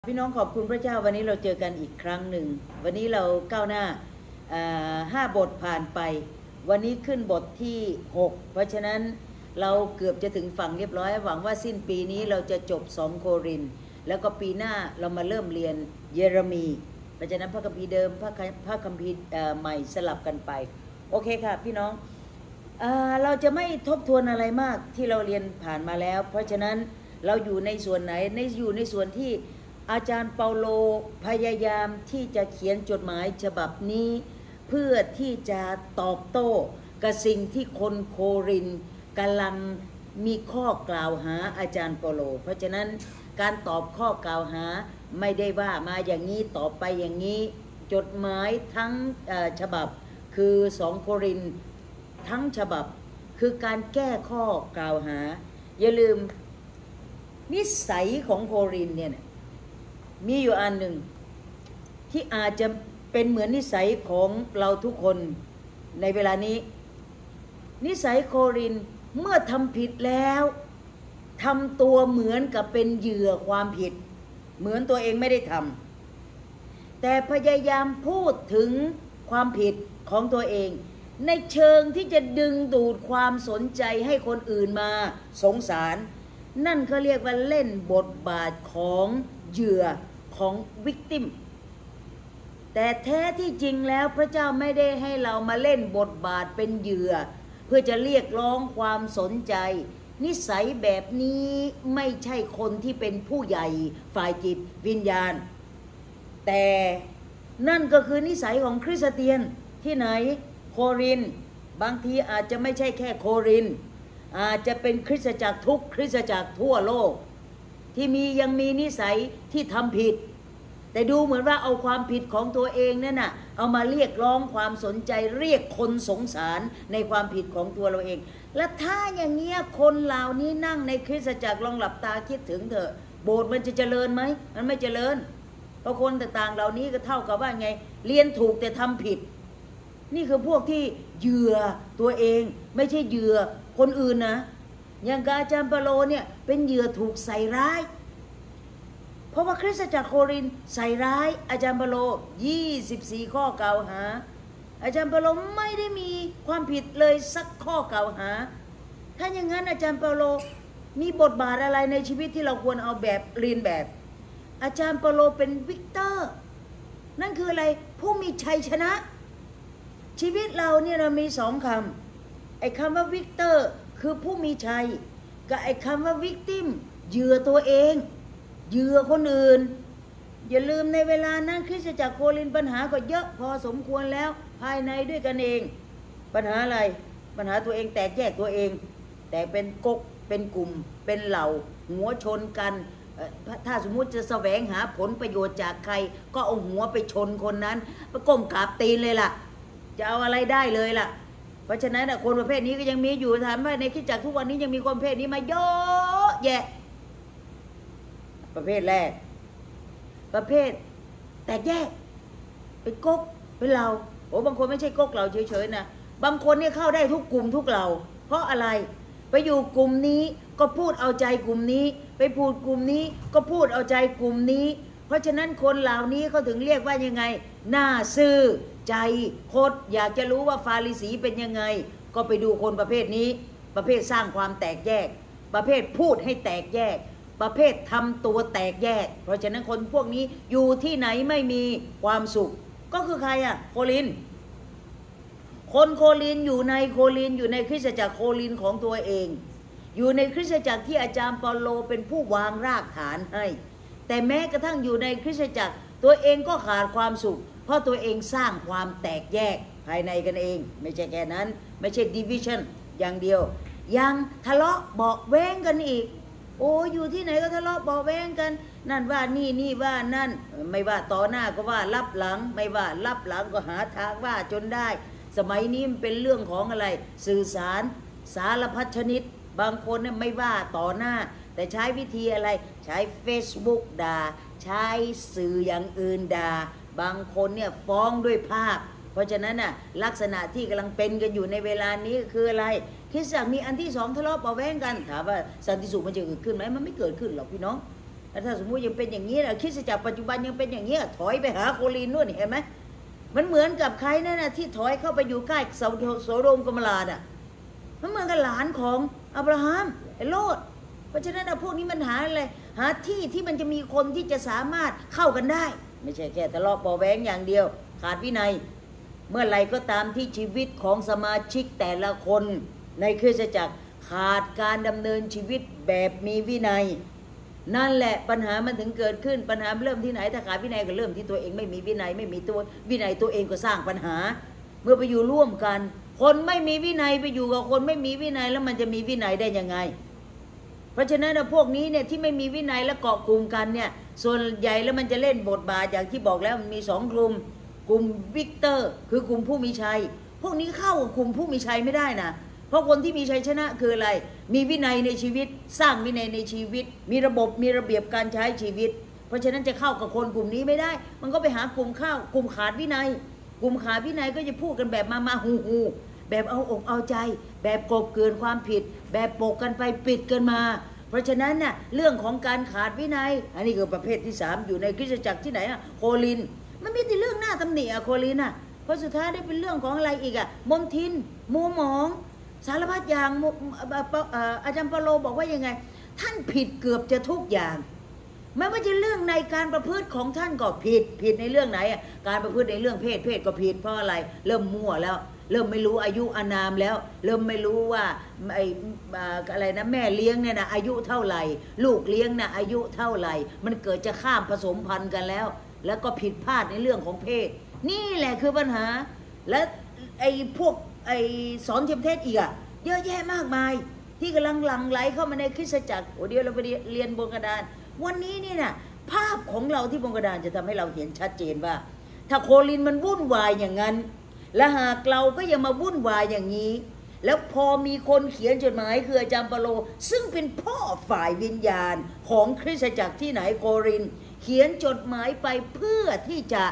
พี่น้องขอบคุณพระเจ้าวันนี้เราเจอกันอีกครั้งหนึ่งวันนี้เราก้าวหน้า5 บทผ่านไปวันนี้ขึ้นบทที่6เพราะฉะนั้นเราเกือบจะถึงฝั่งเรียบร้อยหวังว่าสิ้นปีนี้เราจะจบ2 โครินธ์แล้วก็ปีหน้าเรามาเริ่มเรียนเยเรมีเพราะฉะนั้นพระคัมภีร์เดิมพระคัมภีร์ใหม่สลับกันไปโอเคค่ะพี่น้องเราจะไม่ทบทวนอะไรมากที่เราเรียนผ่านมาแล้วเพราะฉะนั้นเราอยู่ในส่วนไหนอยู่ในส่วนที่อาจารย์เปาโลพยายามที่จะเขียนจดหมายฉบับนี้เพื่อที่จะตอบโต้กับสิ่งที่คนโครินธ์กำลังมีข้อกล่าวหาอาจารย์เปาโลเพราะฉะนั้นการตอบข้อกล่าวหาไม่ได้ว่ามาอย่างนี้ตอบไปอย่างนี้จดหมายทั้งฉบับคือ2 โครินธ์ทั้งฉบับคือการแก้ข้อกล่าวหาอย่าลืมนิสัยของโครินธ์เนี่ยมีอยู่อันหนึ่งที่อาจจะเป็นเหมือนนิสัยของเราทุกคนในเวลานี้นิสัยโครินธ์เมื่อทำผิดแล้วทำตัวเหมือนกับเป็นเหยื่อความผิดเหมือนตัวเองไม่ได้ทำแต่พยายามพูดถึงความผิดของตัวเองในเชิงที่จะดึงดูดความสนใจให้คนอื่นมาสงสารนั่นเขาเรียกว่าเล่นบทบาทของเหยื่อของวิกติมแต่แท้ที่จริงแล้วพระเจ้าไม่ได้ให้เรามาเล่นบทบาทเป็นเหยื่อเพื่อจะเรียกร้องความสนใจนิสัยแบบนี้ไม่ใช่คนที่เป็นผู้ใหญ่ฝ่ายจิตวิญญาณแต่นั่นก็คือนิสัยของคริสเตียนที่ไหนโครินธ์บางทีอาจจะไม่ใช่แค่โครินธ์อาจจะเป็นคริสตจักรทุกคริสตจักรทั่วโลกที่ยังมีนิสัยที่ทำผิดแต่ดูเหมือนว่าเอาความผิดของตัวเองนั่นน่ะเอามาเรียกร้องความสนใจเรียกคนสงสารในความผิดของตัวเราเองและถ้าอย่างเงี้ยคนเหล่านี้นั่งในคริสตจักรลองหลับตาคิดถึงเถอะโบสถ์มันจะเจริญไหมมันไม่เจริญเพราะคนต่างๆเหล่านี้ก็เท่ากับว่าไงเรียนถูกแต่ทำผิดนี่คือพวกที่เหยื่อตัวเองไม่ใช่เหยื่อคนอื่นนะอย่างอาจารย์เปาโลเนี่ยเป็นเหยื่อถูกใส่ร้ายเพราะว่าคริสตจักรโครินธ์ใส่ร้ายอาจารย์เปาโล24 ข้อกล่าวหาอาจารย์เปาโลไม่ได้มีความผิดเลยสักข้อกล่าวหาถ้าอย่างนั้นอาจารย์เปาโลมีบทบาทอะไรในชีวิตที่เราควรเอาแบบเรียนแบบอาจารย์เปาโลเป็นวิกเตอร์นั่นคืออะไรผู้มีชัยชนะชีวิตเราเนี่ยเรามี2 คำไอ้คำว่าวิกเตอร์คือผู้มีชัยกับไอ้คำว่าวิกติมเหยื่อตัวเองเหยื่อคนอื่นอย่าลืมในเวลานั้นคริสตจักรโครินธ์ปัญหาก็เยอะพอสมควรแล้วภายในด้วยกันเองปัญหาอะไรปัญหาตัวเองแตกแยกตัวเองแต่เป็นก๊กเป็นกลุ่มเป็นเหล่าหัวชนกันถ้าสมมุติจะแสวงหาผลประโยชน์จากใครก็เอาหัวไปชนคนนั้นไปก้มกราบตีนเลยล่ะจะเอาอะไรได้เลยล่ะเพราะฉะนั้นคนประเภทนี้ก็ยังมีอยู่ถามว่าในคริสตจักรทุกวันนี้ยังมีคนประเภทนี้มาเยอะแยะประเภทแรกประเภทแตกแยกเป็นก๊กเป็นเราโอ้บางคนไม่ใช่ก๊กเราเฉยๆนะบางคนเนี่ยเข้าได้ทุกกลุ่มทุกเราเพราะอะไรไปอยู่กลุ่มนี้ก็พูดเอาใจกลุ่มนี้ไปพูดกลุ่มนี้ก็พูดเอาใจกลุ่มนี้เพราะฉะนั้นคนเหล่านี้เขาถึงเรียกว่ายังไงหน้าซื่อใจคดอยากจะรู้ว่าฟาริสีเป็นยังไงก็ไปดูคนประเภทนี้ประเภทสร้างความแตกแยกประเภทพูดให้แตกแยกประเภททำตัวแตกแยกเพราะฉะนั้นคนพวกนี้อยู่ที่ไหนไม่มีความสุขก็คือใครอะโครินธ์คนโครินธ์อยู่ในโครินธ์อยู่ในคริสตจักรโครินธ์ของตัวเองอยู่ในคริสตจักรที่อาจารย์เปาโลเป็นผู้วางรากฐานให้แต่แม้กระทั่งอยู่ในคริสตจักรตัวเองก็ขาดความสุขเพราะตัวเองสร้างความแตกแยกภายในกันเองไม่ใช่แค่นั้นไม่ใช่ดิวิชั่นอย่างเดียวยังทะเลาะเบาะแว้งกันอีกโอ้อยู่ที่ไหนก็ทะเลาะเบาะแว้งกันนั่นว่านี่ว่านั่นไม่ว่าต่อหน้าก็ว่ารับหลังไม่ว่ารับหลังก็หาทางว่าจนได้สมัยนี้มันเป็นเรื่องของอะไรสื่อสารสารพัดชนิดบางคนเนี่ยไม่ว่าต่อหน้าแต่ใช้วิธีอะไรใช้ Facebook ด่าใช้สื่ออย่างอื่นด่าบางคนเนี่ยฟ้องด้วยภาพเพราะฉะนั้นน่ะลักษณะที่กำลังเป็นกันอยู่ในเวลานี้คืออะไรคริสตจักรมีอันที่2ทะเลาะเบาะแว้งกันถามว่าสันติสุขมันจะเกิดขึ้นไหมมันไม่เกิดขึ้นหรอกพี่น้องแล้วถ้าสมมุติยังเป็นอย่างนี้นะคริสตจักรปัจจุบันยังเป็นอย่างนี้ถอยไปหาโคลินนู่นเห็นไหมมันเหมือนกับใครนั่นนะที่ถอยเข้าไปอยู่ใกล้โสโดมกอมราน่ะมันเหมือนกับหลานของอับราฮัมไอ้โลดเพราะฉะนั้นพวกนี้มันหาอะไรหาที่ที่มันจะมีคนที่จะสามารถเข้ากันได้ไม่ใช่แค่ทะเลาะเบาแหวงอย่างเดียวขาดวินัยเมื่อไรก็ตามที่ชีวิตของสมาชิกแต่ละคนในคริสตจักรขาดการดำเนินชีวิตแบบมีวินัยนั่นแหละปัญหามันถึงเกิดขึ้นปัญหาเริ่มที่ไหนถ้าขาดวินัยก็เริ่มที่ตัวเองไม่มีวินัยไม่มีตัววินัยตัวเองก็สร้างปัญหาเมื่อไปอยู่ร่วมกันคนไม่มีวินัยไปอยู่กับคนไม่มีวินัยแล้วมันจะมีวินัยได้ยังไงเพราะฉะนั้นพวกนี้เนี่ยที่ไม่มีวินัยและเกาะกลุ่มกันเนี่ยส่วนใหญ่แล้วมันจะเล่นบทบาทอย่างที่บอกแล้วมันมี2 กลุ่มกลุ่มวิกเตอร์คือกลุ่มผู้มีชัยพวกนี้เข้ากับกลุ่มผู้มีชัยไม่ได้นะเพราะคนที่มีชัยชนะคืออะไรมีวินัยในชีวิตสร้างวินัยในชีวิตมีระบบมีระเบียบการใช้ชีวิตเพราะฉะนั้นจะเข้ากับคนกลุ่มนี้ไม่ได้มันก็ไปหากลุ่มกลุ่มขาดวินัยกลุ่มขาดวินัยก็จะพูดกันแบบมาฮูแบบเอาอกเอาใจแบบกบเกินความผิดแบบโปกกันไปปิดกันมาเพราะฉะนั้นน่ะเรื่องของการขาดวินัยอันนี้คือประเภทที่3อยู่ในคริสตจักรที่ไหนโคลินมันมีแต่เรื่องหน้าตำหนิโคลินเพราะสุดท้ายได้เป็นเรื่องของอะไรอีกมนทินมัวหมองสารพัดอย่างอาจารย์เปโลบอกว่ายังไงท่านผิดเกือบจะทุกอย่างไม่ว่าจะเรื่องในการประพฤติของท่านก็ผิดในเรื่องไหนการประพฤติในเรื่องเพศก็ผิดเพราะอะไรเริ่มมั่วแล้วเริ่มไม่รู้อายุอานามแล้วเริ่มไม่รู้ว่าอะไรนะแม่เลี้ยงเนี่ยนะอายุเท่าไหร่ลูกเลี้ยงนะอายุเท่าไหร่มันเกิดจะข้ามผสมพันธุ์กันแล้วก็ผิดพลาดในเรื่องของเพศนี่แหละคือปัญหาและพวกสอนเทียมเทศอีกเยอะแยะมากมายที่กำลังหลั่งไหลเข้ามาในคริสตจักรเดี๋ยวเราไปเรียนบนกระดานวันนี้นี่นะภาพของเราที่บนกระดานจะทำให้เราเห็นชัดเจนว่าถ้าโคลินมันวุ่นวายอย่างนั้นและหากเราก็ยังมาวุ่นวายอย่างนี้แล้วพอมีคนเขียนจดหมายคืออาจารย์เปโลซึ่งเป็นพ่อฝ่ายวิญญาณของคริสตจักรที่ไหนโครินเขียนจดหมายไปเพื่อที่จะ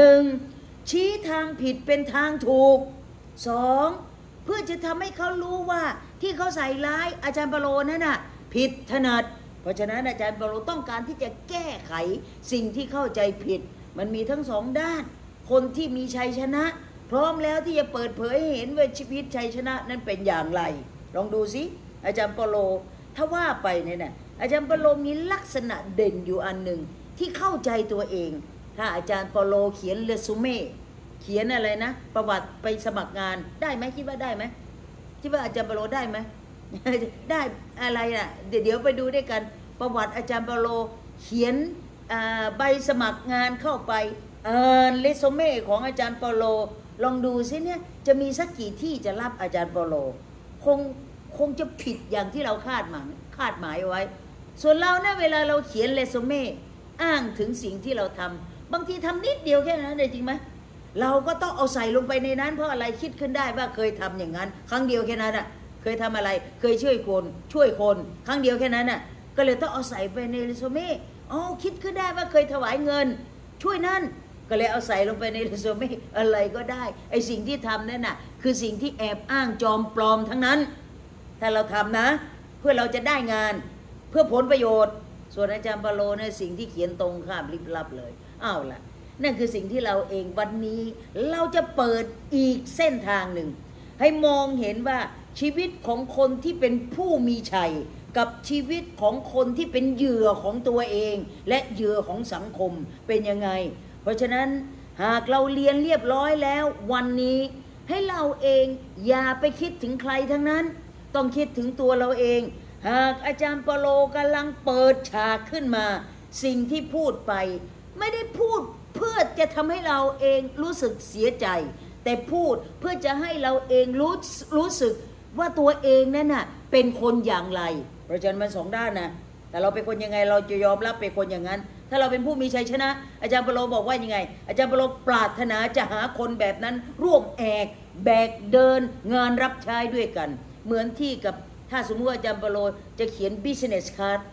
1ชี้ทางผิดเป็นทางถูก2เพื่อจะทำให้เขารู้ว่าที่เขาใส่ร้ายอาจารย์เปโลนั้นน่ะผิดถนัดเพราะฉะนั้นอาจารย์เปโลต้องการที่จะแก้ไขสิ่งที่เข้าใจผิดมันมีทั้ง2ด้านคนที่มีชัยชนะพร้อมแล้วที่จะเปิดเผยให้เห็นว่าชีวิตชัยชนะนั้นเป็นอย่างไรลองดูสิอาจารย์เปโลถ้าว่าไปเนี่ยนะอาจารย์เปโลมีลักษณะเด่นอยู่อันหนึ่งที่เข้าใจตัวเองถ้าอาจารย์เปโลเขียนเรซูเม่เขียนอะไรนะประวัติไปสมัครงานได้ไหมคิดว่าได้ไหมคิดว่าอาจารย์เปโลได้ไหม ได้อะไรน่ะเดี๋ยวไปดูด้วยกันประวัติอาจารย์เปโลเขียนใบสมัครงานเข้าไปเรซูเม่ของอาจารย์เปโลลองดูซิเนี่ยจะมีสักกี่ที่จะรับอาจารย์เปโลคงจะผิดอย่างที่เราคาดหมายไว้ส่วนเราเนี่ยเวลาเราเขียนเรซูเม่อ้างถึงสิ่งที่เราทำบางทีทำนิดเดียวแค่นั้นเลยจริงไหมเราก็ต้องเอาใส่ลงไปในนั้นเพราะอะไรคิดขึ้นได้ว่าเคยทำอย่างนั้นครั้งเดียวแค่นั้นเคยทำอะไรเคยช่วยคนครั้งเดียวแค่นั้นก็เลยต้องเอาใส่ไปในเรซูเม่คิดขึ้นได้ว่าเคยถวายเงินช่วยนั่นก็เลยเอาใส่ลงไปในเรซูเม่อะไรก็ได้ไอสิ่งที่ทำนั่นคือสิ่งที่แอบอ้างจอมปลอมทั้งนั้นถ้าเราทำนะเพื่อเราจะได้งานเพื่อผลประโยชน์ส่วนอาจารย์เปโลเนี่ยสิ่งที่เขียนตรงข้ามลิบลับเลยเอาล่ะนั่นคือสิ่งที่เราเองวันนี้เราจะเปิดอีกเส้นทางหนึ่งให้มองเห็นว่าชีวิตของคนที่เป็นผู้มีชัยกับชีวิตของคนที่เป็นเหยื่อของตัวเองและเหยื่อของสังคมเป็นยังไงเพราะฉะนั้นหากเราเรียนเรียบร้อยแล้ววันนี้ให้เราเองอย่าไปคิดถึงใครทั้งนั้นต้องคิดถึงตัวเราเองหากอาจารย์เปโลกำลังเปิดฉากขึ้นมาสิ่งที่พูดไปไม่ได้พูดเพื่อจะทำให้เราเองรู้สึกเสียใจแต่พูดเพื่อจะให้เราเองรู้สึกว่าตัวเองนั่นน่ะเป็นคนอย่างไรเพราะฉะนั้นมัน2ด้านนะแต่เราเป็นคนยังไงเราจะยอมรับเป็นคนอย่างนั้นถ้าเราเป็นผู้มีชัยชนะอาจารย์เปโลบอกว่ายังไงอาจารย์เปโลปรารถนาจะหาคนแบบนั้นร่วมแบกเดินงานรับใช้ด้วยกันเหมือนที่กับถ้าสมมติอาจารย์เปโลจะเขียน business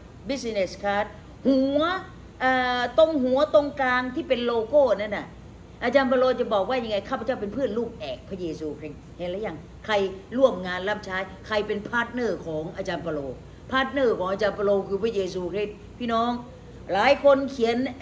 card หัวตรงหัวตรงกลางที่เป็นโลโก้นั่นน่ะอาจารย์เปโลจะบอกว่ายังไงข้าพเจ้าเป็นเพื่อนลูกแอกพระเยซูคริสต์เห็นแล้วยังใครร่วมงานรับใช้ใครเป็นพาร์ทเนอร์ของอาจารย์เปโลพาร์ทเนอร์ของอาจารย์เปโลคือพระเยซูคริสต์พี่น้องหลายคนเขียนไอ้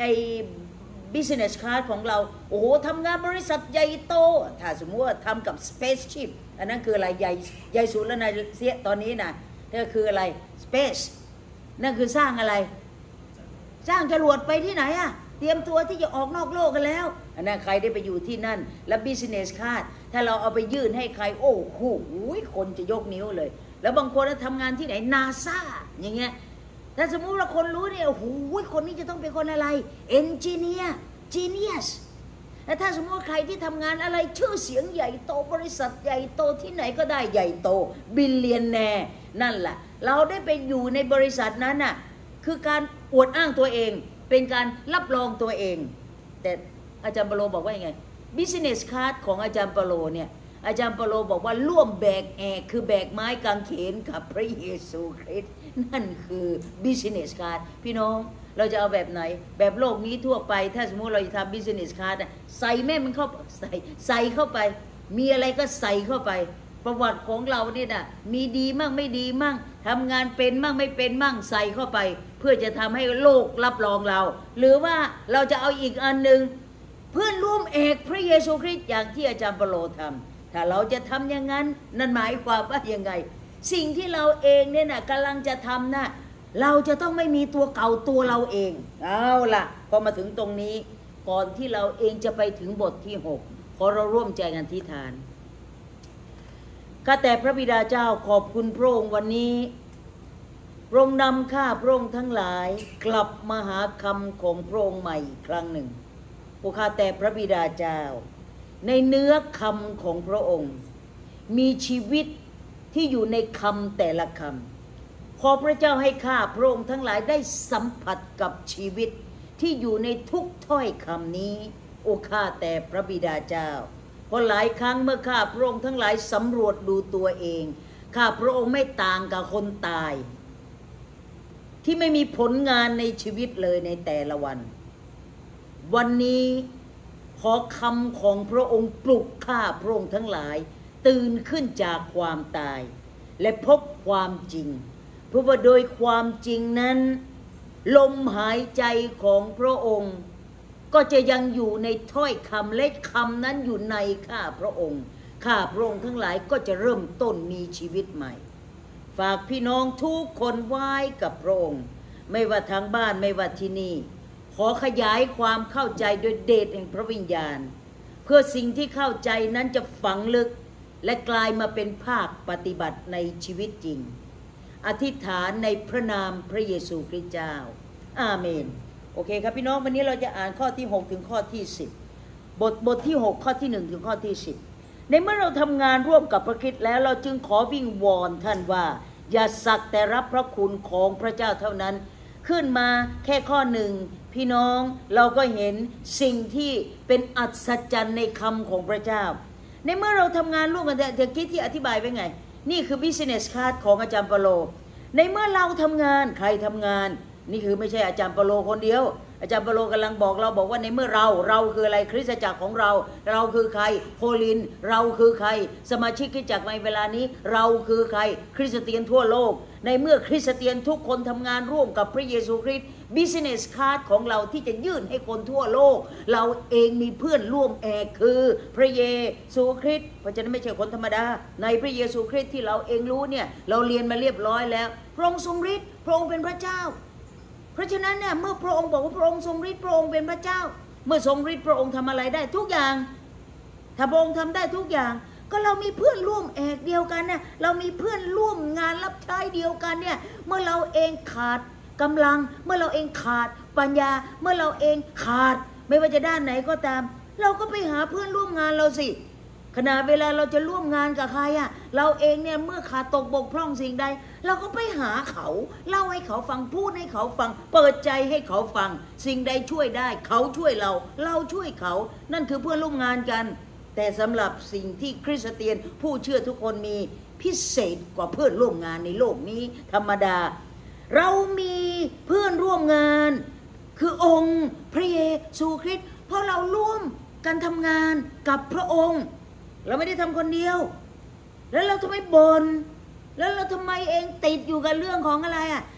business card ของเราโอ้โหทำงานบริษัทใหญ่โตถ้าสมมติว่าทำกับ spaceship อันนั้นคืออะไรใหญ่สุดแล้วนะเสียตอนนี้นะนั่นคืออะไร space นั่นคือสร้างอะไรสร้างจรวดไปที่ไหนอะเตรียมตัวที่จะออกนอกโลกกันแล้วอันนั้นใครได้ไปอยู่ที่นั่นแล้ว business card ถ้าเราเอาไปยื่นให้ใครโอ้โหคนจะยกนิ้วเลยแล้วบางคนทำงานที่ไหน NASA อย่างเงี้ยถ้าสมมุติว่าคนรู้เนี่ยโอ้โหคนนี้จะต้องเป็นคนอะไร engineer genius แล้วถ้าสมมติใครที่ทำงานอะไรชื่อเสียงใหญ่โตบริษัทใหญ่โตที่ไหนก็ได้ใหญ่โตบิลเลียนแนร์นั่นแหละเราได้ไปอยู่ในบริษัทนั้นน่ะคือการอวดอ้างตัวเองเป็นการรับรองตัวเองแต่อาจารย์เปโลบอกว่ายังไง business card ของอาจารย์เปโลเนี่ยอาจารย์เปโลบอกว่าร่วมแบกแอกคือแบกไม้กางเขนกับพระเยซูคริสต์นั่นคือ business card พี่น้องเราจะเอาแบบไหนแบบโลกนี้ทั่วไปถ้าสมมุติเราจะทำ business card ใส่แม่มันเข้าใส่เข้าไปมีอะไรก็ใส่เข้าไปประวัติของเราเนี่ยนะมีดีมั่งไม่ดีมั่งทำงานเป็นมั่งไม่เป็นมั่งใส่เข้าไปเพื่อจะทำให้โลกรับรองเราหรือว่าเราจะเอาอีกอันหนึ่งเพื่อนร่วมเอกพระเยซูคริสต์อย่างที่อาจารย์เปโลทำถ้าเราจะทำอย่างนั้นนั่นหมายความว่ายังไงสิ่งที่เราเองเนี่ยนะกำลังจะทำนะเราจะต้องไม่มีตัวเก่าตัวเราเองเอาล่ะพอมาถึงตรงนี้ก่อนที่เราเองจะไปถึงบทที่6ขอเราร่วมใจกันอธิษฐานข้าแต่พระบิดาเจ้าขอบคุณพระองค์วันนี้พระองค์นำข้าพระองค์ทั้งหลายกลับมาหาคำของพระองค์ใหม่อีกครั้งหนึ่งโอ้ข้าแต่พระบิดาเจ้าในเนื้อคำของพระองค์มีชีวิตที่อยู่ในคำแต่ละคำขอพระเจ้าให้ข้าพระองค์ทั้งหลายได้สัมผัสกับชีวิตที่อยู่ในทุกถ้อยคำนี้โอ้ข้าแต่พระบิดาเจ้าเพราะหลายครั้งเมื่อข้าพระองค์ทั้งหลายสำรวจดูตัวเองข้าพระองค์ไม่ต่างกับคนตายที่ไม่มีผลงานในชีวิตเลยในแต่ละวันวันนี้ขอคำของพระองค์ปลุกข้าพระองค์ทั้งหลายตื่นขึ้นจากความตายและพบความจริงเพราะว่าโดยความจริงนั้นลมหายใจของพระองค์ก็จะยังอยู่ในถ้อยคำและคำนั้นอยู่ในข้าพระองค์ข้าพระองค์ทั้งหลายก็จะเริ่มต้นมีชีวิตใหม่ฝากพี่น้องทุกคนไว้กับพระองค์ไม่ว่าทางบ้านไม่ว่าที่นี่ขอขยายความเข้าใจโดยเดชแห่งพระวิญญาณเพื่อสิ่งที่เข้าใจนั้นจะฝังลึกและกลายมาเป็นภาคปฏิบัติในชีวิตจริงอธิษฐานในพระนามพระเยซูคริสต์เจ้าอาเมนโอเคครับพี่น้องวันนี้เราจะอ่านข้อที่6ถึงข้อที่10บทที่6ข้อที่1ถึงข้อที่10ในเมื่อเราทำงานร่วมกับพระคริสต์แล้วเราจึงขอวิงวอนท่านว่าอย่าสักแต่รับพระคุณของพระเจ้าเท่านั้นขึ้นมาแค่ข้อ1พี่น้องเราก็เห็นสิ่งที่เป็นอัศจรรย์ในคำของพระเจ้าในเมื่อเราทำงานร่วมกันเดี๋ยวกี้ที่อธิบายไว้ไงนี่คือ business card ของอาจารย์เปโลในเมื่อเราทำงานใครทำงานนี่คือไม่ใช่อาจารย์เปโลคนเดียวอาจารย์เปโลกำลังบอกเราบอกว่าในเมื่อเราคืออะไรคริสตจักรของเราคือใครโคลินเราคือใครสมาชิกคริสตจักรในเวลานี้เราคือใครคริสเตียนทั่วโลกในเมื่อคริสเตียนทุกคนทำงานร่วมกับพระเยซูคริสต์ business card ของเราที่จะยื่นให้คนทั่วโลกเราเองมีเพื่อนร่วมแอกคือพระเยซูคริสต์เพราะฉะนั้นไม่ใช่คนธรรมดาในพระเยซูคริสต์ที่เราเองรู้เนี่ยเราเรียนมาเรียบร้อยแล้วพระองค์ทรงฤทธิ์พระองค์เป็นพระเจ้าเพราะฉะนั้นเนี่ยเมื่อพระองค์บอกว่าพระองค์ทรงฤทธิ์พระองค์เป็นพระเจ้าเมื่อทรงฤทธิ์พระองค์ทำอะไรได้ทุกอย่างถ้าพระองค์ทำได้ทุกอย่างก็เรามีเพื่อนร่วมแอกเดียวกันเนี่ยเรามีเพื่อนร่วมงานรับใช้เดียวกันเนี่ยเมื่อเราเองขาดกำลังเมื่อเราเองขาดปัญญาเมื่อเราเองขาดไม่ว่าจะด้านไหนก็ตามเราก็ไปหาเพื่อนร่วมงานเราสิขณะเวลาเราจะร่วมงานกับใครอะเราเองเนี่ยเมื่อขาดตกบกพร่องสิ่งใดเราก็ไปหาเขาเล่าให้เขาฟังพูดให้เขาฟังเปิดใจให้เขาฟังสิ่งใดช่วยได้เขาช่วยเราช่วยเขานั่นคือเพื่อนร่วมงานกันแต่สำหรับสิ่งที่คริสเตียนผู้เชื่อทุกคนมีพิเศษกว่าเพื่อนร่วมงานในโลกนี้ธรรมดาเรามีเพื่อนร่วมงานคือองค์พระเยซูคริสต์เพราะเราร่วมกันทำงานกับพระองค์เราไม่ได้ทำคนเดียวแล้วเราทำไมบ่นแล้วเราทำไมเองติดอยู่กับเรื่องของอะไรอ่ะ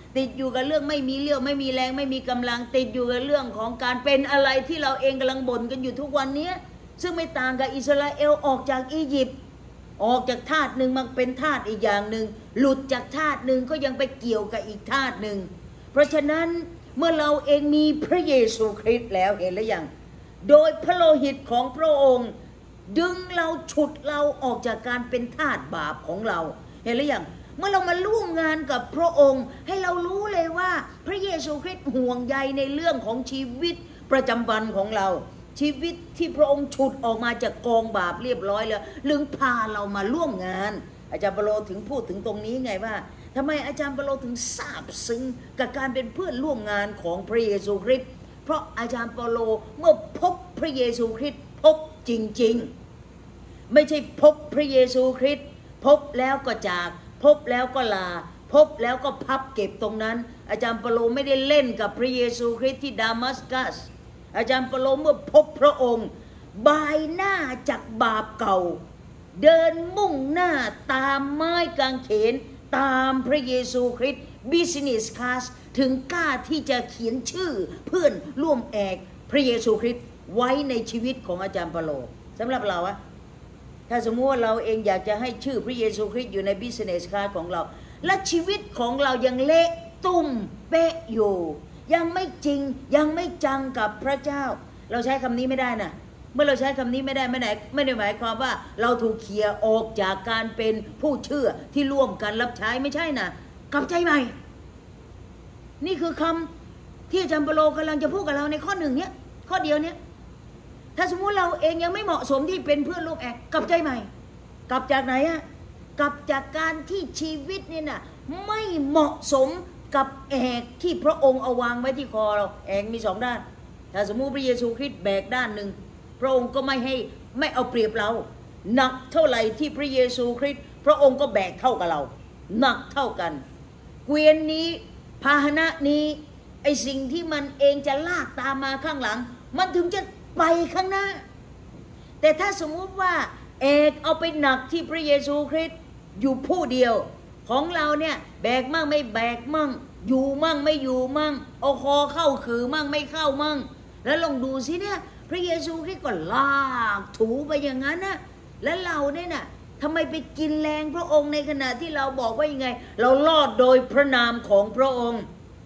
ติดอยู่กับเรื่องไม่มีเรี่ยวไม่มีแรงไม่มีกำลังติดอยู่กับเรื่องของการเป็นอะไรที่เราเองกำลังบ่นกันอยู่ทุกวันนี้ซึ่งไม่ต่างกับอิสราเอลออกจากอียิปต์ออกจากทาสหนึ่งมาเป็นทาสอีกอย่างหนึ่งหลุดจากทาสหนึ่งก็ยังไปเกี่ยวกับอีกทาสหนึ่งเพราะฉะนั้นเมื่อเราเองมีพระเยซูคริสต์แล้วเห็นหรือยังโดยพระโลหิตของพระองค์ดึงเราฉุดเราออกจากการเป็นทาสบาปของเราเห็นหรือยังเมื่อเรามาร่วมงานกับพระองค์ให้เรารู้เลยว่าพระเยซูคริสต์ห่วงใยในเรื่องของชีวิตประจำวันของเราชีวิตที่พระองค์ฉุดออกมาจากกองบาปเรียบร้อยแล้วลึงพาเรามาร่วมงานอาจารย์เปโลถึงพูดถึงตรงนี้ไงว่าทำไมอาจารย์เปโลถึงซาบซึ้งกับการเป็นเพื่อนร่วมงานของพระเยซูคริสต์เพราะอาจารย์เปโลเมื่อพบพระเยซูคริสต์พบจริงๆไม่ใช่พบพระเยซูคริสต์พบแล้วก็จากพบแล้วก็ลาพบแล้วก็พับเก็บตรงนั้นอาจารย์เปโลไม่ได้เล่นกับพระเยซูคริสต์ที่ดามัสกัสอาจารย์เปโลเมื่อพบพระองค์บายหน้าจากบาปเก่าเดินมุ่งหน้าตามไม้กางเขนตามพระเยซูคริสต์บิสเนสคลาสถึงกล้าที่จะเขียนชื่อเพื่อนร่วมแอกพระเยซูคริสต์ไว้ในชีวิตของอาจารย์เปโลสำหรับเราอะถ้าสมมติว่าเราเองอยากจะให้ชื่อพระเยซูคริสต์อยู่ในบิสเนสคลาสของเราและชีวิตของเรายังเละตุ่มเป๊ะอยู่ยังไม่จริงยังไม่จังกับพระเจ้าเราใช้คำนี้ไม่ได้นะเมื่อเราใช้คำนี้ไม่ได้ไม่ได้หมายความว่าเราถูกเขี่ยออกจากการเป็นผู้เชื่อที่ร่วมกันรับใช้ไม่ใช่นะกลับใจใหม่นี่คือคำที่อาจารย์เปโลกำลังจะพูดกับเราในข้อหนึ่งเนี้ยข้อเดียวเนี้ยถ้าสมมุติเราเองยังไม่เหมาะสมที่เป็นเพื่อนร่วมแอกกลับใจใหม่กลับจากไหนอะกลับจากการที่ชีวิตเนี่ยนะไม่เหมาะสมกับแอกที่พระองค์เอาวางไว้ที่คอเราแอกมีสองด้านถ้าสมมุติพระเยซูคริสต์แบกด้านหนึ่งพระองค์ก็ไม่เอาเปรียบเราหนักเท่าไหร่ที่พระเยซูคริสต์พระองค์ก็แบกเท่ากับเราหนักเท่ากันเกวียนนี้พาหนะนี้ไอสิ่งที่มันเองจะลากตามมาข้างหลังมันถึงจะไปข้างหน้าแต่ถ้าสมมุติว่าเอกเอาไปหนักที่พระเยซูคริสต์อยู่ผู้เดียวของเราเนี่ยแบกมั่งไม่แบกมั่งอยู่มั่งไม่อยู่มั่งเอาคอเข้าคือมั่งไม่เข้ามั่งแล้วลองดูสิเนี่ยพระเยซูคริสต์ก็ลากถูไปอย่างนั้นนะแล้วเราเนี่ยน่ะทำไมไปกินแรงพระองค์ในขณะที่เราบอกว่ายังไงเรารอดโดยพระนามของพระองค์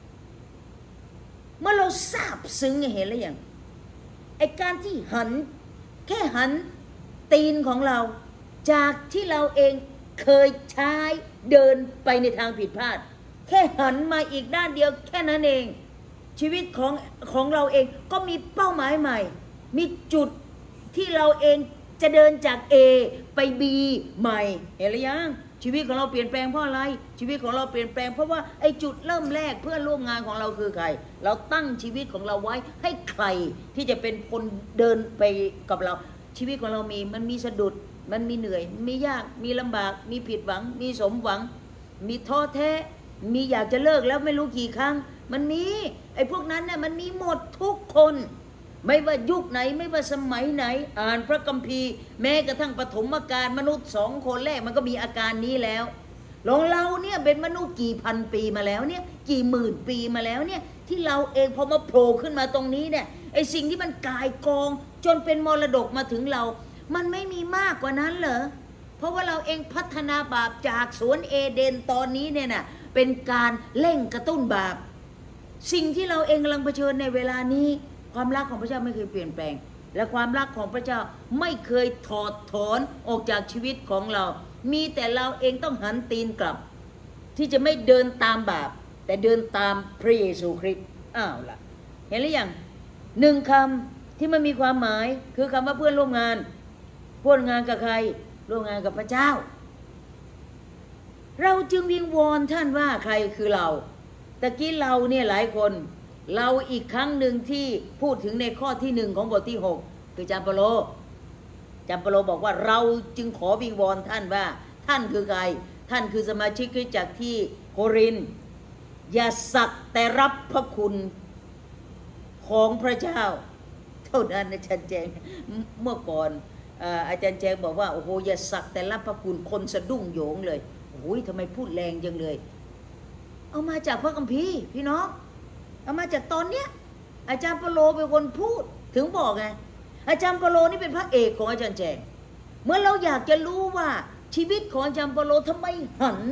เมื่อเราซาบซึ้งเห็นแล้วอย่างไอการที่แค่หันตีนของเราจากที่เราเองเคยใช้เดินไปในทางผิดพลาดแค่หันมาอีกด้านเดียวแค่นั้นเองชีวิตของเราเองก็มีเป้าหมายใหม่มีจุดที่เราเองจะเดินจาก A ไป B ใหม่เห็นหรือยังชีวิตของเราเปลี่ยนแปลงเพราะอะไรชีวิตของเราเปลี่ยนแปลงเพราะว่าไอ้จุดเริ่มแรกเพื่อนร่วมงานของเราคือใครเราตั้งชีวิตของเราไว้ให้ใครที่จะเป็นคนเดินไปกับเราชีวิตของเรามันมีสะดุดมันมีเหนื่อยมียากมีลำบากมีผิดหวังมีสมหวังมีท้อแท้มีอยากจะเลิกแล้วไม่รู้กี่ครั้งมันมีไอ้พวกนั้นเนี่ยมันมีหมดทุกคนไม่ว่ายุคไหนไม่ว่าสมัยไหนอ่านพระคัมภีร์แม้กระทั่งปฐมกาลมนุษย์สองคนแรกมันก็มีอาการนี้แล้วเราเนี่ยเป็นมนุษย์กี่พันปีมาแล้วเนี่ยกี่หมื่นปีมาแล้วเนี่ยที่เราเองพอมาโผล่ขึ้นมาตรงนี้เนี่ยไอ้สิ่งที่มันกายกองจนเป็นมรดกมาถึงเรามันไม่มีมากกว่านั้นเหรอเพราะว่าเราเองพัฒนาบาปจากสวนเอเดนตอนนี้เนี่ยนะเป็นการเร่งกระตุ้นบาปสิ่งที่เราเองกำลังเผชิญในเวลานี้ความรักของพระเจ้าไม่เคยเปลี่ยนแปลงและความรักของพระเจ้าไม่เคยถอดถอนออกจากชีวิตของเรามีแต่เราเองต้องหันตีนกลับที่จะไม่เดินตามบาปแต่เดินตามพระเยซูคริสต์อ้าวล่ะเห็นหรือยังหนึ่งคำที่มันมีความหมายคือคำว่าเพื่อนร่วมงานกับใครร่วมงานกับพระเจ้าเราจึงวิงวอนท่านว่าใครคือเราตะกี้เราเนี่ยหลายคนเราอีกครั้งหนึ่งที่พูดถึงในข้อที่หนึ่งของบทที่6คือจามเปโลบอกว่าเราจึงขอวิงวอนท่านว่าท่านคือใครท่านคือสมาชิกคริสตจักรที่โครินธ์อย่าสักแต่รับพระคุณของพระเจ้าเท่านั้นอาจารย์แจงเมื่อก่อนอาจารย์แจงบอกว่าโอ้โหอย่าสักแต่รับพระคุณคนสะดุ้งโยงเลยโอ้ยทำไมพูดแรงจังเลยเอามาจากพระคัมภีร์พี่น้องเอามาจากตอนเนี้ยอาจารย์เปโลเป็นคนพูดถึงบอกไงอาจารย์เปโลนี่เป็นพระเอกของอาจารย์แจงเมื่อเราอยากจะรู้ว่าชีวิตของอาจารย์เปโลทำไมหัน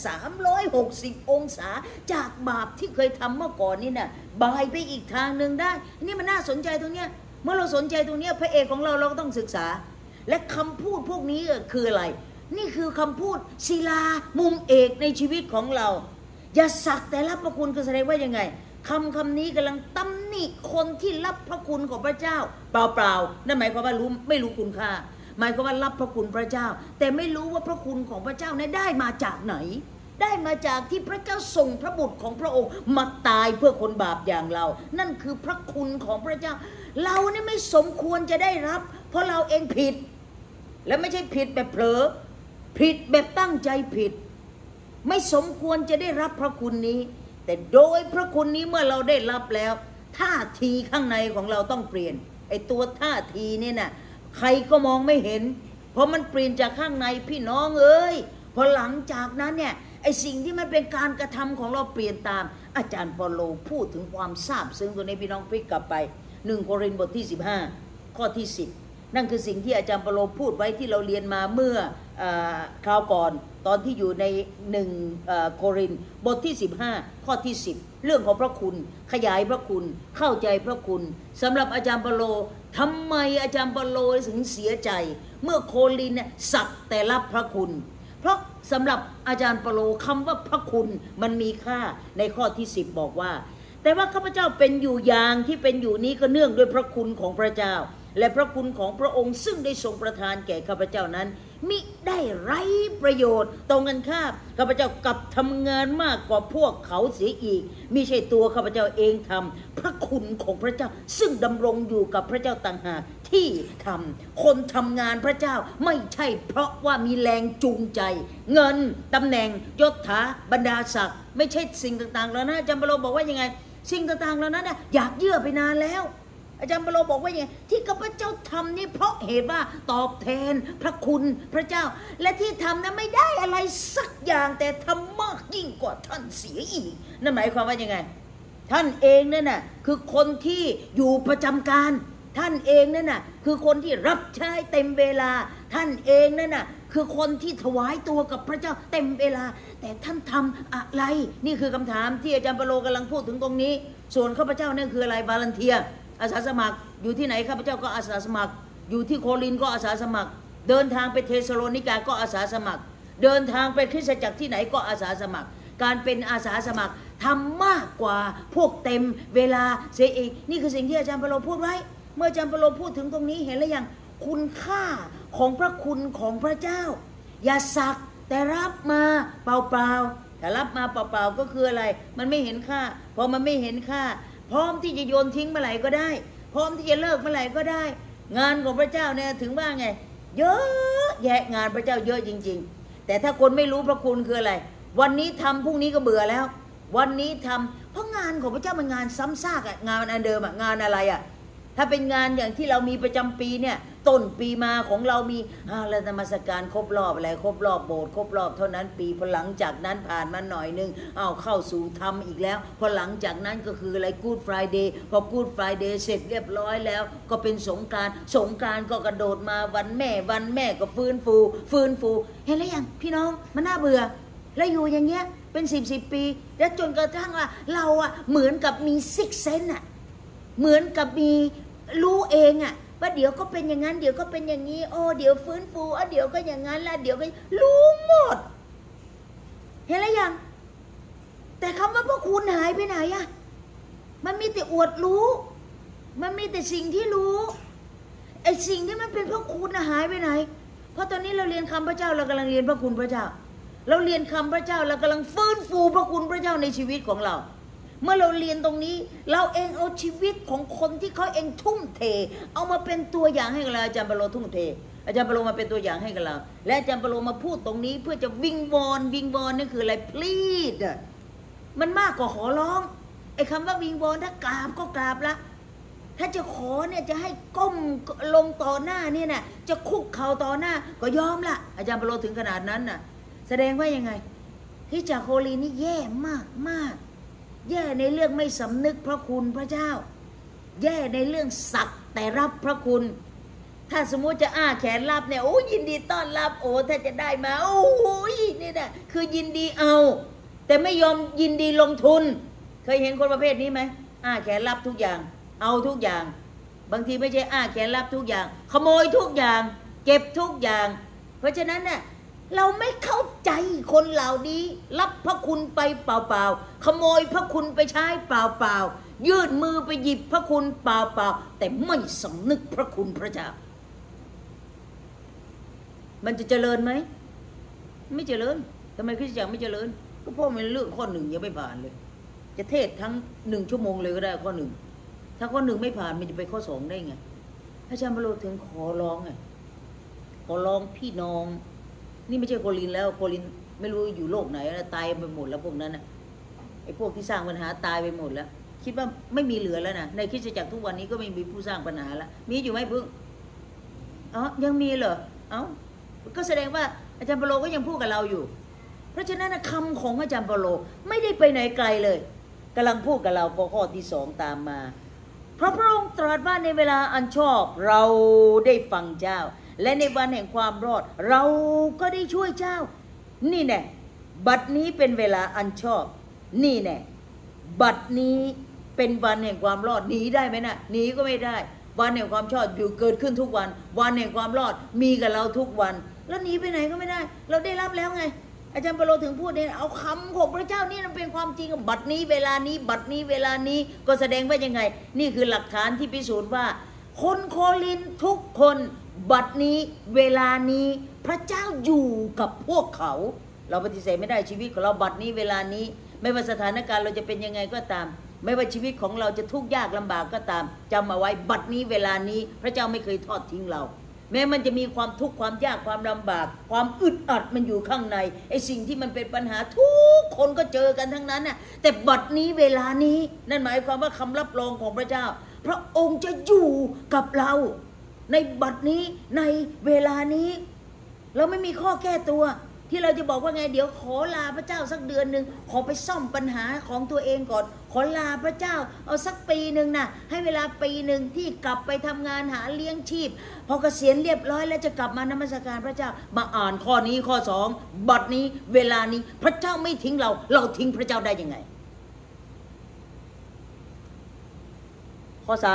360 องศาจากบาปที่เคยทำเมื่อก่อนนี่น่ะบายไปอีกทางหนึ่งได้นี่มันน่าสนใจตรงเนี้ยเมื่อเราสนใจตรงเนี้ยพระเอกของเราก็ต้องศึกษาและคำพูดพวกนี้คืออะไรนี่คือคำพูดศิลามุมเอกในชีวิตของเราอย่าสักแต่รับพระคุณคือแสดงว่ายังไงคำนี้กำลังตำหนิคนที่รับพระคุณของพระเจ้าเปล่าๆนั่นหมายความว่าไม่รู้คุณค่าหมายความว่ารับพระคุณพระเจ้าแต่ไม่รู้ว่าพระคุณของพระเจ้านั้นได้มาจากไหนได้มาจากที่พระเจ้าส่งพระบุตรของพระองค์มาตายเพื่อคนบาปอย่างเรานั่นคือพระคุณของพระเจ้าเราเนี่ยไม่สมควรจะได้รับเพราะเราเองผิดและไม่ใช่ผิดแบบเผลอผิดแบบตั้งใจผิดไม่สมควรจะได้รับพระคุณนี้แต่โดยพระคุณนี้เมื่อเราได้รับแล้วท่าทีข้างในของเราต้องเปลี่ยนไอ้ตัวท่าทีเนี่ยน่ะใครก็มองไม่เห็นเพราะมันเปลี่ยนจากข้างในพี่น้องเอ้ยพอหลังจากนั้นเนี่ยไอ้สิ่งที่มันเป็นการกระทำของเราเปลี่ยนตามอาจารย์เปโลพูดถึงความซาบซึ้งตัวนี้พี่น้องพลิกกลับไป1 โครินธ์บทที่15ข้อที่10นั่นคือสิ่งที่อาจารย์เปโลพูดไว้ที่เราเรียนมาเมื่อคราวก่อนตอนที่อยู่ใน1 โครินธ์บทที่15ข้อที่10เรื่องของพระคุณขยายพระคุณเข้าใจพระคุณสำหรับอาจารย์เปโลทำไมอาจารย์เปโลถึงเสียใจเมื่อโครินธ์เนี่ยสักแต่รับพระคุณเพราะสำหรับอาจารย์เปโลคำว่าพระคุณมันมีค่าในข้อที่10บอกว่าแต่ว่าข้าพเจ้าเป็นอยู่อย่างที่เป็นอยู่นี้ก็เนื่องด้วยพระคุณของพระเจ้าและพระคุณของพระองค์ซึ่งได้ทรงประทานแก่ข้าพเจ้านั้นมิได้ไร้ประโยชน์ตรงกันข้ามข้าพเจ้ากลับทำงานมากกว่าพวกเขาเสียอีกมิใช่ตัวข้าพเจ้าเองทำพระคุณของพระเจ้าซึ่งดำรงอยู่กับพระเจ้าต่างหากที่ทำคนทำงานพระเจ้าไม่ใช่เพราะว่ามีแรงจูงใจเงินตำแหน่งยศถาบรรดาศักดิ์ไม่ใช่สิ่งต่างๆแล้วนะอาจารย์เปโลบอกว่ายังไงสิ่งต่างๆแล้วนั้นน่ะอยากเยื่อไปนานแล้วอาจารย์เปโลบอกว่าอย่างที่ข้าพเจ้าทำนี่เพราะเหตุว่าตอบแทนพระคุณพระเจ้าและที่ทำนั้นไม่ได้อะไรสักอย่างแต่ทำมากยิ่งกว่าท่านเสียอีกนั่นหมายความว่ายังไงท่านเองนั่นน่ะคือคนที่อยู่ประจำการท่านเองนั่นน่ะคือคนที่รับใช้เต็มเวลาท่านเองนั่นน่ะคือคนที่ถวายตัวกับพระเจ้าเต็มเวลาแต่ท่านทำอะไรนี่คือคำถามที่อาจารย์เปโลกำลังพูดถึงตรงนี้ส่วนข้าพเจ้านั่นคืออะไรวาลันเทียอาสาสมัครอยู่ที่ไหนข้าพเจ้าก็อาสาสมัครอยู่ที่โครินธ์ก็อาสาสมัครเดินทางไปเทสโลนิกาก็อาสาสมัครเดินทางไปคริสตจักรที่ไหนก็อาสาสมัครการเป็นอาสาสมัครทำมากกว่าพวกเต็มเวลาเสียอีกนี่คือสิ่งที่อาจารย์เปโลพูดไว้เมื่ออาจารย์เปโลพูดถึงตรงนี้เห็นแล้วยังคุณค่าของพระคุณของพระเจ้าอย่าสักแต่รับมาเปล่าๆแต่รับมาเปล่าๆก็คืออะไรมันไม่เห็นค่าพอมันไม่เห็นค่าพร้อมที่จะโยนทิ้งเมื่อไหร่ก็ได้พร้อมที่จะเลิกเมื่อไหร่ก็ได้งานของพระเจ้าเนี่ยถึงว่าไงเยอะแยะงานพระเจ้าเยอะจริงๆแต่ถ้าคนไม่รู้พระคุณคืออะไรวันนี้ทำพรุ่งนี้ก็เบื่อแล้ววันนี้ทำเพราะงานของพระเจ้ามันงานซ้ำซากงานอันเดิมงานอะไรถ้าเป็นงานอย่างที่เรามีประจำปีเนี่ยต้นปีมาของเรามีแล้วนมัสการครบรอบอะไรครบรอบโบสถ์ครบรอบเท่านั้นปีพอหลังจากนั้นผ่านมาหน่อยนึงเข้าสู่ธรรมอีกแล้วพอหลังจากนั้นก็คืออะไรกู๊ดไฟเดย์พอกู๊ดไฟเดย์เสร็จเรียบร้อยแล้วก็เป็นสงกรานต์ก็กระโดดมาวันแม่ก็ฟื้นฟูเห็นแล้วยังพี่น้องมันน่าเบื่อแล้วอยู่อย่างเงี้ยเป็น10 ปีแล้วจนกระทั่งว่าเราเหมือนกับมีซิกเซนส์เหมือนกับมีรู้เองว่าเดี๋ยวก็เป็นอย่างนั้นเดี๋ยวก็เป็นอย่างนี้เดี๋ยวฟื้นฟูเดี๋ยวก็อย่างนั้นแล้วเดี๋ยวก็รู้หมดเห็นแล้วยังแต่คำว่าพระคุณหายไปไหนมันมีแต่อวดรู้มันมีแต่สิ่งที่รู้ไอ้สิ่งที่มันเป็นพระคุณหายไปไหนเพราะตอนนี้เราเรียนคำพระเจ้าเรากำลังเรียนพระคุณพระเจ้าเราเรียนคำพระเจ้าเรากำลังฟื้นฟูพระคุณพระเจ้าในชีวิตของเราเมื่อเราเรียนตรงนี้เราเองเอาชีวิตของคนที่เขาเองทุ่มเทเอามาเป็นตัวอย่างให้กับเราอาจารย์เปโลทุ่มเทอาจารย์เปโลมาเป็นตัวอย่างให้กับเราและอาจารย์เปโลมาพูดตรงนี้เพื่อจะวิงวอนนั่นคืออะไร plead มันมากกว่าขอร้องไอ้คำว่าวิงวอนถ้ากราบก็กราบละถ้าจะขอเนี่ยจะให้ก้มลงต่อหน้าเนี่ยนะจะคุกเข่าต่อหน้าก็ยอมละอาจารย์เปโลถึงขนาดนั้นน่ะแสดงว่ายังไงที่จากโคลีนี่แย่มากมากแย่ในเรื่องไม่สำนึกพระคุณพระเจ้าแย่ในเรื่องสักแต่รับพระคุณถ้าสมมุติจะอ้าแขนรับเนี่ยโอ้ยินดีต้อนรับโอ้ถ้าจะได้มาโอ้ยนี่นะคือยินดีเอาแต่ไม่ยอมยินดีลงทุนเคยเห็นคนประเภทนี้ไหมอ้าแขนรับทุกอย่างเอาทุกอย่างบางทีไม่ใช่อ้าแขนรับทุกอย่างขโมยทุกอย่างเก็บทุกอย่างเพราะฉะนั้นเนี่ยเราไม่เข้าใจคนเหล่านี้รับพระคุณไปเปล่าๆขโมยพระคุณไปใช้เปล่าๆยื่นมือไปหยิบพระคุณเปล่าๆแต่ไม่สำนึกพระคุณพระเจ้ามันจะเจริญไหมไม่เจริญทำไมคริสตจักรไม่เจริญก็เพราะมันเรื่องข้อหนึ่งยังไม่ผ่านเลยจะเทศทั้ง1 ชั่วโมงเลยก็ได้ข้อหนึ่งถ้าข้อหนึ่งไม่ผ่านมันจะไปข้อ2ได้ไงพระอาจารย์บรรลุถึงขอร้องไงขอร้องพี่น้องนี่ไม่ใช่โคลินแล้วโคลินไม่รู้อยู่โลกไหนแล้วตายไปหมดแล้วพวกนั้นน่ะไอ้พวกที่สร้างปัญหาตายไปหมดแล้วคิดว่าไม่มีเหลือแล้วนะในคริสตจักรทุกวันนี้ก็ไม่มีผู้สร้างปัญหาแล้วมีอยู่ไหมพึ่งอ๋อยังมีเหรอเอ้าก็แสดงว่าอาจารย์เปโลก็ยังพูดกับเราอยู่เพราะฉะนั้นคำของอาจารย์เปโลไม่ได้ไปไหนไกลเลยกำลังพูดกับเราพอข้อที่2ตามมาเพราะพระองค์ตรัสว่าในเวลาอันชอบเราได้ฟังเจ้าและในวันแห่งความรอดเราก็ได้ช่วยเจ้านี่แน่บัดนี้เป็นเวลาอันชอบนี่แน่บัดนี้เป็นวันแห่งความรอดหนีได้ไหมนะหนีก็ไม่ได้วันแห่งความชอบอยู่เกิดขึ้นทุกวันวันแห่งความรอดมีกับเราทุกวันแล้วหนีไปไหนก็ไม่ได้เราได้รับแล้วไงอาจารย์เปโลถึงพูดเนี่ยเอาคำของพระเจ้านี่มันเป็นความจริงบัดนี้เวลานี้บัดนี้เวลานี้ก็แสดงว่ายังไงนี่คือหลักฐานที่พิสูจน์ว่าคนโครินธ์ทุกคนบัดนี้เวลานี้พระเจ้าอยู่กับพวกเขาเราปฏิเสธไม่ได้ชีวิตของเราบัดนี้เวลานี้ไม่ว่าสถานการณ์เราจะเป็นยังไงก็ตามไม่ว่าชีวิตของเราจะทุกข์ยากลำบากก็ตามจำเอาไว้บัดนี้เวลานี้พระเจ้าไม่เคยทอดทิ้งเราแม้มันจะมีความทุกข์ความยากความลำบากความอึดอัดมันอยู่ข้างในไอ้สิ่งที่มันเป็นปัญหาทุกคนก็เจอกันทั้งนั้นน่ะแต่บัดนี้เวลานี้นั่นหมายความว่าคำรับรองของพระเจ้าพระองค์จะอยู่กับเราในบัดนี้ในเวลานี้เราไม่มีข้อแก้ตัวที่เราจะบอกว่าไงเดี๋ยวขอลาพระเจ้าสักเดือนนึงขอไปซ่อมปัญหาของตัวเองก่อนขอลาพระเจ้าเอาสักปีนึงนะให้เวลาปีนึงที่กลับไปทำงานหาเลี้ยงชีพพอเกษียณเรียบร้อยแล้วจะกลับมานมัสการพระเจ้ามาอ่านข้อนี้ข้อ2บัดนี้เวลานี้พระเจ้าไม่ทิ้งเราเราทิ้งพระเจ้าได้ยังไงข้อ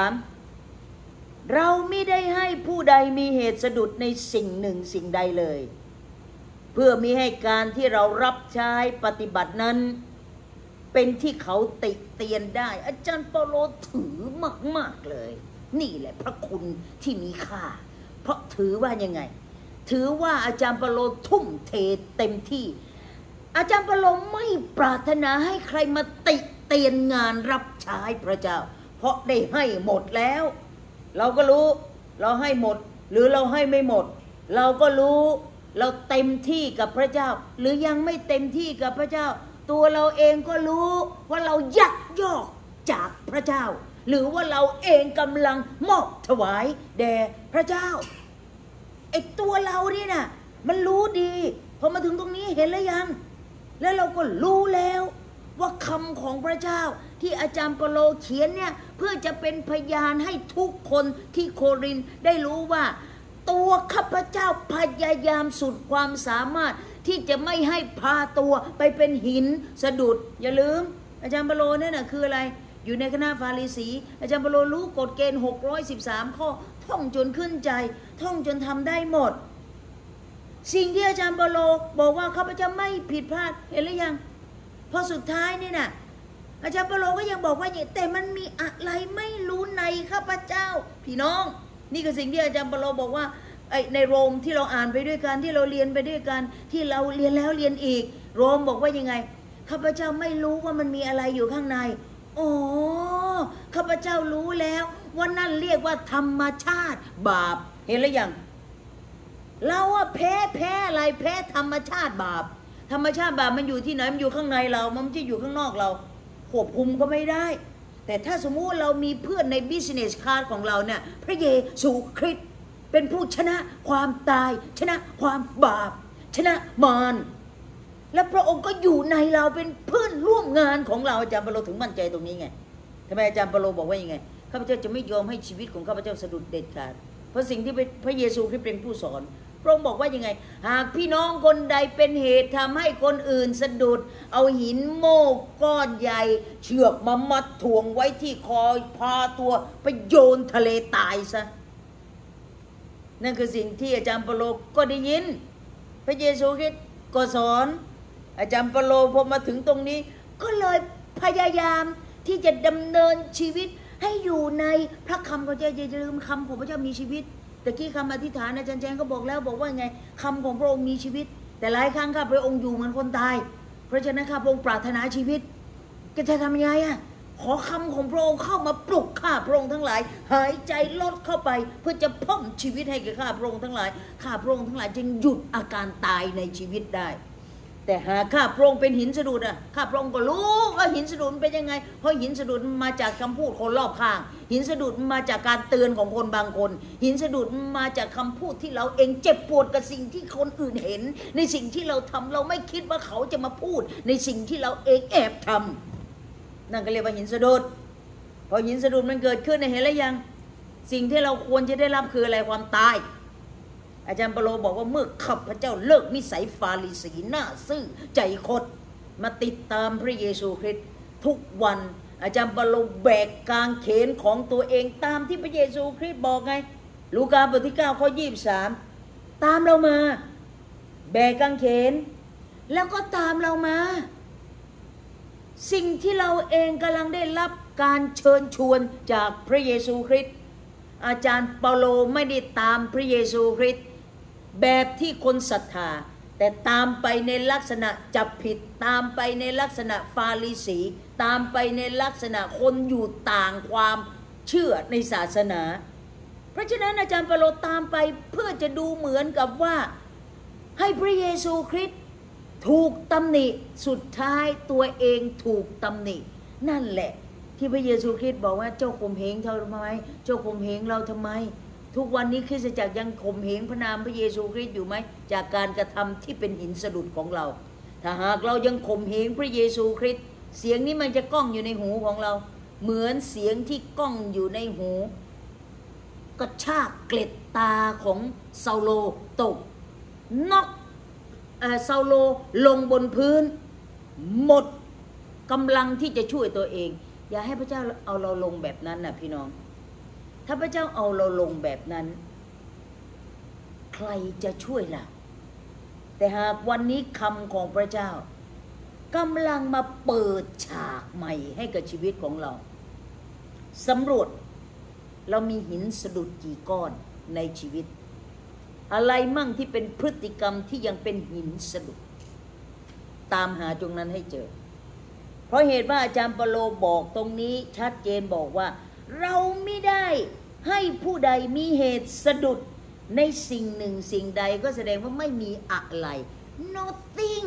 3เราไม่ได้ให้ผู้ใดมีเหตุสะดุดในสิ่งหนึ่งสิ่งใดเลยเพื่อมีให้การที่เรารับใช้ปฏิบัตินั้นเป็นที่เขาติเตียนได้อาจารย์เปโลถือมากๆเลยนี่แหละพระคุณที่มีค่าเพราะถือว่ายังไงถือว่าอาจารย์เปโลทุ่มเทเต็มที่อาจารย์เปโลไม่ปรารถนาให้ใครมาติเตียนงานรับใช้พระเจ้าเพราะได้ให้หมดแล้วเราก็รู้เราให้หมดหรือเราให้ไม่หมดเราก็รู้เราเต็มที่กับพระเจ้าหรือยังไม่เต็มที่กับพระเจ้าตัวเราเองก็รู้ว่าเรายักยอกจากพระเจ้าหรือว่าเราเองกำลังมอบถวายแด่พระเจ้าไอ้ตัวเรานี่นะมันรู้ดีพอมาถึงตรงนี้เห็นแล้วยังแล้วเราก็รู้แล้วว่าคำของพระเจ้าที่อาจารย์เปโลเขียนเนี่ยเพื่อจะเป็นพยานให้ทุกคนที่โครินธ์ได้รู้ว่าตัวข้าพเจ้าพยายามสุดความสามารถที่จะไม่ให้พาตัวไปเป็นหินสะดุดอย่าลืมอาจารย์เปโลนั่นน่ะคืออะไรอยู่ในคณะฟาริสีอาจารย์เปโลรู้กฎเกณฑ์613ข้อท่องจนขึ้นใจท่องจนทำได้หมดสิ่งที่อาจารย์เปโลบอกว่าข้าพเจ้าไม่ผิดพลาดเห็นหรือยังพอสุดท้ายนี่น่ะอาจารย์เปโลก็ยังบอกว่าแต่มันมีอะไรไม่รู้ในข้าพเจ้าพี่น้องนี่คือสิ่งที่อาจารย์เปโลบอกว่าในโรมที่เราอ่านไปด้วยกันที่เราเรียนไปด้วยกันที่เราเรียนแล้วเรียนอีกโรมบอกว่ายังไงข้าพเจ้าไม่รู้ว่ามันมีอะไรอยู่ข้างในอ๋อข้าพเจ้ารู้แล้วว่านั่นเรียกว่าธรรมชาติบาปเห็นหรือยังเราว่าแพ้อะไรแพ้ธรรมชาติบาปธรรมชาติบาปมันอยู่ที่ไหนมันอยู่ข้างในเรามันไม่ใช่อยู่ข้างนอกเราควบคุมก็ไม่ได้แต่ถ้าสมมุติเรามีเพื่อนในบิสเนสคลาสของเราเนี่ยพระเยซูคริสต์เป็นผู้ชนะความตายชนะความบาปชนะมารและพระองค์ก็อยู่ในเราเป็นเพื่อนร่วมงานของเราอาจารย์เปาโลถึงมั่นใจตรงนี้ไงทำไมอาจารย์เปาโลบอกว่ายังไงข้าพเจ้าจะไม่ยอมให้ชีวิตของข้าพเจ้าสะดุดเด็ดขาดเพราะสิ่งที่พระเยซูคริสต์เป็นผู้สอนพระองค์บอกว่ายังไงหากพี่น้องคนใดเป็นเหตุทำให้คนอื่นสะดุดเอาหินโม่ก้อนใหญ่เชือกมามัดถ่วงไว้ที่คอพาตัวไปโยนทะเลตายซะนั่นคือสิ่งที่อาจารย์เปาโลก็ได้ยินพระเยซูคริสต์ก็สอนอาจารย์เปาโลพอมาถึงตรงนี้ก็เลยพยายามที่จะดำเนินชีวิตให้อยู่ในพระคำของพระเจ้าอย่าลืมคำของพระเจ้ามีชีวิตแต่กี้คำอธิษฐานอาจารย์แจงก็บอกแล้วบอกว่าไงคำของพระองค์มีชีวิตแต่หลายครั้งข้าพระองค์อยู่เหมือนคนตายเพราะฉะนั้นข้าพระองค์ปรารถนาชีวิตก็จะทำยังไงอ่ะขอคำของพระองค์เข้ามาปลุกข้าพระองค์ทั้งหลายหายใจลดเข้าไปเพื่อจะเพิ่มชีวิตให้แก่ข้าพระองค์ทั้งหลายข้าพระองค์ทั้งหลายจึงหยุดอาการตายในชีวิตได้แต่หากข้าพระองค์เป็นหินสะดุดอ่ะข้าพระองค์ก็รู้ว่าหินสะดุดเป็นยังไงเพราะหินสะดุดมาจากคำพูดคนรอบข้างหินสะดุดมาจากการเตือนของคนบางคนหินสะดุดมาจากคำพูดที่เราเองเจ็บปวดกับสิ่งที่คนอื่นเห็นในสิ่งที่เราทำเราไม่คิดว่าเขาจะมาพูดในสิ่งที่เราเองแอบทำนั่นก็เรียกว่าหินสะดุดพอหินสะดุดมันเกิดขึ้นเห็นแล้วยังสิ่งที่เราควรจะได้รับคืออะไรความตายอาจารย์เปาโลบอกว่าเมื่อข้าพเจ้าเลิกนิสัยฟาริสีหน้าซื่อใจคดมาติดตามพระเยซูคริสต์ทุกวันอาจารย์เปาโลแบกกางเขนของตัวเองตามที่พระเยซูคริสต์บอกไงลูกาบทที่9ข้อ23ตามเรามาแบกกางเขนแล้วก็ตามเรามาสิ่งที่เราเองกำลังได้รับการเชิญชวนจากพระเยซูคริสต์อาจารย์เปาโลไม่ได้ตามพระเยซูคริสต์แบบที่คนศรัทธาแต่ตามไปในลักษณะจับผิดตามไปในลักษณะฟาริสีตามไปในลักษณะคนอยู่ต่างความเชื่อในศาสนาเพราะฉะนั้นอาจารย์เปาโลตามไปเพื่อจะดูเหมือนกับว่าให้พระเยซูคริสต์ถูกตำหนิสุดท้ายตัวเองถูกตำหนินั่นแหละที่พระเยซูคริสต์บอกว่าเจ้าข่มเหงเท่าทำไมเจ้าข่มเหงเราทำไมทุกวันนี้คริสตจักรยังข่มเหงพระนามพระเยซูคริสต์อยู่ไหมจากการกระทำที่เป็นหินสะดุดของเราถ้าหากเรายังข่มเหงพระเยซูคริสต์เสียงนี้มันจะก้องอยู่ในหูของเราเหมือนเสียงที่ก้องอยู่ในหูกระชากเกล็ดตาของซาโลตกน็อกซาโลลงบนพื้นหมดกำลังที่จะช่วยตัวเองอย่าให้พระเจ้าเอาเราลงแบบนั้นนะพี่น้องถ้าพระเจ้าเอาเราลงแบบนั้นใครจะช่วยเราแต่หากวันนี้คำของพระเจ้ากำลังมาเปิดฉากใหม่ให้กับชีวิตของเราสำรวจเรามีหินสะดุดกี่ก้อนในชีวิตอะไรมั่งที่เป็นพฤติกรรมที่ยังเป็นหินสะดุดตามหาตรงนั้นให้เจอเพราะเหตุว่าอาจารย์เปาโลบอกตรงนี้ชัดเจนบอกว่าเราไม่ได้ให้ผู้ใดมีเหตุสะดุดในสิ่งหนึ่งสิ่งใดก็แสดงว่าไม่มีอะไร nothing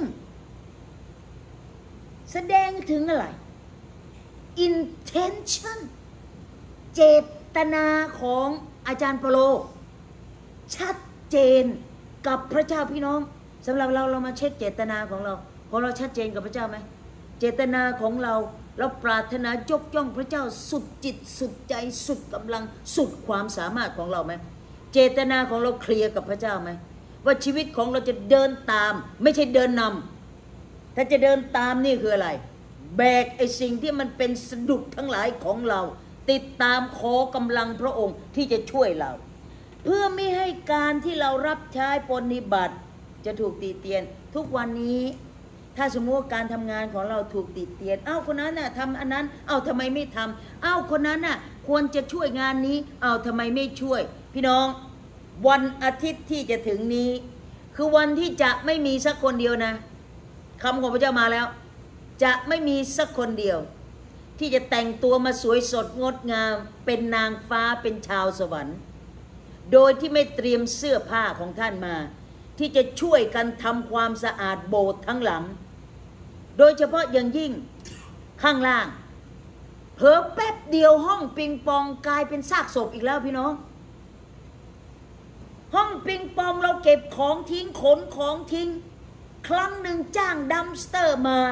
แสดงถึงอะไร intention เจตนาของอาจารย์เปาโลชัดเจนกับพระเจ้าพี่น้องสำหรับเรามาเช็คเจตนาของเราชัดเจนกับพระเจ้าไหมเจตนาของเราปรารถนายกย่องพระเจ้าสุดจิตสุดใจสุดกำลังสุดความสามารถของเราไหมเจตนาของเราเคลียร์กับพระเจ้าไหมว่าชีวิตของเราจะเดินตามไม่ใช่เดินนำถ้าจะเดินตามนี่คืออะไรแบกไอ้สิ่งที่มันเป็นสะดุดทั้งหลายของเราติดตามขอกำลังพระองค์ที่จะช่วยเราเพื่อไม่ให้การที่เรารับใช้ปฏิบัติจะถูกตีเตียนทุกวันนี้ถ้าสมมติการทำงานของเราถูกติเตียนคนนั้นน่ะทำอันนั้นทำไมไม่ทำคนนั้นน่ะควรจะช่วยงานนี้ทำไมไม่ช่วยพี่น้องวันอาทิตย์ที่จะถึงนี้คือวันที่จะไม่มีสักคนเดียวนะคำของพระเจ้ามาแล้วจะไม่มีสักคนเดียวที่จะแต่งตัวมาสวยสดงดงามเป็นนางฟ้าเป็นชาวสวรรค์โดยที่ไม่เตรียมเสื้อผ้าของท่านมาที่จะช่วยกันทำความสะอาดโบสถ์ทั้งหลังโดยเฉพาะอย่างยิ่งข้างล่างเผลอแป๊บเดียวห้องปิงปองกลายเป็นซากศพอีกแล้วพี่น้องห้องปิงปองเราเก็บของทิ้งขนของทิ้งครั้งหนึ่งจ้างดัมสเตอร์มา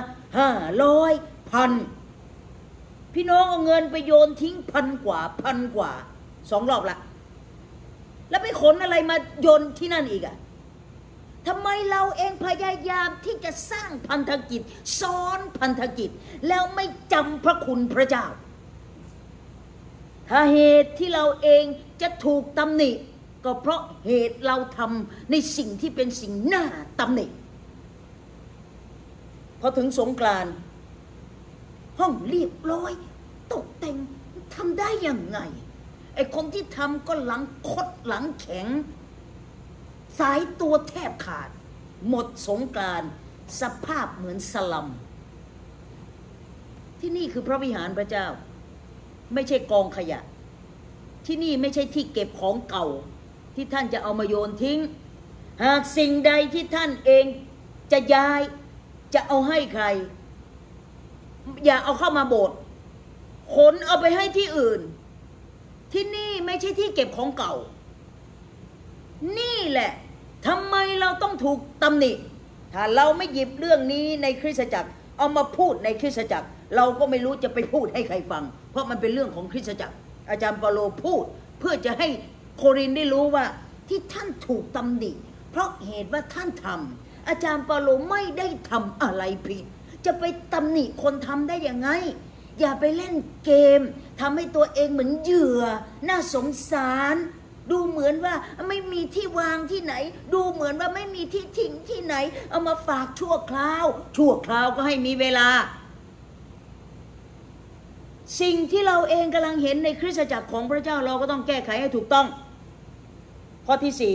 500,000พี่น้องเอาเงินไปโยนทิ้งพันกว่า2 รอบละแล้วไปขนอะไรมาโยนที่นั่นอีกอะทำไมเราเองพยายามที่จะสร้างพันธกิจซ้อนพันธกิจแล้วไม่จำพระคุณพระเจ้าถ้าเหตุที่เราเองจะถูกตำหนิก็เพราะเหตุเราทำในสิ่งที่เป็นสิ่งน่าตำหนิพอถึงสงกรานต์ห้องเรียบร้อยตกแต่งทำได้ยังไงไอ้คนที่ทำก็หลังคดหลังแข็งสายตัวแทบขาดหมดสงกรานต์สภาพเหมือนสลัมที่นี่คือพระวิหารพระเจ้าไม่ใช่กองขยะที่นี่ไม่ใช่ที่เก็บของเก่าที่ท่านจะเอามาโยนทิ้งหากสิ่งใดที่ท่านเองจะย้ายจะเอาให้ใครอย่าเอาเข้ามาโบสถ์ขนเอาไปให้ที่อื่นที่นี่ไม่ใช่ที่เก็บของเก่านี่แหละทำไมเราต้องถูกตำหนิถ้าเราไม่หยิบเรื่องนี้ในคริสตจักรเอามาพูดในคริสตจักรเราก็ไม่รู้จะไปพูดให้ใครฟังเพราะมันเป็นเรื่องของคริสตจักรอาจารย์เปาโลพูดเพื่อจะให้โครินธ์ได้รู้ว่าที่ท่านถูกตำหนิเพราะเหตุว่าท่านทำอาจารย์เปาโลไม่ได้ทำอะไรผิดจะไปตำหนิคนทำได้ยังไงอย่าไปเล่นเกมทำให้ตัวเองเหมือนเหยื่อน่าสงสารดูเหมือนว่าไม่มีที่วางที่ไหนดูเหมือนว่าไม่มีที่ทิ้งที่ไหนเอามาฝากชั่วคราวก็ให้มีเวลาสิ่งที่เราเองกำลังเห็นในคริสตจักรของพระเจ้าเราก็ต้องแก้ไขให้ถูกต้องข้อที่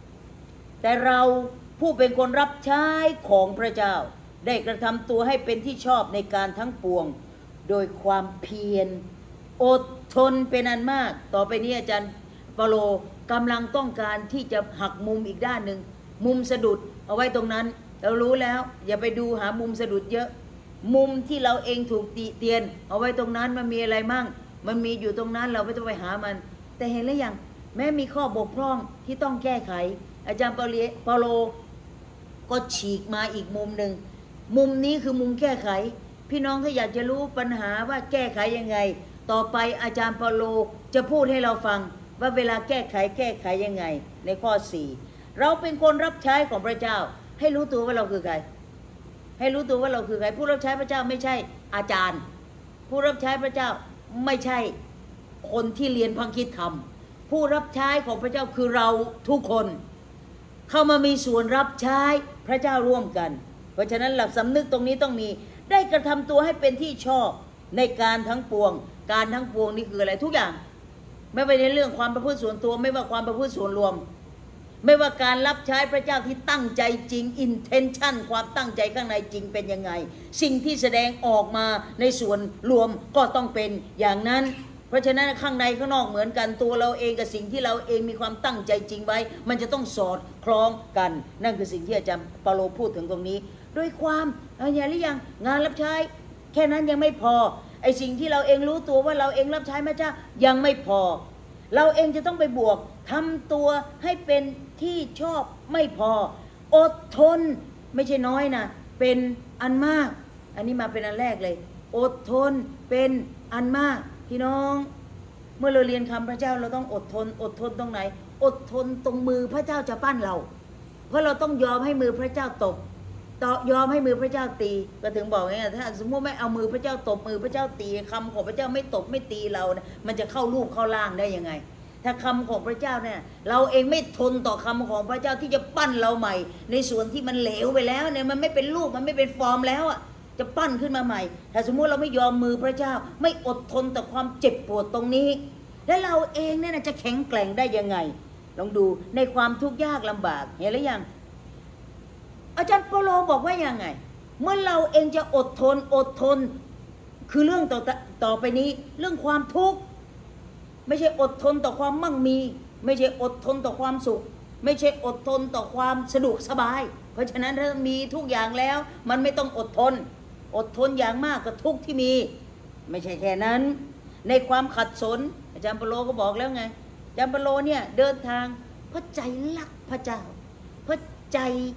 4แต่เราผู้เป็นคนรับใช้ของพระเจ้าได้กระทำตัวให้เป็นที่ชอบในการทั้งปวงโดยความเพียรอดทนเป็นอันมากต่อไปนี้อาจารย์เปาโลกำลังต้องการที่จะหักมุมอีกด้านหนึ่งมุมสะดุดเอาไว้ตรงนั้นเรารู้แล้วอย่าไปดูหามุมสะดุดเยอะมุมที่เราเองถูกติเตียนเอาไว้ตรงนั้นมันมีอะไรมั่งมันมีอยู่ตรงนั้นเราไม่ต้องไปหามันแต่เห็นแล้วยังแม้มีข้อบกพร่องที่ต้องแก้ไขอาจารย์เปาโลก็ฉีกมาอีกมุมหนึ่งมุมนี้คือมุมแก้ไขพี่น้องถ้าอยากจะรู้ปัญหาว่าแก้ไขยังไงต่อไปอาจารย์เปาโลจะพูดให้เราฟังว่าเวลาแก้ไขยังไงในข้อ4เราเป็นคนรับใช้ของพระเจ้าให้รู้ตัวว่าเราคือใครให้รู้ตัวว่าเราคือใครผู้รับใช้พระเจ้าไม่ใช่อาจารย์ผู้รับใช้พระเจ้าไม่ใช่คนที่เรียนพระคิดธรรมผู้รับใช้ของพระเจ้าคือเราทุกคนเข้ามามีส่วนรับใช้พระเจ้าร่วมกันเพราะฉะนั้นหลักสำนึกตรงนี้ต้องมีได้กระทำตัวให้เป็นที่ชอบในการทั้งปวงการทั้งปวงนี่คืออะไรทุกอย่างไม่ว่าในเรื่องความประพฤติส่วนตัวไม่ว่าความประพฤติส่วนรวมไม่ว่าการรับใช้พระเจ้าที่ตั้งใจจริง intention ความตั้งใจข้างในจริงเป็นยังไงสิ่งที่แสดงออกมาในส่วนรวมก็ต้องเป็นอย่างนั้นเพราะฉะนั้นข้างในข้างนอกเหมือนกันตัวเราเองกับสิ่งที่เราเองมีความตั้งใจจริงไว้มันจะต้องสอดคล้องกันนั่นคือสิ่งที่อาจารย์เปาโลพูดถึงตรงนี้ด้วยความอย่างหรือยังงานรับใช้แค่นั้นยังไม่พอไอ้สิ่งที่เราเองรู้ตัวว่าเราเองรับใช้พระเจ้ายังไม่พอเราเองจะต้องไปบวกทำตัวให้เป็นที่ชอบไม่พออดทนไม่ใช่น้อยนะเป็นอันมากอันนี้มาเป็นอันแรกเลยอดทนเป็นอันมากพี่น้องเมื่อเราเรียนคำพระเจ้าเราต้องอดทนตรงไหนอดทนตรงมือพระเจ้าจะปั้นเราเพราะเราต้องยอมให้มือพระเจ้าตบยอมให้มือพระเจ้าตีก็ถึงบอกไงถ้าสมมติไม่เอามือพระเจ้าตบมือพระเจ้าตีคำของพระเจ้าไม่ตบไม่ตีเรานะมันจะเข้ารูปเข้าร่างได้ยังไงถ้าคำของพระเจ้าเนี่ยเราเองไม่ทนต่อคำของพระเจ้าที่จะปั้นเราใหม่ในส่วนที่มันเหลวไปแล้วเนี่ยมันไม่เป็นรูปมันไม่เป็นฟอร์มแล้วอ่ะจะปั้นขึ้นมาใหม่ถ้าสมมุติเราไม่ยอมมือพระเจ้าไม่อดทนต่อความเจ็บปวดตรงนี้แล้วเราเองเนี่ยจะแข็งแกร่งได้ยังไงลองดูในความทุกข์ยากลำบากเห็นหรือยังอาจารย์เปาโลบอกว่ายังไงเมื่อเราเองจะอดทนคือเรื่องต่อไปนี้เรื่องความทุกข์ไม่ใช่อดทนต่อความมั่งมีไม่ใช่อดทนต่อความสุขไม่ใช่อดทนต่อความสะดวกสบายเพราะฉะนั้นถ้ามีทุกอย่างแล้วมันไม่ต้องอดทนอย่างมากกับทุกที่มีไม่ใช่แค่นั้นในความขัดสนอาจารย์เปาโลก็บอกแล้วไงอาจารย์เปาโลเนี่ยเดินทางเพราะใจรักพระเจ้าเพราะใจ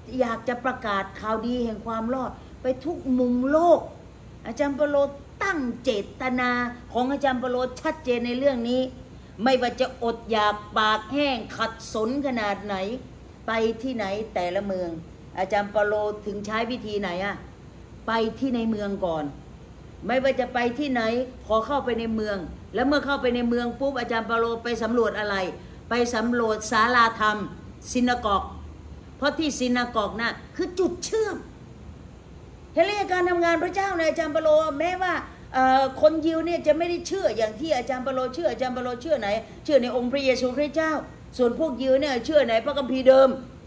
อยากจะประกาศข่าวดีแห่งความรอดไปทุกมุมโลกอาจารย์เปโลตั้งเจตนาของอาจารย์เปโลชัดเจนในเรื่องนี้ไม่ว่าจะอดอยากปากแห้งขัดสนขนาดไหนไปที่ไหนแต่ละเมืองอาจารย์เปโลถึงใช้วิธีไหนอะไปที่ในเมืองก่อนไม่ว่าจะไปที่ไหนขอเข้าไปในเมืองแล้วเมื่อเข้าไปในเมืองปุ๊บอาจารย์เปโลไปสำรวจอะไรไปสำรวจศาลาธรรมซินาโกกเพราะที่ซินาโกกน่ะคือจุดเชื่อมเรื่องการทำงานพระเจ้าในอาจารย์เปโลแม้ว่าคนยิวเนี่ยจะไม่ได้เชื่ออย่างที่อาจารย์เปโลเชื่ออาจารย์เปโลเชื่อไหนเชื่อในองค์พระเยซูคริสต์เจ้าส่วนพวกยิวเนี่ยเชื่อไหนพระคัมภีร์เดิม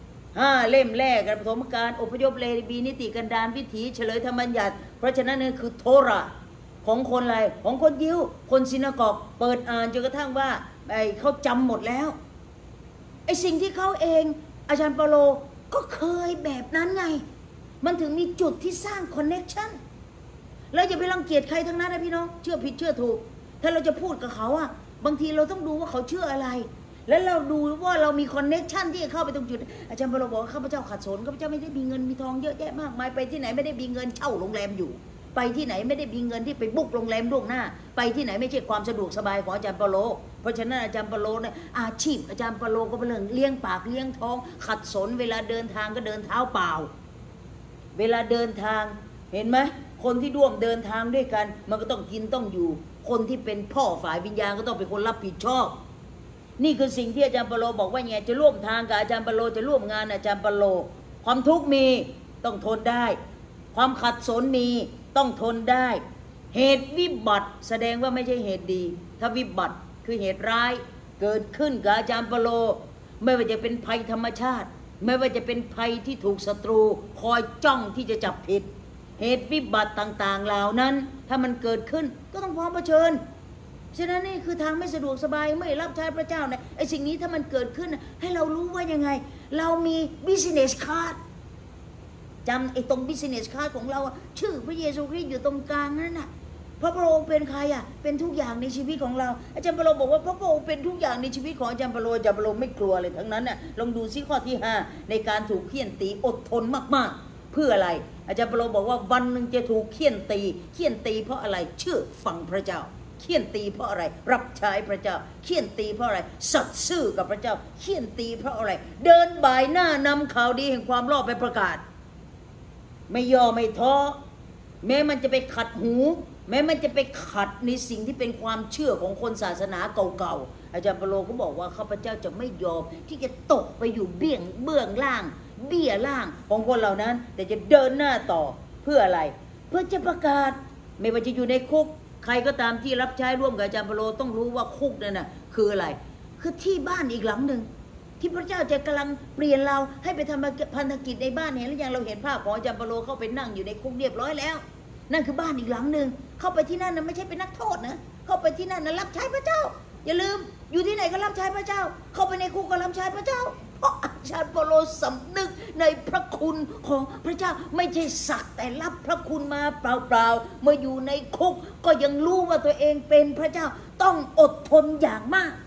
5 เล่มแรกปฐมกาลอพยพเลวีนิติกันดารวิถีเฉลยธรรมบัญญัติเพราะฉะนั้นนี่คือโทราของคนอะไรของคนยิวคนซินาโกกเปิดอ่านจนกระทั่งว่าเขาจำหมดแล้วไอ้สิ่งที่เขาเองอาจารย์เปโลก็เคยแบบนั้นไงมันถึงมีจุดที่สร้างคอนเนคชั่นแล้วอย่าไปรังเกียจใครทั้งนั้นนะพี่น้องเชื่อผิดเชื่อถูกถ้าเราจะพูดกับเขาอะบางทีเราต้องดูว่าเขาเชื่ออะไรแล้วเราดูว่าเรามีคอนเนคชั่นที่จะเข้าไปตรงจุดอาจารย์เปโลบอกว่าข้าพเจ้าขัดสนข้าพเจ้าไม่ได้มีเงินมีทองเยอะแยะมากมายไปที่ไหนไม่ได้มีเงินเช่าโรงแรมอยู่ไปที่ไหนไม่ได้มีเงินที่ไปบุกโรงแรมล่วงหน้าไปที่ไหนไม่ใช่ความสะดวกสบายของอาจารย์เปโลเพราะฉะนั้นอาจารย์เปโลเนี่ยอาชีพอาจารย์เปโลก็เป็นเรื่องเลี้ยงปากเลี้ยงท้องขัดสนเวลาเดินทางก็เดินเท้าเปล่าเวลาเดินทางเห็นไหมคนที่ร่วมเดินทางด้วยกันมันก็ต้องกินต้องอยู่คนที่เป็นพ่อฝ่ายวิญญาณก็ต้องเป็นคนรับผิดชอบนี่คือสิ่งที่อาจารย์เปโลบอกว่าไงจะร่วมทางกับอาจารย์เปโลจะร่วมงานอาจารย์เปโลความทุกข์มีต้องทนได้ความขัดสนมีต้องทนได้เหตุวิบัติแสดงว่าไม่ใช่เหตุดีถ้าวิบัติคือเหตุร้ายเกิดขึ้นกับอาจารย์เปโลไม่ว่าจะเป็นภัยธรรมชาติไม่ว่าจะเป็นภัยที่ถูกศัตรูคอยจ้องที่จะจับผิดเหตุวิบัติต่างๆเหล่านั้นถ้ามันเกิดขึ้นก็ต้องพร้อมเผชิญฉะนั้นนี่คือทางไม่สะดวกสบายไม่รับใช้พระเจ้าเนี่ยไอ้สิ่งนี้ถ้ามันเกิดขึ้นให้เรารู้ว่ายังไงเรามี business card จำไอ้ตรง business card ของเราชื่อพระเยซูคริสต์อยู่ตรงกลางนั่นน่ะพระองค์เป็นใครอ่ะเป็นทุกอย่างในชีวิตของเราอาจารย์เปโลบอกว่าพระองค์เป็นทุกอย่างในชีวิตของอาจารย์เปโลอาจารย์เปโลไม่กลัวเลยทั้งนั้นน่ะลองดูซิข้อที่5ในการถูกเฆี่ยนตีอดทนมากๆเพื่ออะไรอาจารย์เปโลบอกว่าวันหนึ่งจะถูกเฆี่ยนตีเพราะอะไรเชื่อฟังพระเจ้าเฆี่ยนตีเพราะอะไรรับใช้พระเจ้าเฆี่ยนตีเพราะอะไรสัตย์ซื่อกับพระเจ้าเฆี่ยนตีเพราะอะไรเดินบ่ายหน้านำข่าวดีแห่งความรอดไปประกาศไม่ย่อไม่ท้อแม้มันจะไปขัดหูแม้มันจะไปขัดในสิ่งที่เป็นความเชื่อของคนศาสนาเก่าๆอาจารย์เปโลก็บอกว่าข้าพเจ้าจะไม่ยอมที่จะตกไปอยู่เบื้องล่างเบี้ยล่างของคนเหล่านั้นแต่จะเดินหน้าต่อเพื่ออะไรเพื่อจะประกาศไม่ว่าจะอยู่ในคุกใครก็ตามที่รับใช้ร่วมกับอาจารย์เปโลต้องรู้ว่าคุกนั่นน่ะคืออะไรคือที่บ้านอีกหลังหนึ่งที่พระเจ้าจะกำลังเปลี่ยนเราให้ไปทำพันธกิจในบ้านเห็นหรือยังเราเห็นภาพของอาจารย์เปโลเข้าไปนั่งอยู่ในคุกเรียบร้อยแล้วนั่นคือบ้านอีกหลังหนึ่งเข้าไปที่นั่นนะไม่ใช่เป็นนักโทษนะเข้าไปที่นั่นนะรับใช้พระเจ้าอย่าลืมอยู่ที่ไหนก็รับใช้พระเจ้าเข้าไปในคุกก็รับใช้พระเจ้าเพราะอาจารย์เปโลสำนึกในพระคุณของพระเจ้าไม่ใช่สักแต่รับพระคุณมาเปล่าๆเมื่ออยู่ในคุกก็ยังรู้ว่าตัวเองเป็นพระเจ้าต้องอดทนอย่างมาก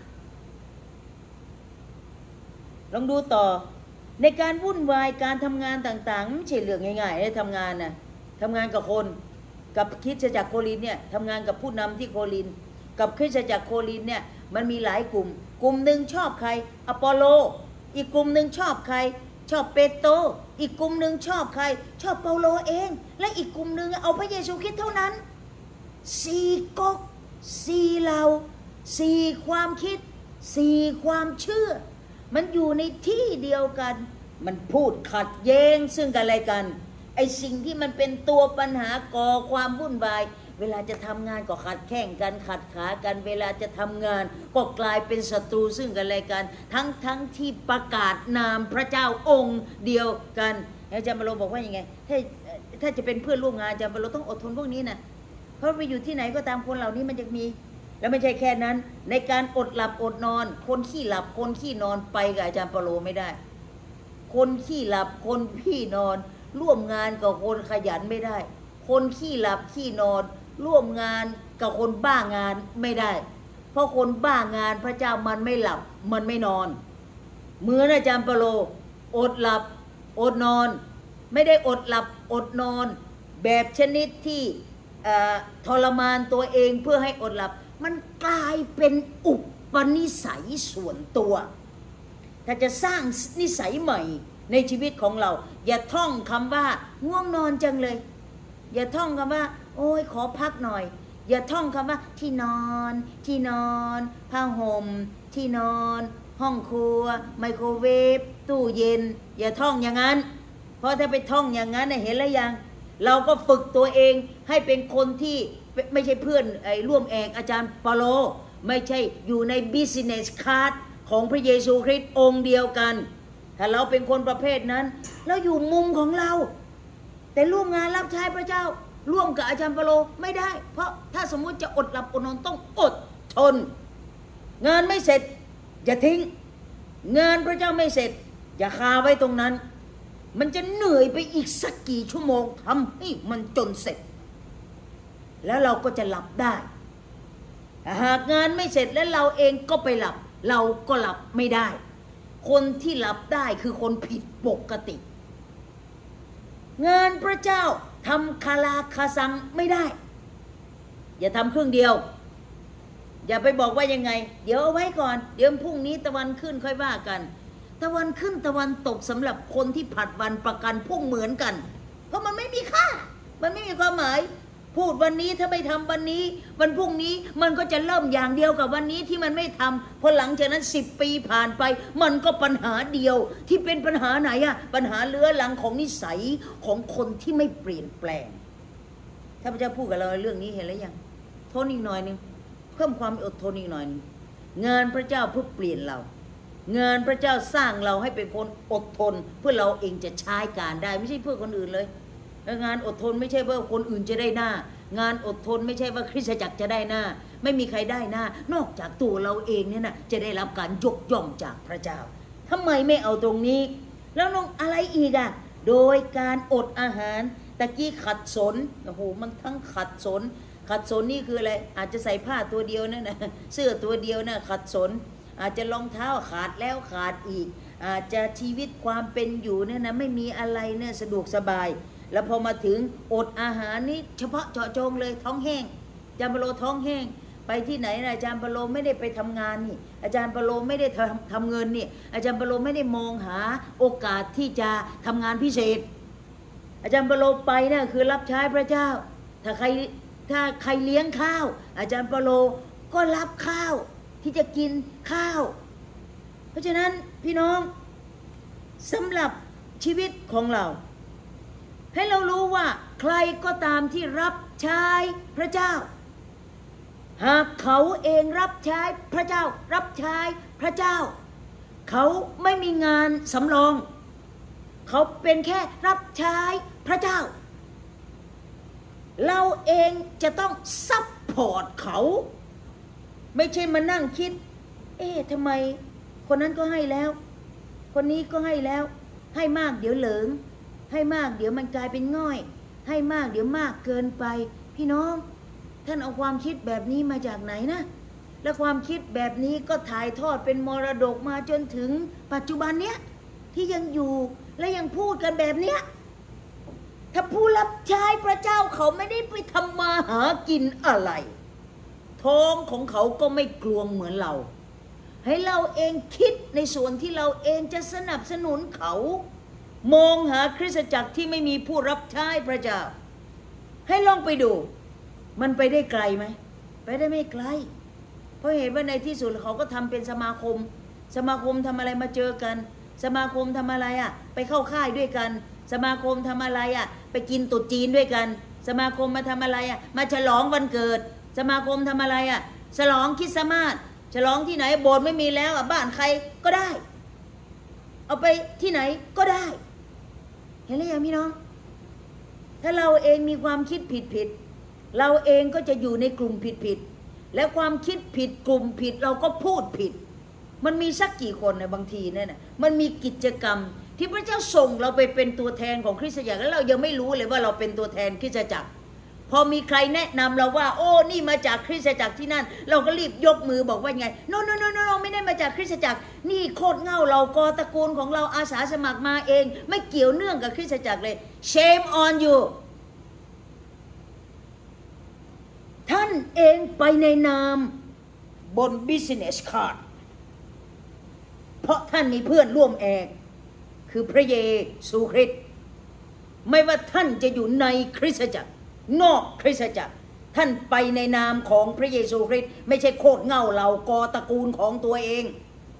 ลองดูต่อในการวุ่นวายการทำงานต่างๆไม่ใช่เรื่องง่ายๆได้ทำงานนะทำงานกับคนกับคริสตจักรโครินเนี่ยทำงานกับผู้นำที่โครินกับคริสตจักรโครินเนี่ยมันมีหลายกลุ่มหนึ่งชอบใครอปอโลอีกกลุ่มหนึ่งชอบใครชอบเปโตรอีกกลุ่มหนึ่งชอบใครชอบเปาโลเองและอีกกลุ่มหนึ่งเอาพระเยซูคริสต์เท่านั้น4 ก๊ก4เหล่า4ความคิด4ความเชื่อมันอยู่ในที่เดียวกันมันพูดขัดแย้งซึ่งกันและกันไอ้สิ่งที่มันเป็นตัวปัญหาก่อความวุ่นวายเวลาจะทำงานก็ขัดแข้งกันขัดขากันเวลาจะทำงานก็กลายเป็นศัตรูซึ่งกันและกันทั้งที่ประกาศนามพระเจ้าองค์เดียวกันอาจารย์เปโลบอกว่ายังไงถ้าจะเป็นเพื่อนร่วมงานอาจารย์เปโลต้องอดทนพวกนี้นะเพราะไปอยู่ที่ไหนก็ตามคนเหล่านี้มันจะมีแล้วไม่ใช่แค่นั้นในการอดหลับอดนอนคนขี้หลับคนขี้นอนไปกับอาจารย์เปโลไม่ได้คนขี้หลับคนขี้นอนร่วมงานกับคนขยันไม่ได้คนขี้หลับขี้นอนร่วมงานกับคนบ้างานไม่ได้เพราะคนบ้างานพระเจ้ามันไม่หลับมันไม่นอนเหมือนอาจารย์เปโลอดหลับออดนอนไม่ได้อดหลับอดนอนแบบชนิดที่ทรมานตัวเองเพื่อให้อดหลับมันกลายเป็นอุปนิสัยส่วนตัวถ้าจะสร้างนิสัยใหม่ในชีวิตของเราอย่าท่องคำว่าง่วงนอนจังเลยอย่าท่องคำว่าโอ้ยขอพักหน่อยอย่าท่องคำว่าที่นอนที่นอนผ้าห่มที่นอนห้องครัวไมโครเวฟตู้เย็นอย่าท่องอย่างนั้นเพราะถ้าไปท่องอย่างนั้นเห็นแล้วยังเราก็ฝึกตัวเองให้เป็นคนที่ไม่ใช่เพื่อนร่วมแอกอาจารย์เปาโลไม่ใช่อยู่ใน business card ของพระเยซูคริสต์องค์เดียวกันถ้าเราเป็นคนประเภทนั้นเราอยู่มุมของเราแต่ร่วมงานรับใช้พระเจ้าร่วมกับอาจารย์เปาโลไม่ได้เพราะถ้าสมมุติจะอดหลับอดนอนต้องอดทนงานไม่เสร็จอย่าทิ้งงานพระเจ้าไม่เสร็จอย่าคาไว้ตรงนั้นมันจะเหนื่อยไปอีกสักกี่ชั่วโมงทำให้มันจนเสร็จแล้วเราก็จะหลับได้หากงานไม่เสร็จแล้วเราเองก็ไปหลับเราก็หลับไม่ได้คนที่หลับได้คือคนผิดปกติงานพระเจ้าทำคาราคาซังไม่ได้อย่าทำครึ่งเดียวอย่าไปบอกว่ายังไงเดี๋ยวเอาไว้ก่อนเดี๋ยวพรุ่งนี้ตะวันขึ้นค่อยว่ากันตะวันขึ้นตะวันตกสำหรับคนที่ผัดวันประกันพรุ่งเหมือนกันเพราะมันไม่มีค่ามันไม่มีความหมายพูดวันนี้ถ้าไม่ทำวันนี้วันพรุ่งนี้มันก็จะเริ่มอย่างเดียวกับวันนี้ที่มันไม่ทำพอหลังจากนั้น10 ปีผ่านไปมันก็ปัญหาเดียวที่เป็นปัญหาไหนอะปัญหาเรื้อรังของนิสัยของคนที่ไม่เปลี่ยนแปลงถ้าพระเจ้าพูดกับเราเรื่องนี้เห็นแล้วยังทนอีกหน่อยนึงเพิ่มความอดทนอีกหน่อยนึงงานพระเจ้าเพื่อเปลี่ยนเรางานพระเจ้าสร้างเราให้เป็นคนอดทนเพื่อเราเองจะใช้การได้ไม่ใช่เพื่อคนอื่นเลยงานอดทนไม่ใช่ว่าคนอื่นจะได้หน้างานอดทนไม่ใช่ว่าคริสตจักรจะได้หน้าไม่มีใครได้หน้านอกจากตัวเราเองเนี่ยนะจะได้รับการยกย่องจากพระเจ้าทำไมไม่เอาตรงนี้แล้วน้องอะไรอีกอะโดยการอดอาหารตะกี้ขัดสนโอ้โหมันทั้งขัดสนนี่คืออะไรอาจจะใส่ผ้าตัวเดียวนั่นนะเสื้อตัวเดียวนะขัดสนอาจจะรองเท้าขาดแล้วขาดอีกอาจจะชีวิตความเป็นอยู่เนี่ยนะไม่มีอะไรเนี่ยสะดวกสบายแล้วพอมาถึงอดอาหารนี้เฉพาะเจาะจงเลยท้องแห้งอาจารย์เปาโลท้องแห้งไปที่ไหนนะอาจารย์เปาโลไม่ได้ไปทำงานนี่อาจารย์เปาโลไม่ได้ทำเงินนี่อาจารย์เปาโลไม่ได้มองหาโอกาสที่จะทำงานพิเศษอาจารย์เปาโลไปเนี่ยคือรับใช้พระเจ้าถ้าใครเลี้ยงข้าวอาจารย์เปาโลก็รับข้าวที่จะกินข้าวเพราะฉะนั้นพี่น้องสำหรับชีวิตของเราให้เรารู้ว่าใครก็ตามที่รับใช้พระเจ้าหากเขาเองรับใช้พระเจ้ารับใช้พระเจ้าเขาไม่มีงานสำรองเขาเป็นแค่รับใช้พระเจ้าเราเองจะต้องซัพพอร์ตเขาไม่ใช่มานั่งคิดทำไมคนนั้นก็ให้แล้วคนนี้ก็ให้แล้วให้มากเดี๋ยวเหลิงให้มากเดี๋ยวมันกลายเป็นง่อยให้มากเดี๋ยวมากเกินไปพี่น้องท่านเอาความคิดแบบนี้มาจากไหนนะและความคิดแบบนี้ก็ถ่ายทอดเป็นมรดกมาจนถึงปัจจุบันเนี้ยที่ยังอยู่และยังพูดกันแบบเนี้ยถ้าผู้รับใช้พระเจ้าเขาไม่ได้ไปทำมาหากินอะไรท้องของเขาก็ไม่กลวงเหมือนเราให้เราเองคิดในส่วนที่เราเองจะสนับสนุนเขามองหาคริสตจักรที่ไม่มีผู้รับใช้พระเจ้าให้ลองไปดูมันไปได้ไกลไหมไปได้ไม่ไกลเพราะเห็นว่าในที่สุดเขาก็ทำเป็นสมาคมทำอะไรมาเจอกันสมาคมทำอะไรไปเข้าค่ายด้วยกันสมาคมทำอะไรไปกินตุ๊จีนด้วยกันสมาคมมาทำอะไรมาฉลองวันเกิดสมาคมทำอะไรฉลองคริสต์มาสฉลองที่ไหนโบสถ์ไม่มีแล้วบ้านใครก็ได้เอาไปที่ไหนก็ได้เห็นหรือยังพี่น้องถ้าเราเองมีความคิดผิดเราเองก็จะอยู่ในกลุ่มผิดและความคิดผิดกลุ่มผิดเราก็พูดผิดมันมีสักกี่คนบางทีเนี่ยนะมันมีกิจกรรมที่พระเจ้าส่งเราไปเป็นตัวแทนของคริสตจักรแล้วเรายังไม่รู้เลยว่าเราเป็นตัวแทนคริสตจักรพอมีใครแนะนำเราว่าโอ้นี่มาจากคริสตจักรที่นั่นเราก็รีบยกมือบอกว่าไงโนไม่ได้มาจากคริสตจักรนี่โคตรเง่าเรากอตระกูลของเราอาสาสมัครมาเองไม่เกี่ยวเนื่องกับคริสตจักรเลย shame on you ท่านเองไปในนามบน business card เพราะท่านมีเพื่อนร่วมแอกคือพระเยซูคริสต์ไม่ว่าท่านจะอยู่ในคริสตจักรนอกคริสตจักรท่านไปในนามของพระเยซูคริสต์ไม่ใช่โคตรเง่าเหล่ากอตระกูลของตัวเอง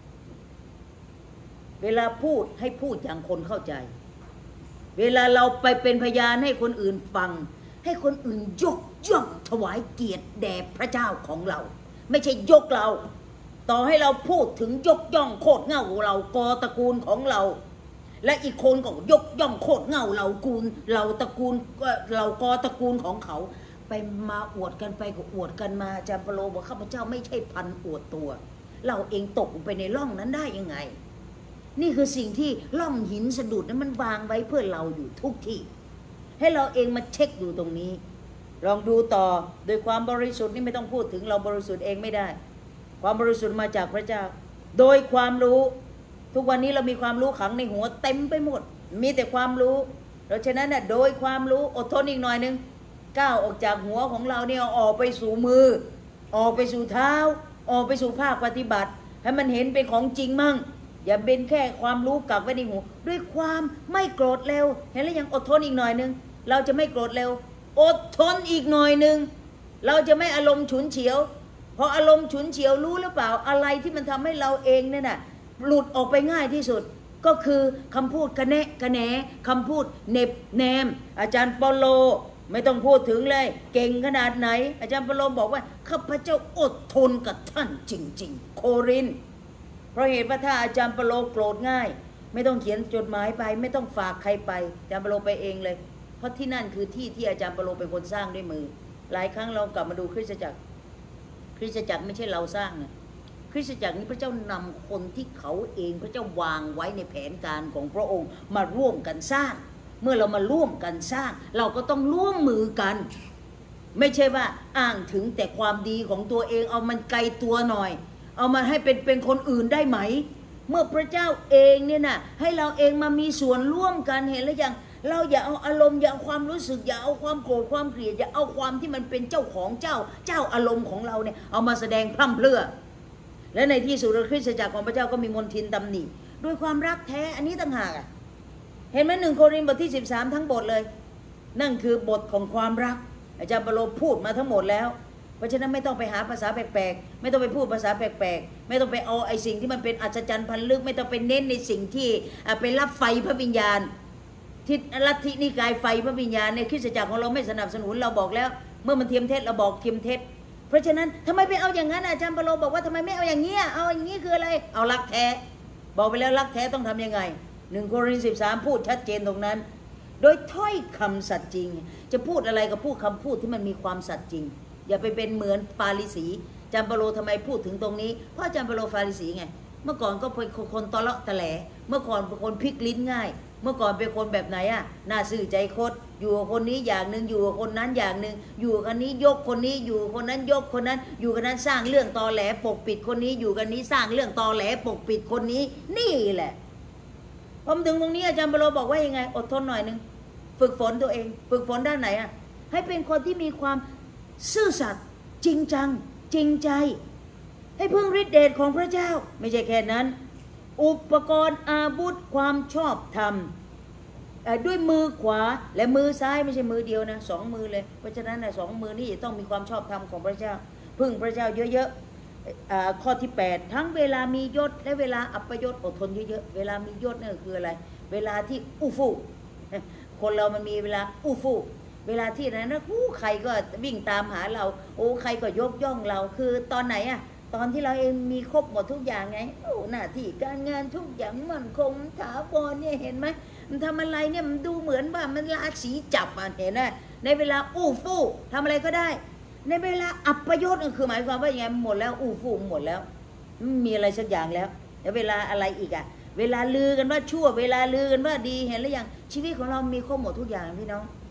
เวลาพูดให้พูดอย่างคนเข้าใจเวลาเราไปเป็นพยานให้คนอื่นฟังให้คนอื่นยกย่องถวายเกียรติแด่พระเจ้าของเราไม่ใช่ยกเราต่อให้เราพูดถึงยกย่องโคตรเง่าเรากอตระกูลของเราและอีกคนก็ยกย่องโคตรเง่าเรากูลเราตระกูลเรากอตระกูลของเขาไปมาอวดกันไปก็อวดกันมาอาจารย์เปโลบอกข้าพเจ้าไม่ใช่พันอวดตัวเราเองตกไปในร่องนั้นได้ยังไงนี่คือสิ่งที่ร่องหินสะดุดนั้นมันวางไว้เพื่อเราอยู่ทุกที่ให้เราเองมาเช็คดูตรงนี้ลองดูต่อโดยความบริสุทธิ์นี่ไม่ต้องพูดถึงเราบริสุทธิ์เองไม่ได้ความบริสุทธิ์มาจากพระเจ้าโดยความรู้ทุกวันนี้เรามีความรู้ขังในหัวเต็มไปหมดมีแต่ความรู้เพราะฉะนั้นโดยความรู้อดทนอีกหน่อยนึงก้าวออกจากหัวของเราเนี่ยออกไปสู่มือออกไปสู่เท้าออกไปสู่ภาคปฏิบัติให้มันเห็นเป็นของจริงมั่งอย่าเป็นแค่ความรู้กักไว้ในหัวด้วยความไม่โกรธเร็วเห็นแล้วยังอดทนอีกหน่อยนึงเราจะไม่โกรธเร็วอดทนอีกหน่อยนึงเราจะไม่อารมณ์ฉุนเฉียวพออารมณ์ฉุนเฉียวรู้หรือเปล่าอะไรที่มันทำให้เราเองเนี่ยนะหลุดออกไปง่ายที่สุดก็คือคำพูดกระแนะกระแหนคำพูดเน็บแนมอาจารย์เปโลไม่ต้องพูดถึงเลยเก่งขนาดไหนอาจารย์เปโลบอกว่าข้าพเจ้าอดทนกับท่านจริงๆโครินธ์เพราะเหตุว่าถ้าอาจารย์เปโลโกรธง่ายไม่ต้องเขียนจดหมายไปไม่ต้องฝากใครไปอาจารย์เปโลไปเองเลยเพราะที่นั่นคือที่ที่อาจารย์เปโลเป็นคนสร้างด้วยมือหลายครั้งเรากลับมาดูคริสตจักรไม่ใช่เราสร้างนะคริสตจักรนี้พระเจ้านำคนที่เขาเองพระเจ้าวางไว้ในแผนการของพระองค์มาร่วมกันสร้างเมื่อเรามาร่วมกันสร้างเราก็ต้องร่วมมือกันไม่ใช่ว่าอ้างถึงแต่ความดีของตัวเองเอามันไกลตัวหน่อยเอามาให้เป็นคนอื่นได้ไหมเมื่อพระเจ้าเองเนี่ยนะให้เราเองมามีส่วนร่วมกันเห็นแล้วยังเราอย่าเอาอารมณ์อย่าเอาความรู้สึกอย่าเอาความโกรธความเกลียดอย่าเอาความที่มันเป็นเจ้าของเจ้าอารมณ์ของเราเนี่ยเอามาแสดงพร่ำเพรื่อและในที่สุดคริสตจักรของพระเจ้าก็มีมนทินตำหนิด้วยความรักแท้อันนี้ต่างหากเห็นไหม1 โครินธ์บทที่13ทั้งบทเลยนั่นคือบทของความรักอาจารย์เปโลพูดมาทั้งหมดแล้วเพราะฉะนั้นไม่ต้องไปหาภาษาแปลกๆไม่ต้องไปพูดภาษาแปลกๆไม่ต้องไปเอาไอ้สิ่งที่มันเป็นอัศจรรย์พันลึกไม่ต้องไปเน้นในสิ่งที่ไปรับไฟพระวิญญาณที่ลัทธินิกายไฟพระวิญญาณในคริสตจักรของเราไม่สนับสนุนเราบอกแล้วเมื่อมันเทียมเท็จเราบอกเทียมเท็จเพราะฉะนั้นทำไมไปเอาอย่างนั้นอาจารย์เปโลบอกว่าทำไมไม่เอาอย่างเงี้ยเอาอย่างงี้คืออะไรเอารักแท้บอกไปแล้วรักแท้ต้องทำยังไง1 โครินธ์ 13พูดชัดเจนตรงนั้นโดยถ้อยคำสัตย์จริงจะพูดอะไรก็พูดคำพูดที่มันมีความสัตย์จริงอย่าไปเป็นเหมือนฟาริสีอาจารย์เปโลทำไมพูดถึงตรงนี้เพราะอาจารย์เปโลฟาริสีไงเมื่อก่อนก็เป็นคนตอเลาะตะแหลเมื่อก่อนเป็นคนพลิกลิ้นง่ายเมื่อก่อนเป็นคนแบบไหนน่าซื่อใจคดอยู่กับคนนี้อย่างนึงอยู่กับคนนั้นอย่างนึงอยู่กับนี้ยกคนนี้อยู่คนนั้นยกคนนั้นอยู่กันนั้นสร้างเรื่องตอแหลปกปิดคนนี้อยู่กันนี้สร้างเรื่องตอแหลปกปิดคนนี้นี่แหละพอถึงตรงนี้อาจารย์เปโลบอกว่ายังไงอดทนหน่อยนึงฝึกฝนตัวเองฝึกฝนด้านไหนให้เป็นคนที่มีความซื่อสัตย์จริงจังจริงใจให้พึ่งฤทธิ์เดชของพระเจ้าไม่ใช่แค่นั้นอุปกรณ์อาวุธความชอบธรรมด้วยมือขวาและมือซ้ายไม่ใช่มือเดียวนะ2 มือเลยเพราะฉะนั้น2 มือนี่ต้องมีความชอบธรรมของพระเจ้าพึ่งพระเจ้าเยอะๆข้อที่8ทั้งเวลามียศและเวลาอัปยศอดทนเยอะๆเวลามียศนี่คืออะไรเวลาที่อู้ฟู่คนเรามันมีเวลาอู้ฟู่เวลาที่นั้นนะใครก็วิ่งตามหาเราใครก็ยกย่องเราคือตอนไหนตอนที่เราเองมีครบหมดทุกอย่างไงหน้าที่การงานทุกอย่างมั่นคงถาวรเนี่ยเห็นไหมมันทำอะไรเนี่ยมันดูเหมือนว่ามันราศีจับเห็นไหมในเวลาอู้ฟู่ทำอะไรก็ได้ในเวลาอัปยศก็คือหมายความว่าอย่างหมดแล้วอู้ฟู่หมดแล้วมีอะไรสักอย่างแล้วแล้วเวลาอะไรอีกเวลาลือกันว่าชั่วเวลาลือกันว่าดีเห็นหรือยังชีวิตของเรามีครบหมดทุกอย่างพี่น้อง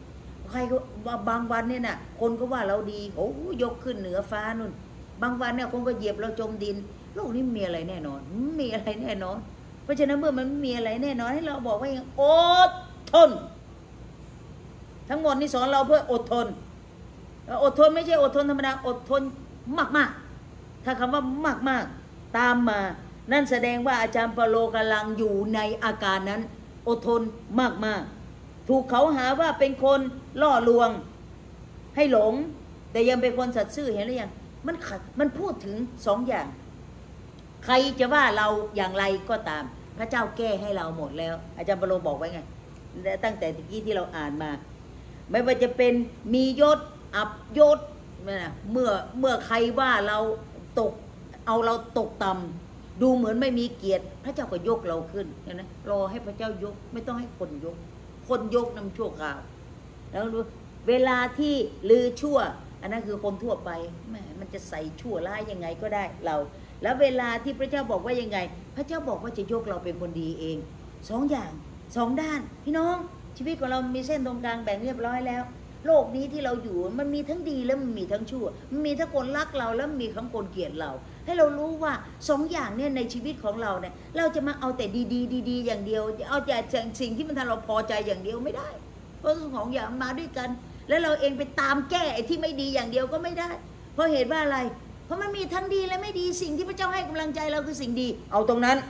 ใครก็บางวันเนี่ยน่ะคนก็ว่าเราดีโอ้ยกขึ้นเหนือฟ้านู่นบางวันเนี่ยคนก็เหยียบเราจมดินโลกนี้มีอะไรแน่นอนมีอะไรแน่นอนเพราะฉะนั้นเมื่อมันมีอะไรแน่นอนให้เราบอกว่าอดทนทั้งหมดนี่สอนเราเพื่ออดทนอดทนไม่ใช่อดทนธรรมดาอดทนมากๆถ้าคำว่ามากๆตามมานั่นแสดงว่าอาจารย์เปโลกำลังอยู่ในอาการนั้นอดทนมากๆถูกเขาหาว่าเป็นคนล่อลวงให้หลงแต่ยังเป็นคนสัตย์ซื่อเห็นหรือยังมันพูดถึงสองอย่างใครจะว่าเราอย่างไรก็ตามพระเจ้าแก้ให้เราหมดแล้วอาจารย์เปโลบอกไว้ไงตั้งแต่ตะกี้ที่เราอ่านมาไม่ว่าจะเป็นมียศอับยศเมื่อใครว่าเราตกเอาเราตกต่ำดูเหมือนไม่มีเกียรติพระเจ้าก็ยกเราขึ้นนะรอให้พระเจ้ายกไม่ต้องให้คนยกคนยกนำชั่วคราวแล้วดูเวลาที่ลือชั่วอันนั้นคือคนทั่วไปแม่มันจะใส่ชั่วร้ายยังไงก็ได้เราแล้วเวลาที่พระเจ้าบอกว่ายังไงพระเจ้าบอกว่าจะยกเราเป็นคนดีเองสองอย่างสองด้านพี่น้องชีวิตของเรามีเส้นตรงกลางแบ่งเรียบร้อยแล้วโลกนี้ที่เราอยู่มันมีทั้งดีแล้วมันมีทั้งชั่วมันมีทั้งคนรักเราแล้วมีทั้งคนเกลียดเราให้เรารู้ว่าสองอย่างเนี่ยในชีวิตของเราเนี่ยเราจะมาเอาแต่ดีๆอย่างเดียวเอาแต่สิ่งที่มันทำเราพอใจอย่างเดียวไม่ได้เพราะสองอย่างมาด้วยกันแล้วเราเองไปตามแก้ไอ้ที่ไม่ดีอย่างเดียวก็ไม่ได้เพราะเหตุว่าอะไรเพราะมันมีทั้งดีและไม่ดีสิ่งที่พระเจ้าให้กำลังใจเราคือสิ่งดีเอาตรงนั้น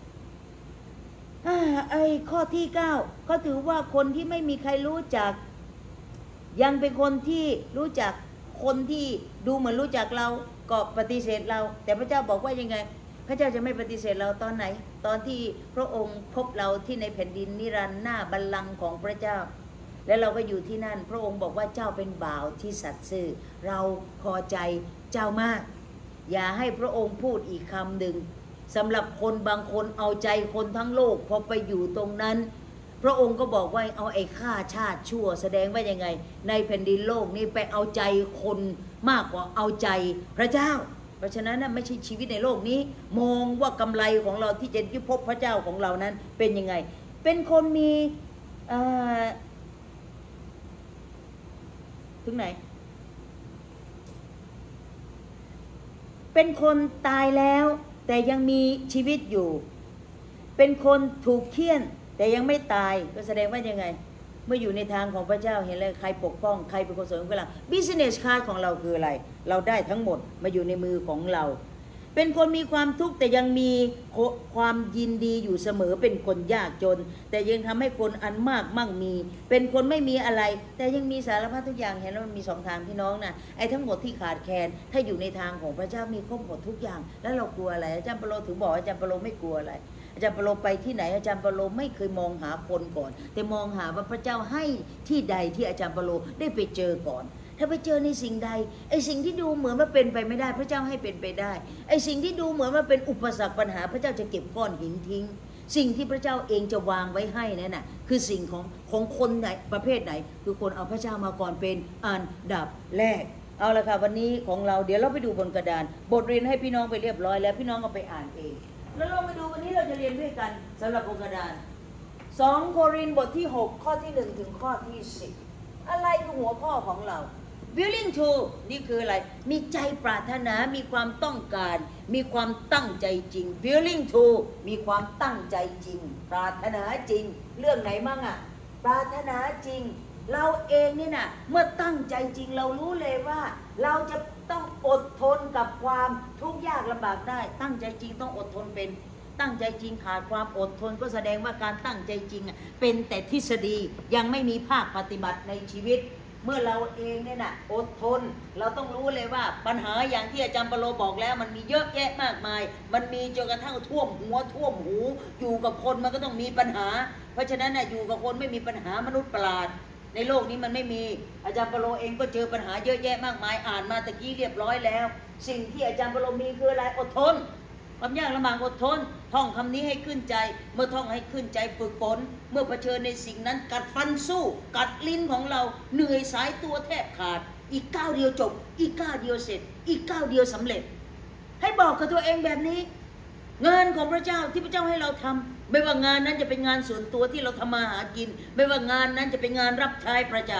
ไอ้ข้อที่9ก็ถือว่าคนที่ไม่มีใครรู้จักยังเป็นคนที่รู้จักคนที่ดูเหมือนรู้จักเราก็ปฏิเสธเราแต่พระเจ้าบอกว่ายังไงพระเจ้าจะไม่ปฏิเสธเราตอนไหนตอนที่พระองค์พบเราที่ในแผ่นดินนิรันดร์หน้าบัลลังก์ของพระเจ้าและเราก็อยู่ที่นั่นพระองค์บอกว่าเจ้าเป็นบ่าวที่สัตย์ซื่อเราพอใจเจ้ามากอย่าให้พระองค์พูดอีกคำหนึ่งสำหรับคนบางคนเอาใจคนทั้งโลกพอไปอยู่ตรงนั้นพระองค์ก็บอกว่าเอาไอ้ข้าชาติชั่วแสดงว่ายังไงในแผ่นดินโลกนี้ไปเอาใจคนมากกว่าเอาใจพระเจ้าเพราะฉะนั้นไม่ใช่ชีวิตในโลกนี้มองว่ากำไรของเราที่จะได้พบพระเจ้าของเรานั้นเป็นยังไงเป็นคนมีถึงไหนเป็นคนตายแล้วแต่ยังมีชีวิตอยู่เป็นคนถูกเฆี่ยนแต่ยังไม่ตายก็แสดงว่ายังไงเมื่ออยู่ในทางของพระเจ้าเห็นเลยใครปกป้องใครเป็นคนสนเวลา business card ของเราคืออะไรเราได้ทั้งหมดมาอยู่ในมือของเราเป็นคนมีความทุกข์แต่ยังมีความยินดีอยู่เสมอเป็นคนยากจนแต่ยังทำให้คนอันมากมั่งมีเป็นคนไม่มีอะไรแต่ยังมีสารพัดทุกอย่างเห็นแล้วมันมีสองทางพี่น้องนะไอ้ทั้งหมดที่ขาดแคลนถ้าอยู่ในทางของพระเจ้ามีครบหมดทุกอย่างแล้วเรากลัวอะไรอาจารย์เปโลถึงบอกอาจารย์เปโลไม่กลัวอะไรอาจารย์เปโลไปที่ไหนอาจารย์เปโลไม่เคยมองหาคนก่อนแต่มองหาว่าพระเจ้าให้ที่ใดที่อาจารย์เปโลได้ไปเจอก่อนถ้าไปเจอในสิ่งใดไอ้สิ่งที่ดูเหมือนว่าเป็นไปไม่ได้พระเจ้าให้เป็นไปได้ไอ้สิ่งที่ดูเหมือนว่าเป็นอุปสรรคปัญหาพระเจ้าจะเก็บก้อนหินทิ้งสิ่งที่พระเจ้าเองจะวางไว้ให้นั่นน่ะคือสิ่งของคนไหนประเภทไหนคือคนเอาพระเจ้ามาก่อนเป็นอันดับแรกเอาละค่ะวันนี้ของเราเดี๋ยวเราไปดูบนกระดานบทเรียนให้พี่น้องไปเรียบร้อยแล้วพี่น้องก็ไปอ่านเองแล้วเราไปดูวันนี้เราจะเรียนด้วยกันสำหรับบนกระดาน2 โครินธ์บทที่6ข้อที่1ถึงข้อที่10อะไรคือหัวข้อของเรา willing to นี่คืออะไรมีใจปรารถนามีความต้องการมีความตั้งใจจริง willing to มีความตั้งใจจริงปรารถนาจริงเรื่องไหนมั่งอ่ะปรารถนาจริงเราเองเนี่ยนะเมื่อตั้งใจจริงเรารู้เลยว่าเราจะต้องอดทนกับความทุกข์ยากลำบากได้ตั้งใจจริงต้องอดทนเป็นตั้งใจจริงขาดความอดทนก็แสดงว่าการตั้งใจจริงเป็นแต่ทฤษฎียังไม่มีภาคปฏิบัติในชีวิตเมื่อเราเองเนี่ยนะอดทนเราต้องรู้เลยว่าปัญหาอย่างที่อาจารย์เปโลบอกแล้วมันมีเยอะแยะมากมายมันมีจนกระทั่งท่วมหัวท่วมหูอยู่กับคนมันก็ต้องมีปัญหาเพราะฉะนั้นนะอยู่กับคนไม่มีปัญหามนุษย์ประหลาดในโลกนี้มันไม่มีอาจารย์เปโลเองก็เจอปัญหาเยอะแยะมากมายอ่านมาตะกี้เรียบร้อยแล้วสิ่งที่อาจารย์เปโลมีคืออะไรอดทนความยากลำบากอดทนท่องคำนี้ให้ขึ้นใจเมื่อท่องให้ขึ้นใจฝึกฝนเมื่อเผชิญในสิ่งนั้นกัดฟันสู้กัดลิ้นของเราเหนื่อยสายตัวแทบขาดอีกก้าวเดียวจบอีกก้าวเดียวเสร็จอีกก้าวเดียวสำเร็จให้บอกกับตัวเองแบบนี้งานของพระเจ้าที่พระเจ้าให้เราทำไม่ว่างานนั้นจะเป็นงานส่วนตัวที่เราทำมาหากินไม่ว่างานนั้นจะเป็นงานรับใช้พระเจ้า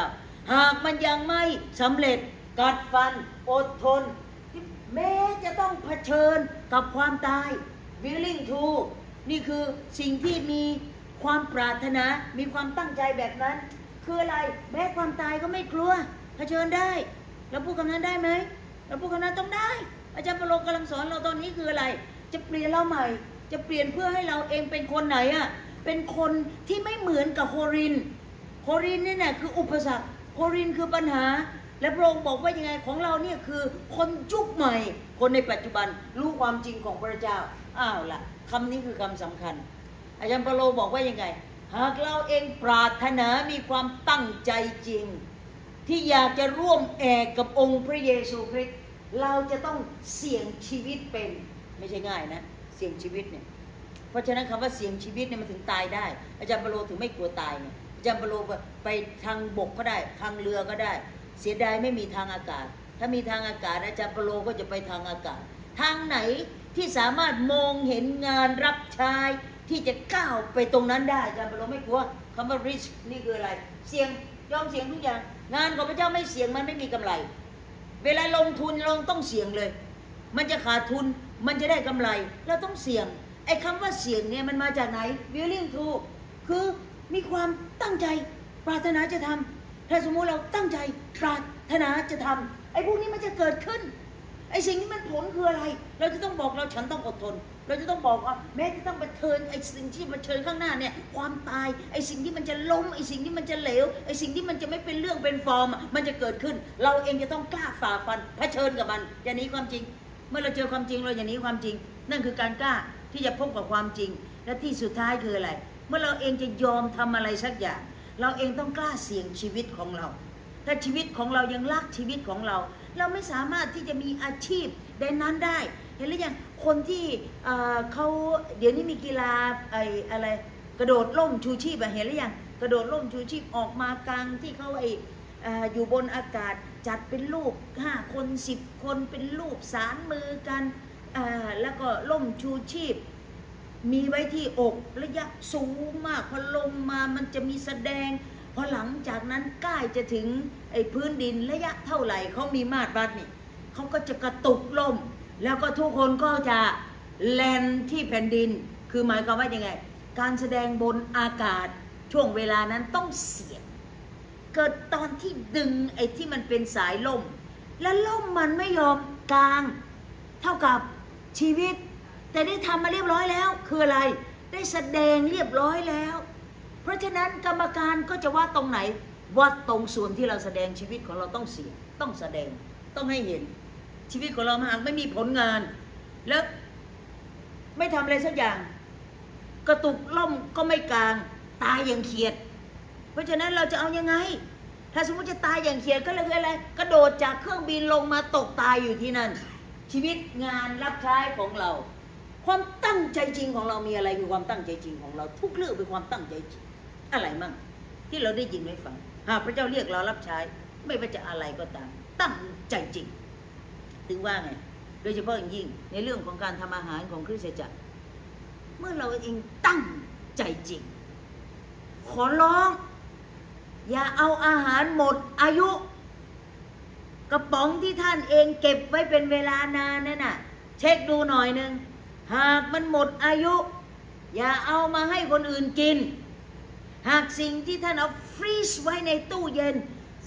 หากมันยังไม่สำเร็จกัดฟันอดทนแม้จะต้องเผชิญกับความตาย willing to นี่คือสิ่งที่มีความปรารถนามีความตั้งใจแบบนั้นคืออะไรแม้ความตายก็ไม่กลัวเผชิญได้เราพูดคำนั้นได้ไหมเราพูดคำนั้นต้องได้อาจารย์ปโลกำลังสอนเราตอนนี้คืออะไรจะเปลี่ยนเราใหม่จะเปลี่ยนเพื่อให้เราเองเป็นคนไหนอ่ะเป็นคนที่ไม่เหมือนกับโครินนี่เนี่ยคืออุปสรรคโครินคือปัญหาและพระองค์บอกว่ายังไงของเราเนี่ยคือคนยุคใหม่คนในปัจจุบันรู้ความจริงของพระเจ้าอ้าวล่ะคำนี้คือคำสำคัญอาจารย์เปโลบอกว่ายังไงหากเราเองปรารถนามีความตั้งใจจริงที่อยากจะร่วมแอกกับองค์พระเยซูคริสต์เราจะต้องเสี่ยงชีวิตเป็นไม่ใช่ง่ายนะเสี่ยงชีวิตเนี่ยเพราะฉะนั้นคำว่าเสี่ยงชีวิตเนี่ยมันถึงตายได้อาจารย์เปโลถึงไม่กลัวตายเนี่ยอาจารย์เปโลไปทางบกก็ได้ทางเรือก็ได้เสียดายไม่มีทางอากาศถ้ามีทางอากาศอาจารย์เปโลก็จะไปทางอากาศทางไหนที่สามารถมองเห็นงานรับใช้ที่จะก้าวไปตรงนั้นได้อาจารย์เปโลไม่กลัวคำว่า risk นี่คืออะไรเสี่ยงยอมเสี่ยงทุกอย่างงานของพระเจ้าไม่เสี่ยงมันไม่มีกำไรเวลาลงทุนเราต้องเสี่ยงเลยมันจะขาดทุนมันจะได้กำไรเราต้องเสี่ยงไอ้คำว่าเสี่ยงเนี่ยมันมาจากไหน willing to คือมีความตั้งใจปรารถนาจะทำถ้าสมมุติเราตั้งใจปรารถนาจะทำไอ้พวกนี้มันจะเกิดขึ้นไอ้สิ่งนี้มันผลคืออะไรเราจะต้องบอกฉันต้องอดทนเราจะต้องบอกว่าแม้จะต้องเผชิญไอ้สิ่งที่เผชิญข้างหน้าเนี่ยความตายไอ้สิ่งที่มันจะล้มไอ้สิ่งที่มันจะเหลวไอ้สิ่งที่มันจะไม่เป็นเรื่องเป็นฟอร์มมันจะเกิดขึ้นเราเองจะต้องกล้าฝ่าฟันเผชิญกับมันอย่าหนีความจริงเมื่อเราเจอความจริงเราอย่าหนีความจริงนั่นคือการกล้าที่จะพบกับความจริงและที่สุดท้ายคืออะไรเมื่อเราเองจะยอมทำอะไรสักอย่างเราเองต้องกล้าเสี่ยงชีวิตของเราถ้าชีวิตของเรายังรักชีวิตของเราเราไม่สามารถที่จะมีอาชีพในนั้นได้เห็นหรือยังคนที่เขาเดี๋ยวนี้มีกีฬาอะไรกระโดดร่มชูชีพเห็นหรือยังกระโดดร่มชูชีพออกมากลางที่เขาอยู่บนอากาศจัดเป็นรูป5 คน10 คนเป็นรูปสารมือกันแล้วก็ร่มชูชีพมีไว้ที่อกระยะสูงมากพอลงมามันจะมีแสดงพอหลังจากนั้นใกล้จะถึงไอ้พื้นดินระยะเท่าไหร่เขามีมาตรวัดนี่เขาก็จะกระตุกล่มแล้วก็ทุกคนก็จะแลนที่แผ่นดินคือหมายความว่ายังไงการแสดงบนอากาศช่วงเวลานั้นต้องเสี่ยงเกิดตอนที่ดึงไอ้ที่มันเป็นสายล่มและล่มมันไม่ยอมกลางเท่ากับชีวิตแต่ได้ทำมาเรียบร้อยแล้วคืออะไรได้แสดงเรียบร้อยแล้วเพราะฉะนั้นกรรมการก็จะว่าตรงไหนว่าตรงส่วนที่เราแสดงชีวิตของเราต้องเสียต้องแสดงต้องให้เห็นชีวิตของเราหากไม่มีผลงานแล้วไม่ทำอะไรสักอย่างกระตุกล่มก็ไม่กลางตายอย่างเขียดเพราะฉะนั้นเราจะเอายังไงถ้าสมมติจะตายอย่างเขียดก็เลยอะไรกระโดดจากเครื่องบินลงมาตกตายอยู่ที่นั่นชีวิตงานรับใช้ของเราความตั้งใจจริงของเรามีอะไรคือความตั้งใจจริงของเราทุกเรื่องเป็นความตั้งใจจริงอะไรมั่งที่เราได้ยินได้ฟังหากพระเจ้าเรียกเรารับใช้ไม่ว่าจะอะไรก็ตามตั้งใจจริงถึงว่าไงโดยเฉพาะอย่างยิ่งในเรื่องของการทำอาหารของคริสตจักรเมื่อเราเองตั้งใจจริงขอร้องอย่าเอาอาหารหมดอายุกระป๋องที่ท่านเองเก็บไว้เป็นเวลานานนั่นน่ะเช็คดูหน่อยนึงหากมันหมดอายุอย่าเอามาให้คนอื่นกินหากสิ่งที่ท่านเอาฟรีซไว้ในตู้เย็น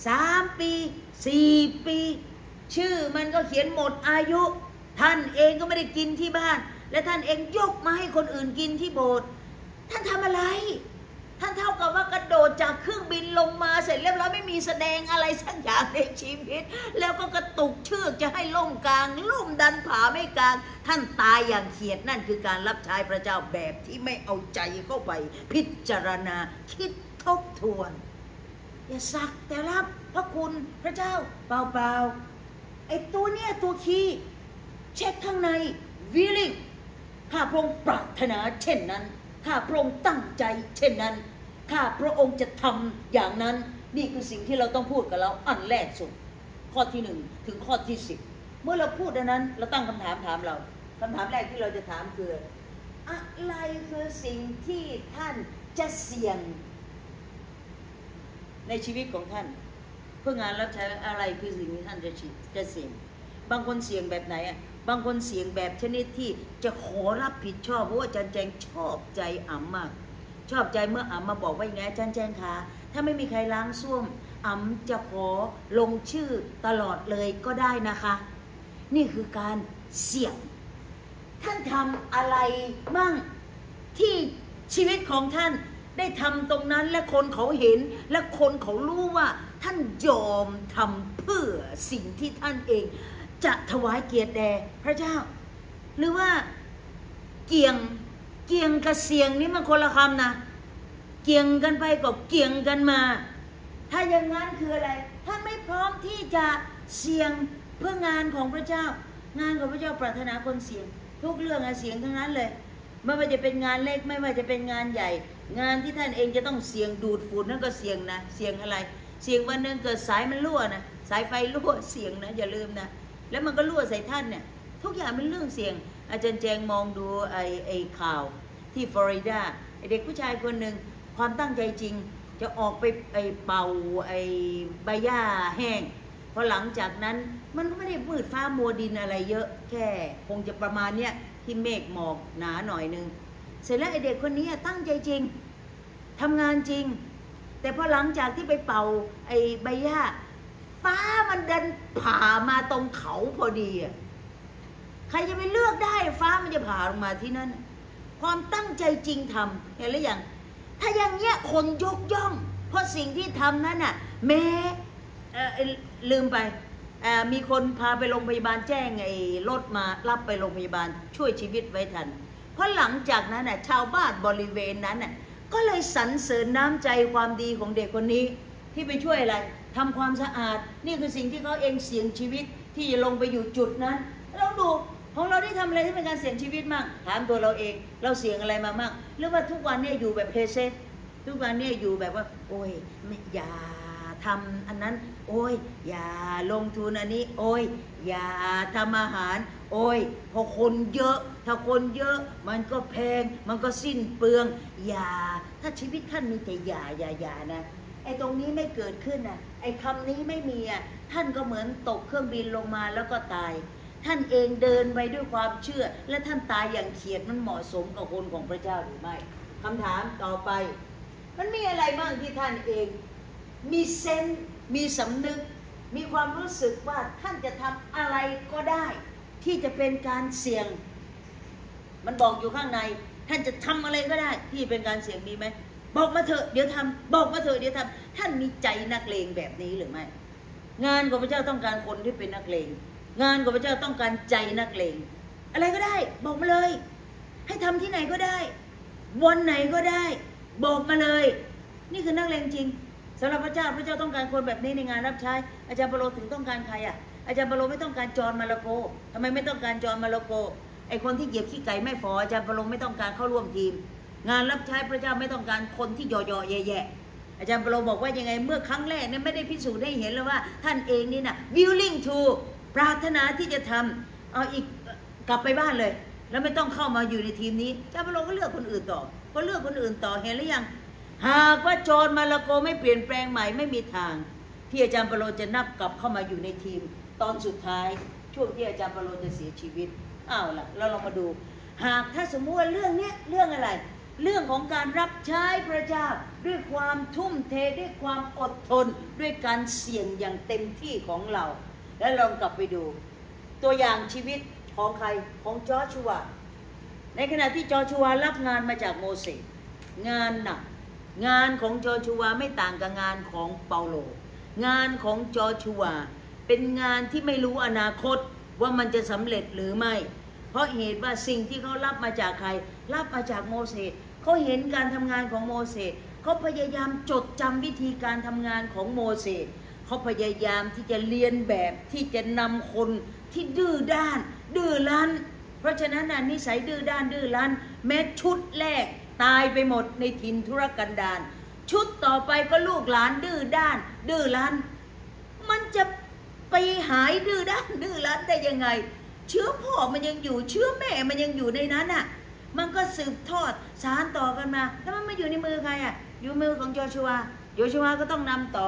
3 ปี4 ปีชื่อมันก็เขียนหมดอายุท่านเองก็ไม่ได้กินที่บ้านและท่านเองยกมาให้คนอื่นกินที่โบสถ์ท่านทำอะไรท่านเท่ากับว่ากระโดดจากเครื่องบินลงมาเสร็จเรียบร้อยไม่มีแสดงอะไรสักอย่างในชีวิตแล้วก็กระตุกเชือกจะให้ล่มกลางล่มดันผาไม่กลางท่านตายอย่างเขียดนั่นคือการรับใช้พระเจ้าแบบที่ไม่เอาใจเข้าไปพิจารณาคิดทบทวนอย่าสักแต่รับพระคุณพระเจ้าเปล่าๆไอ้ตัวเนี้ยตัวคีย์เช็คข้างใน willing ข้าพระองค์ปรารถนาเช่นนั้นข้าพระองค์ตั้งใจเช่นนั้นข้าพระองค์จะทำอย่างนั้นนี่คือสิ่งที่เราต้องพูดกับเราอันแรกสุดข้อที่1ถึงข้อที่10เมื่อเราพูดดังนั้นเราตั้งคำถามถามเราคำถามแรกที่เราจะถามคืออะไรคือสิ่งที่ท่านจะเสี่ยงในชีวิตของท่านพื่องานรับใช้อะไรคือสิ่งที่ท่านจะเสี่ยงบางคนเสี่ยงแบบไหนอ่ะบางคนเสี่ยงแบบชนิดที่จะขอรับผิดชอบเพราะว่าอาจารย์แจงชอบใจอ๋ำมากชอบใจเมื่ออ๋ำมาบอกว่าอย่างไงอาจารย์แจงคะถ้าไม่มีใครล้างส้วมอ๋ำจะขอลงชื่อตลอดเลยก็ได้นะคะนี่คือการเสี่ยงท่านทำอะไรบ้างที่ชีวิตของท่านได้ทำตรงนั้นและคนเขาเห็นและคนเขารู้ว่าท่านยอมทำเพื่อสิ่งที่ท่านเองจะถวายเกียรติแด่พระเจ้าหรือว่าเกี่ยงกับเสียงนี่มันคนละคำนะเกี่ยงกันไปกับเกี่ยงกันมาถ้าอย่างนั้นคืออะไรท่านไม่พร้อมที่จะเสี่ยงเพื่องานของพระเจ้างานของพระเจ้าปรารถนาคนเสี่ยงทุกเรื่องเสี่ยงทั้งนั้นเลยไม่ว่าจะเป็นงานเล็กไม่ว่าจะเป็นงานใหญ่งานที่ท่านเองจะต้องเสี่ยงดูดฝุ่นนั่นก็เสี่ยงนะเสี่ยงอะไรเสี่ยงวันหนึ่งเกิดสายมันรั่วนะสายไฟรั่วเสี่ยงนะอย่าลืมนะแล้วมันก็รั่วใส่ท่านเนี่ยทุกอย่างเป็นเรื่องเสี่ยงอาจารย์แจงมองดูไอ้ข่าวที่ฟลอริดาไอ้เด็กผู้ชายคนหนึ่งความตั้งใจจริงจะออกไปเป่าใบหญ้าแห้งพอหลังจากนั้นมันก็ไม่ได้มืดฟ้ามัวดินอะไรเยอะแค่คงจะประมาณเนี้ยที่เมฆหมอกหนาหน่อยนึงเสร็จแล้วไอ้เด็กคนนี้ตั้งใจจริงทำงานจริงแต่พอหลังจากที่ไปเป่าไอ้ใบหญ้าฟ้ามันดันผ่ามาตรงเขาพอดีอ่ะใครจะไปเลือกได้ฟ้ามันจะผ่าลงมาที่นั่นความตั้งใจจริงทำเห็นหรือยังถ้าอย่างเงี้ยคนยกย่องเพราะสิ่งที่ทำนั้นน่ะแม้ลืมไปมีคนพาไปโรงพยาบาลแจ้งไอ้รถมารับไปโรงพยาบาลช่วยชีวิตไว้ทันเพราะหลังจากนั้นน่ะชาวบ้านบริเวณนั้นน่ะก็เลยสรรเสริญน้ำใจความดีของเด็กคนนี้ที่ไปช่วยอะไรทำความสะอาดนี่คือสิ่งที่เขาเองเสี่ยงชีวิตที่จะลงไปอยู่จุดนั้นเราดูของเราได้ทำอะไรที่เป็นการเสี่ยงชีวิตมั่งถามตัวเราเองเราเสี่ยงอะไรมามั่งหรือว่าทุกวันนี้อยู่แบบเพย์เซฟทุกวันนี้อยู่แบบว่าโอ้ยไม่อย่าทำอันนั้นโอ้ยอย่าลงทุนอันนี้โอ้ยอย่าทำอาหารโอ้ยพอคนเยอะถ้าคนเยอะมันก็แพงมันก็สิ้นเปลืองอย่าถ้าชีวิตท่านมีแต่อย่านะไอ้ตรงนี้ไม่เกิดขึ้นนะไอ้คำนี้ไม่มีอ่ะท่านก็เหมือนตกเครื่องบินลงมาแล้วก็ตายท่านเองเดินไปด้วยความเชื่อและท่านตายอย่างเขียดมันเหมาะสมกับคนของพระเจ้าหรือไม่คำถามต่อไปมันมีอะไรบ้างที่ท่านเองมีเซนส์มีสำนึกมีความรู้สึกว่าท่านจะทำอะไรก็ได้ที่จะเป็นการเสี่ยงมันบอกอยู่ข้างในท่านจะทำอะไรก็ได้ที่เป็นการเสี่ยงมีไหมบอกมาเถอะเดี๋ยวทำบอกมาเถอะเดี๋ยวทำท่านมีใจนักเลงแบบนี้หรือไม่งานของพระเจ้าต้องการคนที่เป็นนักเลงงานของพระเจ้าต้องการใจนักเลงอะไรก็ได้บอกมาเลยให้ทำที่ไหนก็ได้วันไหนก็ได้บอกมาเลยนี่คือนักเลงจริงสำหรับพระเจ้าต้องการคนแบบนี้ในงานรับใช้อาจารย์เปโลถึงต้องการใครอ่ะอาจารย์เปโลไม่ต้องการจอห์นมาระโกทำไมไม่ต้องการจอห์นมาระโกไอคนที่เหยียบขี้ไก่ไม่ฟออาจารย์เปโลไม่ต้องการเข้าร่วมทีมงานรับใช้พระเจ้าไม่ต้องการคนที่ย่อๆแย่ๆอาจารย์เปโลบอกว่ายังไงเมื่อครั้งแรกเนี่ยไม่ได้พิสูจน์ให้เห็นเลยว่าท่านเองนี่นะ willing to ปรารถนาที่จะทำเอาอีกกลับไปบ้านเลยแล้วไม่ต้องเข้ามาอยู่ในทีมนี้อาจารย์เปโลก็เลือกคนอื่นต่อก็เลือกคนอื่นต่อเห็นหรือยังหากว่าจอห์นมาระโกไม่เปลี่ยนแปลงใหม่ไม่มีทางที่อาจารย์เปโลจะนับกลับเข้ามาอยู่ในทีมตอนสุดท้ายช่วงที่อาจารย์เปโลจะเสียชีวิตอ้าวล่ะเราลองมาดูหากถ้าสมมติว่าเรื่องนี้เรื่องอะไรเรื่องของการรับใช้พระเจ้าด้วยความทุ่มเทด้วยความอดทนด้วยการเสี่ยงอย่างเต็มที่ของเราและลองกลับไปดูตัวอย่างชีวิตของใครของจอชัวในขณะที่จอชัวรับงานมาจากโมเสสงานหนักงานของจอชัวไม่ต่างกับงานของเปาโลงานของจอชัวเป็นงานที่ไม่รู้อนาคตว่ามันจะสำเร็จหรือไม่เพราะเหตุว่าสิ่งที่เขารับมาจากใครรับมาจากโมเสสเขาเห็นการทำงานของโมเสสเขาพยายามจดจำวิธีการทำงานของโมเสสเขาพยายามที่จะเรียนแบบที่จะนำคนที่ดื้อด้านดื้อรั้นเพราะฉะนั้นนิสัยดื้อด้านดื้อรั้นแม้ชุดแรกตายไปหมดในถิ่นทุรกันดารชุดต่อไปก็ลูกหลานดื้อด้านดื้อรั้นมันจะไปหายดื้อด้านดื้อรั้นได้ยังไงเชื้อพ่อมันยังอยู่เชื้อแม่มันยังอยู่ในนั้นอ่ะมันก็สืบทอดสานต่อกันมาแล้วมันไม่อยู่ในมือใครอ่ะอยู่มือของโยชูวาก็ต้องนำต่อ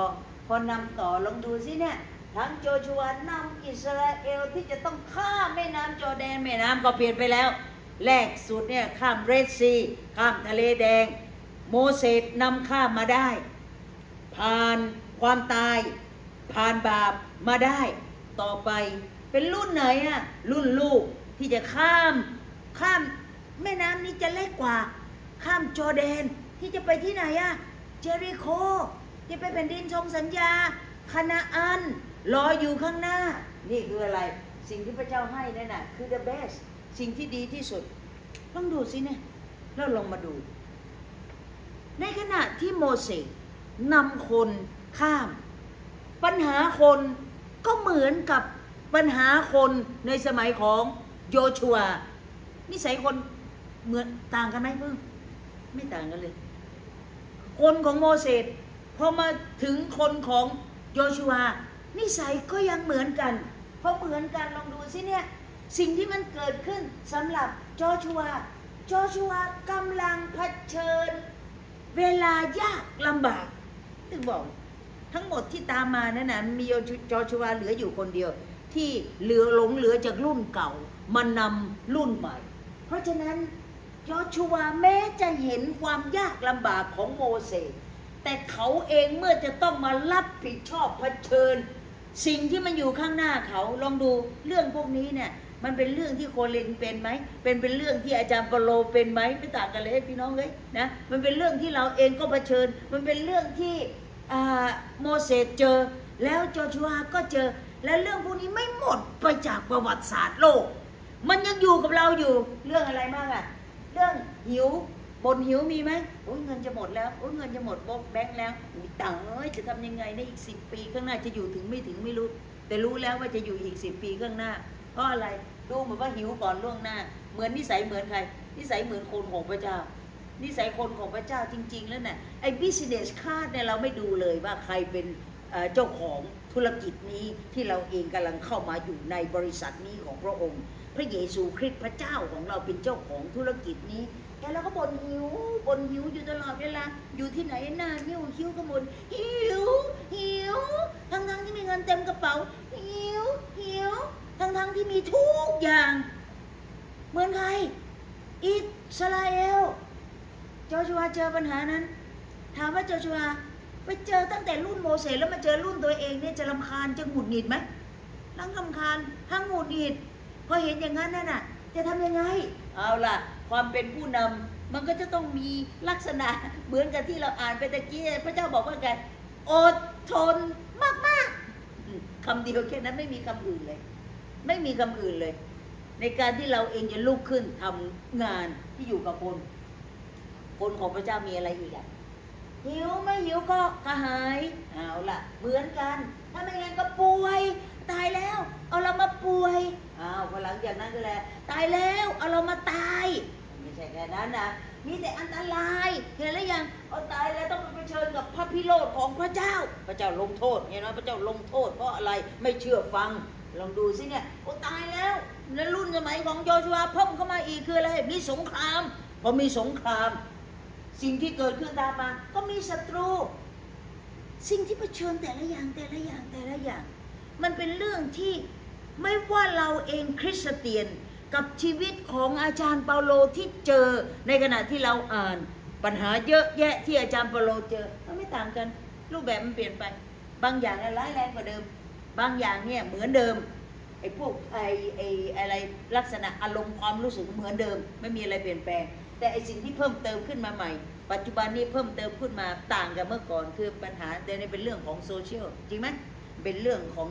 พอนำต่อลองดูสิเนี่ยทั้งโจชัวนำอิสราเอลที่จะต้องข้ามแม่น้ำจอร์แดนแม่น้ำก็เปลี่ยนไปแล้วแรกสุดเนี่ยข้ามเรดซีข้ามทะเลแดงโมเสสนำข้ามมาได้ผ่านความตายผ่านบาปมาได้ต่อไปเป็นรุ่นไหนอะรุ่นลูกที่จะข้ามแม่น้ำนี้จะเล็กกว่าข้ามจอร์แดนที่จะไปที่ไหนอะเจริโคจะไปแผ่นดินทรงสัญญาคานาอันรออยู่ข้างหน้านี่คืออะไรสิ่งที่พระเจ้าให้นั่นน่ะคือ the best สิ่งที่ดีที่สุดลองดูสิเนี่ยแล้วลองมาดูในขณะที่โมเสสนำคนข้ามปัญหาคนก็เหมือนกับปัญหาคนในสมัยของโยชัวนิสัยคนเหมือนต่างกันไหมเพิ่งไม่ต่างกันเลยคนของโมเสสพอมาถึงคนของโยชัวนิสัยก็ยังเหมือนกันเพราะเหมือนกันลองดูสิเนี่ยสิ่งที่มันเกิดขึ้นสำหรับโจชัวกำลังเผชิญเวลายากลำบากถึงบอกทั้งหมดที่ตามมานั้นนะมีโจชัวเหลืออยู่คนเดียวที่เหลือจากรุ่นเก่ามานำรุ่นใหม่เพราะฉะนั้นโจชัวแม้จะเห็นความยากลำบากของโมเสสแต่เขาเองเมื่อจะต้องมารับผิดชอบเผชิญสิ่งที่มันอยู่ข้างหน้าเขาลองดูเรื่องพวกนี้เนี่ยมันเป็นเรื่องที่โคลินเป็นไหมเป็นเรื่องที่อาจารย์เปโลเป็นไหมไม่ต่างกันเลยพี่น้องเลยนะมันเป็นเรื่องที่เราเองก็เผชิญมันเป็นเรื่องที่โมเสสเจอแล้วโจชัวก็เจอและเรื่องพวกนี้ไม่หมดไปจากประวัติศาสตร์โลกมันยังอยู่กับเราอยู่เรื่องอะไรบ้างอะเรื่องหิวบ่นหิวมีไหมโอ้ยเงินจะหมดแล้วโอ้ยเงินจะหมดแบงค์แล้วมีตังค์จะทำยังไงในอีก10 ปีข้างหน้าจะอยู่ถึงไม่ถึงไม่รู้แต่รู้แล้วว่าจะอยู่อีก10 ปีข้างหน้าเพราะอะไรดูเหมือนว่าหิวก่อนล่วงหน้าเหมือนนิสัยเหมือนใครนิสัยเหมือนคนของพระเจ้านิสัยคนของพระเจ้าจริงๆแล้วเนี่ยไอ้ business card เนี่ยเราไม่ดูเลยว่าใครเป็นเจ้าของธุรกิจนี้ที่เราเองกำลังเข้ามาอยู่ในบริษัทนี้ของพระองค์พระเยซูคริสต์พระเจ้าของเราเป็นเจ้าของธุรกิจนี้แต่เราก็บ่นหิวอยู่ตลอดเวลาอยู่ที่ไหนหน้าหิวก็บ่นหิวทั้งที่มีเงินเต็มกระเป๋าหิวทั้งที่มีทุกอย่างเหมือนใครอิสราเอลโจชัวเจอปัญหานั้นถามว่าโจชัวไปเจอตั้งแต่รุ่นโมเสสแล้วมาเจอรุ่นตัวเองเนี่ยจะรำคาญจะหงุดหงิดไหมทั้งรำคาญทั้งหงุดหงิดพอเห็นอย่างนั้นน่ะจะทำยังไงเอาล่ะความเป็นผู้นำมันก็จะต้องมีลักษณะเหมือนกับที่เราอ่านไปตะกี้พระเจ้าบอกว่ากันอดทนมากๆคำเดียวแค่นั้นไม่มีคำอื่นเลยไม่มีคำอื่นเลยในการที่เราเองจะลุกขึ้นทำงานที่อยู่กับคนของพระเจ้ามีอะไรอีกอ่ะหิวไม่หิวก็กระหายเอาล่ะเหมือนกันถ้าไม่งั้นก็ป่วยตายแล้วเอาเรามาป่วยพอหลังจากนั้นก็แล้วตายแล้วเอาเรามาตายไม่ใช่แค่นั้นนะมีแต่อันตรายเห็นแล้วยังเอาตายแล้วต้องไปเผชิญกับพระพิโรธของพระเจ้าลงโทษเห็นไหมพระเจ้าลงโทษเพราะอะไรไม่เชื่อฟังลองดูสิเนี่ยโอ้ตายแล้วในรุ่นสมัยของโจชัวเพิ่มเข้ามาอีกคืออะไรมีสงครามพอมีสงครามสิ่งที่เกิดขึ้นตามมาก็มีศัตรูสิ่งที่เผชิญแต่ละอย่างมันเป็นเรื่องที่ไม่ว่าเราเองคริสเตียนกับชีวิตของอาจารย์เปาโลที่เจอในขณะที่เราอ่านปัญหาเยอะแยะที่อาจารย์เปาโลเจอมันไม่ต่างกันรูปแบบมันเปลี่ยนไปบางอย่างร้ายแรงกว่าเดิมบางอย่างเนี่ยเหมือนเดิมไอ้พวกอะไรลักษณะอารมณ์ความรู้สึกเหมือนเดิมไม่มีอะไรเปลี่ยนแปลงแต่ไอ้สิ่งที่เพิ่มเติมขึ้นมาใหม่ปัจจุบันนี้เพิ่มเติมขึ้นมาต่างกับเมื่อก่อนคือปัญหาแต่นี่เป็นเรื่องของโซเชียลจริงไหมเป็นเรื่องของ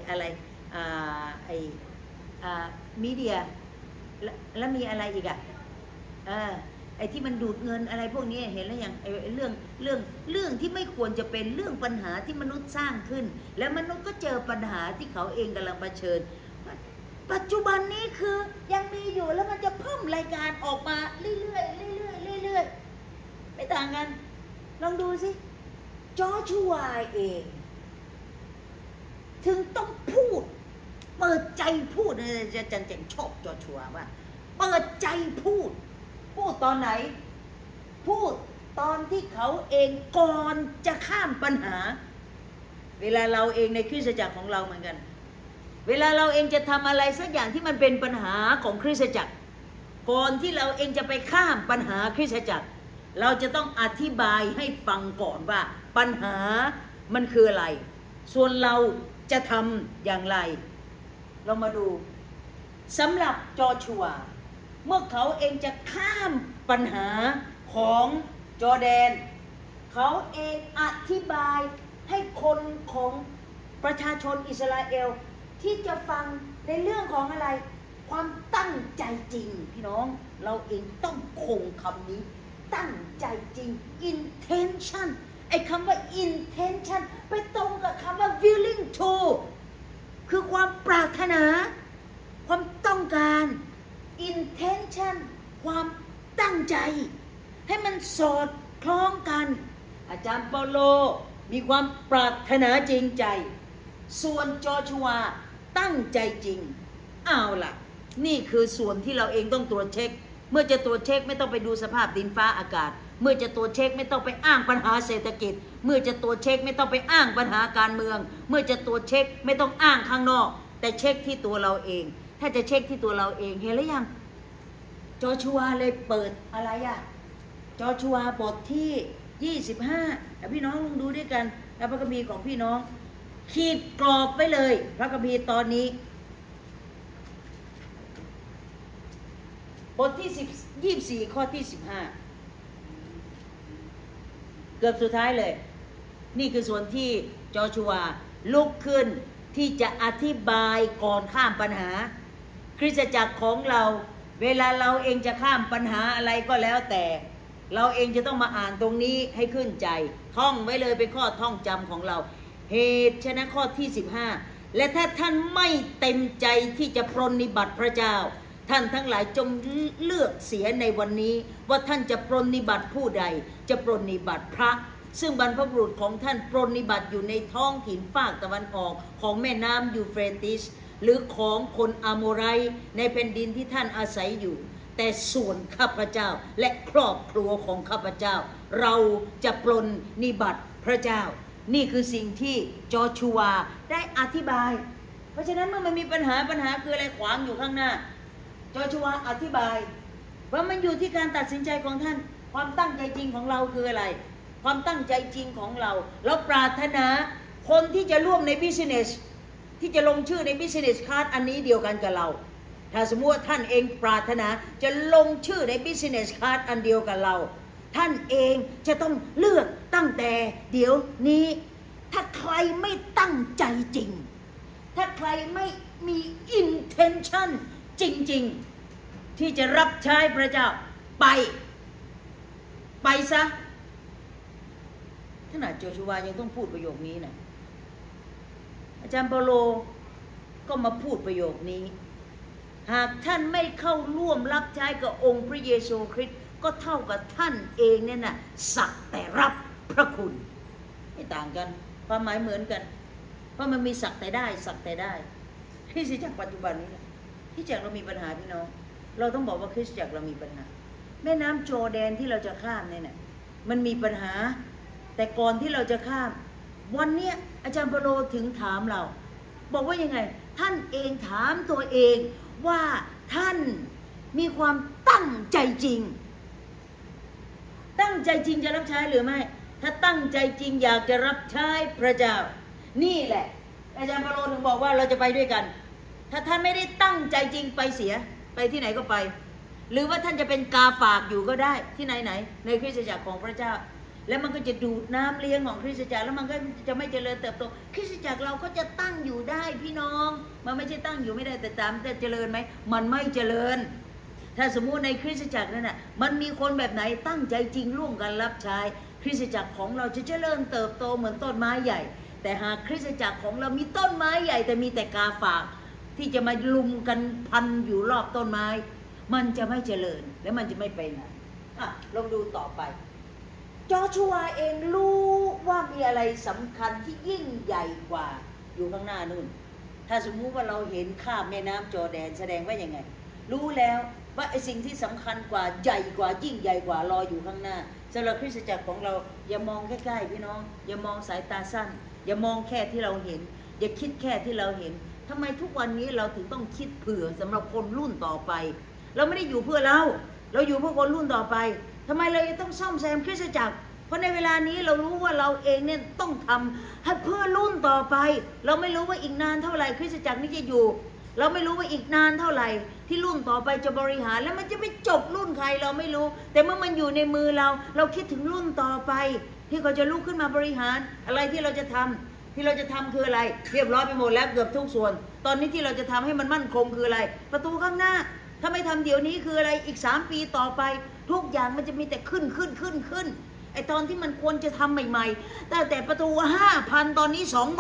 มีเดียแล้วมีอะไรอีกอ่ะไอ้ที่มันดูดเงินอะไรพวกนี้เห็นแล้วอย่างเรื่องที่ไม่ควรจะเป็นเรื่องปัญหาที่มนุษย์สร้างขึ้นแล้วมนุษย์ก็เจอปัญหาที่เขาเองกำลังเผชิญปัจจุบันนี้คือยังมีอยู่แล้วมันจะเพิ่มรายการออกมาเรื่อยๆไม่ต่างกันลองดูสิโจชัวเองถึงต้องพูดเปิดใจพูดจะจันชอบโจชัวว่าเปิดใจพูดตอนไหนพูดตอนที่เขาเองก่อนจะข้ามปัญหาเวลาเราเองในคริสตจักรของเราเหมือนกันเวลาเราเองจะทำอะไรสักอย่างที่มันเป็นปัญหาของคริสตจักรก่อนที่เราเองจะไปข้ามปัญหาคริสตจักรเราจะต้องอธิบายให้ฟังก่อนว่าปัญหามันคืออะไรส่วนเราจะทำอย่างไรเรามาดูสำหรับจอชัวเมื่อเขาเองจะข้ามปัญหาของจอร์แดนเขาเองอธิบายให้คนของประชาชนอิสราเอลที่จะฟังในเรื่องของอะไรความตั้งใจจริงพี่น้องเราเองต้องคงคำนี้ตั้งใจจริง intention ไอ้คำว่า intention ไปตรงกับคำว่า willing to คือความปรารถนาความต้องการ intention ความตั้งใจให้มันสอดคล้องกันอาจารย์เปาโลมีความปรารถนาจริงใจส่วนจอชัวตั้งใจจริงเอาล่ะนี่คือส่วนที่เราเองต้องตรวจเช็คเมื่อจะตรวจเช็คไม่ต้องไปดูสภาพดินฟ้าอากาศเมื่อจะตรวจเช็คไม่ต้องไปอ้างปัญหาเศรษฐกิจเมื่อจะตรวจเช็คไม่ต้องไปอ้างปัญหาการเมืองเมื่อจะตรวจเช็คไม่ต้องอ้างข้างนอกแต่เช็คที่ตัวเราเองถ้าจะเช็คที่ตัวเราเองเห็นหรือยังจอชัวเลยเปิดอะไรอะจอชัวบทที่25พี่น้องลองดูด้วยกันแล้วพระคัมภีร์ของพี่น้องขีดกรอบไว้เลยพระคัมภีร์ตอนนี้บทที่24ข้อที่15เกือบสุดท้ายเลยนี่คือส่วนที่จอชัวลุกขึ้นที่จะอธิบายก่อนข้ามปัญหาคริสตจักรของเราเวลาเราเองจะข้ามปัญหาอะไรก็แล้วแต่เราเองจะต้องมาอ่านตรงนี้ให้ขึ้นใจท่องไว้เลยเป็นข้อท่องจำของเราเหตุฉะนั้นข้อที่15และถ้าท่านไม่เต็มใจที่จะปรนนิบัติพระเจ้าท่านทั้งหลายจงเลือกเสียในวันนี้ว่าท่านจะปรนนิบัติผู้ใดจะปรนนิบัติพระซึ่งบรรพบุรุษของท่านปรนนิบัติอยู่ในท้องถิ่นภาคตะวันออกของแม่น้ำยูเฟรติสหรือของคนอาโมไรในแผ่นดินที่ท่านอาศัยอยู่แต่ส่วนข้าพเจ้าและครอบครัวของข้าพเจ้าเราจะปรนนิบัติพระเจ้านี่คือสิ่งที่จอชัวได้อธิบายเพราะฉะนั้นเมื่อมันมีปัญหาคืออะไรขวางอยู่ข้างหน้าจอชัวอธิบายว่ามันอยู่ที่การตัดสินใจของท่านความตั้งใจจริงของเราคืออะไรความตั้งใจจริงของเราปรารถนาคนที่จะร่วมในบิสเนสที่จะลงชื่อในบิสเนสคาร์ดอันนี้เดียวกันกับเราถ้าสมมติว่าท่านเองปรารถนาจะลงชื่อในบิสเนสคาร์ดอันเดียวกับเราท่านเองจะต้องเลือกตั้งแต่เดี๋ยวนี้ถ้าใครไม่ตั้งใจจริงถ้าใครไม่มี intention จริงๆที่จะรับใช้พระเจ้าไปซะขนาดโจชัวยังต้องพูดประโยคนี้นะอาจารย์เปาโลก็มาพูดประโยคนี้หากท่านไม่เข้าร่วมรับใช้กับองค์พระเยซูคริสต์ก็เท่ากับท่านเองเนี่ยนะสักแต่รับพระคุณไม่ต่างกันความหมายเหมือนกันเพราะมันมีสักแต่ได้คริสตจักรปัจจุบันนี้คริสตจักรเรามีปัญหาพี่น้องเราต้องบอกว่าคริสตจักรเรามีปัญหาแม่น้ำจอร์แดนที่เราจะข้ามเนี่ยมันมีปัญหาแต่ก่อนที่เราจะข้ามวันนี้อาจารย์เปาโลถึงถามเราบอกว่ายังไงท่านเองถามตัวเองว่าท่านมีความตั้งใจจริงจะรับใช้หรือไม่ถ้าตั้งใจจริงอยากจะรับใช้พระเจ้านี่แหละอาจารย์เปาโลถึงบอกว่าเราจะไปด้วยกันถ้าท่านไม่ได้ตั้งใจจริงไปเสียไปที่ไหนก็ไปหรือว่าท่านจะเป็นกาฝากอยู่ก็ได้ที่ไหนในคริสตจักรของพระเจ้าแล้วมันก็จะดูดน้ำเลี้ยงของคริสตจักรแล้วมันก็จะไม่เจริญเติบโตคริสตจักรเราก็จะตั้งอยู่ได้พี่น้องมันไม่ใช่ตั้งอยู่ไม่ได้แต่ตามจะเจริญไหมมันไม่เจริญถ้าสมมุติในคริสตจักรนั่นน่ะมันมีคนแบบไหนตั้งใจจริงร่วมกันรับใช้คริสตจักรของเราจะเจริญเติบโตเหมือนต้นไม้ใหญ่แต่หากคริสตจักรของเรามีต้นไม้ใหญ่แต่มีแต่กาฝากที่จะมาลุมกันพันอยู่รอบต้นไม้มันจะไม่เจริญและมันจะไม่ไปไหนลองดูต่อไปจอชัวเองรู้ว่ามีอะไรสำคัญที่ยิ่งใหญ่กว่าอยู่ข้างหน้านู่นถ้าสมมุติว่าเราเห็นข้ามแม่น้ำจอร์แดนแสดงว่ายังไงรู้แล้วว่าไอ้สิ่งที่สำคัญกว่าใหญ่กว่ายิ่งใหญ่กว่ารออยู่ข้างหน้าสำหรับคริสตจักรของเราอย่ามองใกล้ๆพี่น้องอย่ามองสายตาสั้นอย่ามองแค่ที่เราเห็นอย่าคิดแค่ที่เราเห็นทำไมทุกวันนี้เราถึงต้องคิดเผื่อสำหรับคนรุ่นต่อไปเราไม่ได้อยู่เพื่อเราอยู่เพื่อคนรุ่นต่อไปทำไมเราต้องซ่อมแซมคริสตจักรเพราะในเวลานี้เรารู้ว่าเราเองเนี่ยต้องทำให้เพื่อรุ่นต่อไปเราไม่รู้ว่าอีกนานเท่าไหร่คริสตจักรนี้จะอยู่เราไม่รู้ว่าอีกนานเท่าไหร่ที่รุ่นต่อไปจะบริหารแล้วมันจะไปจบรุ่นใครเราไม่รู้แต่เมื่อมันอยู่ในมือเราคิดถึงรุ่นต่อไปที่เขาจะลุกขึ้นมาบริหารอะไรที่เราจะทำคืออะไรเรียบร้อยไปหมดแล้วเกือบทุกส่วนตอนนี้ที่เราจะทำให้มันมั่นคงคืออะไรประตูข้างหน้าถ้าไม่ทำเดี๋ยวนี้คืออะไรอีก3 ปีต่อไปทุกอย่างมันจะมีแต่ขึ้นไอตอนที่มันควรจะทำใหม่ๆแต่ประตู 5,000 ตอนนี้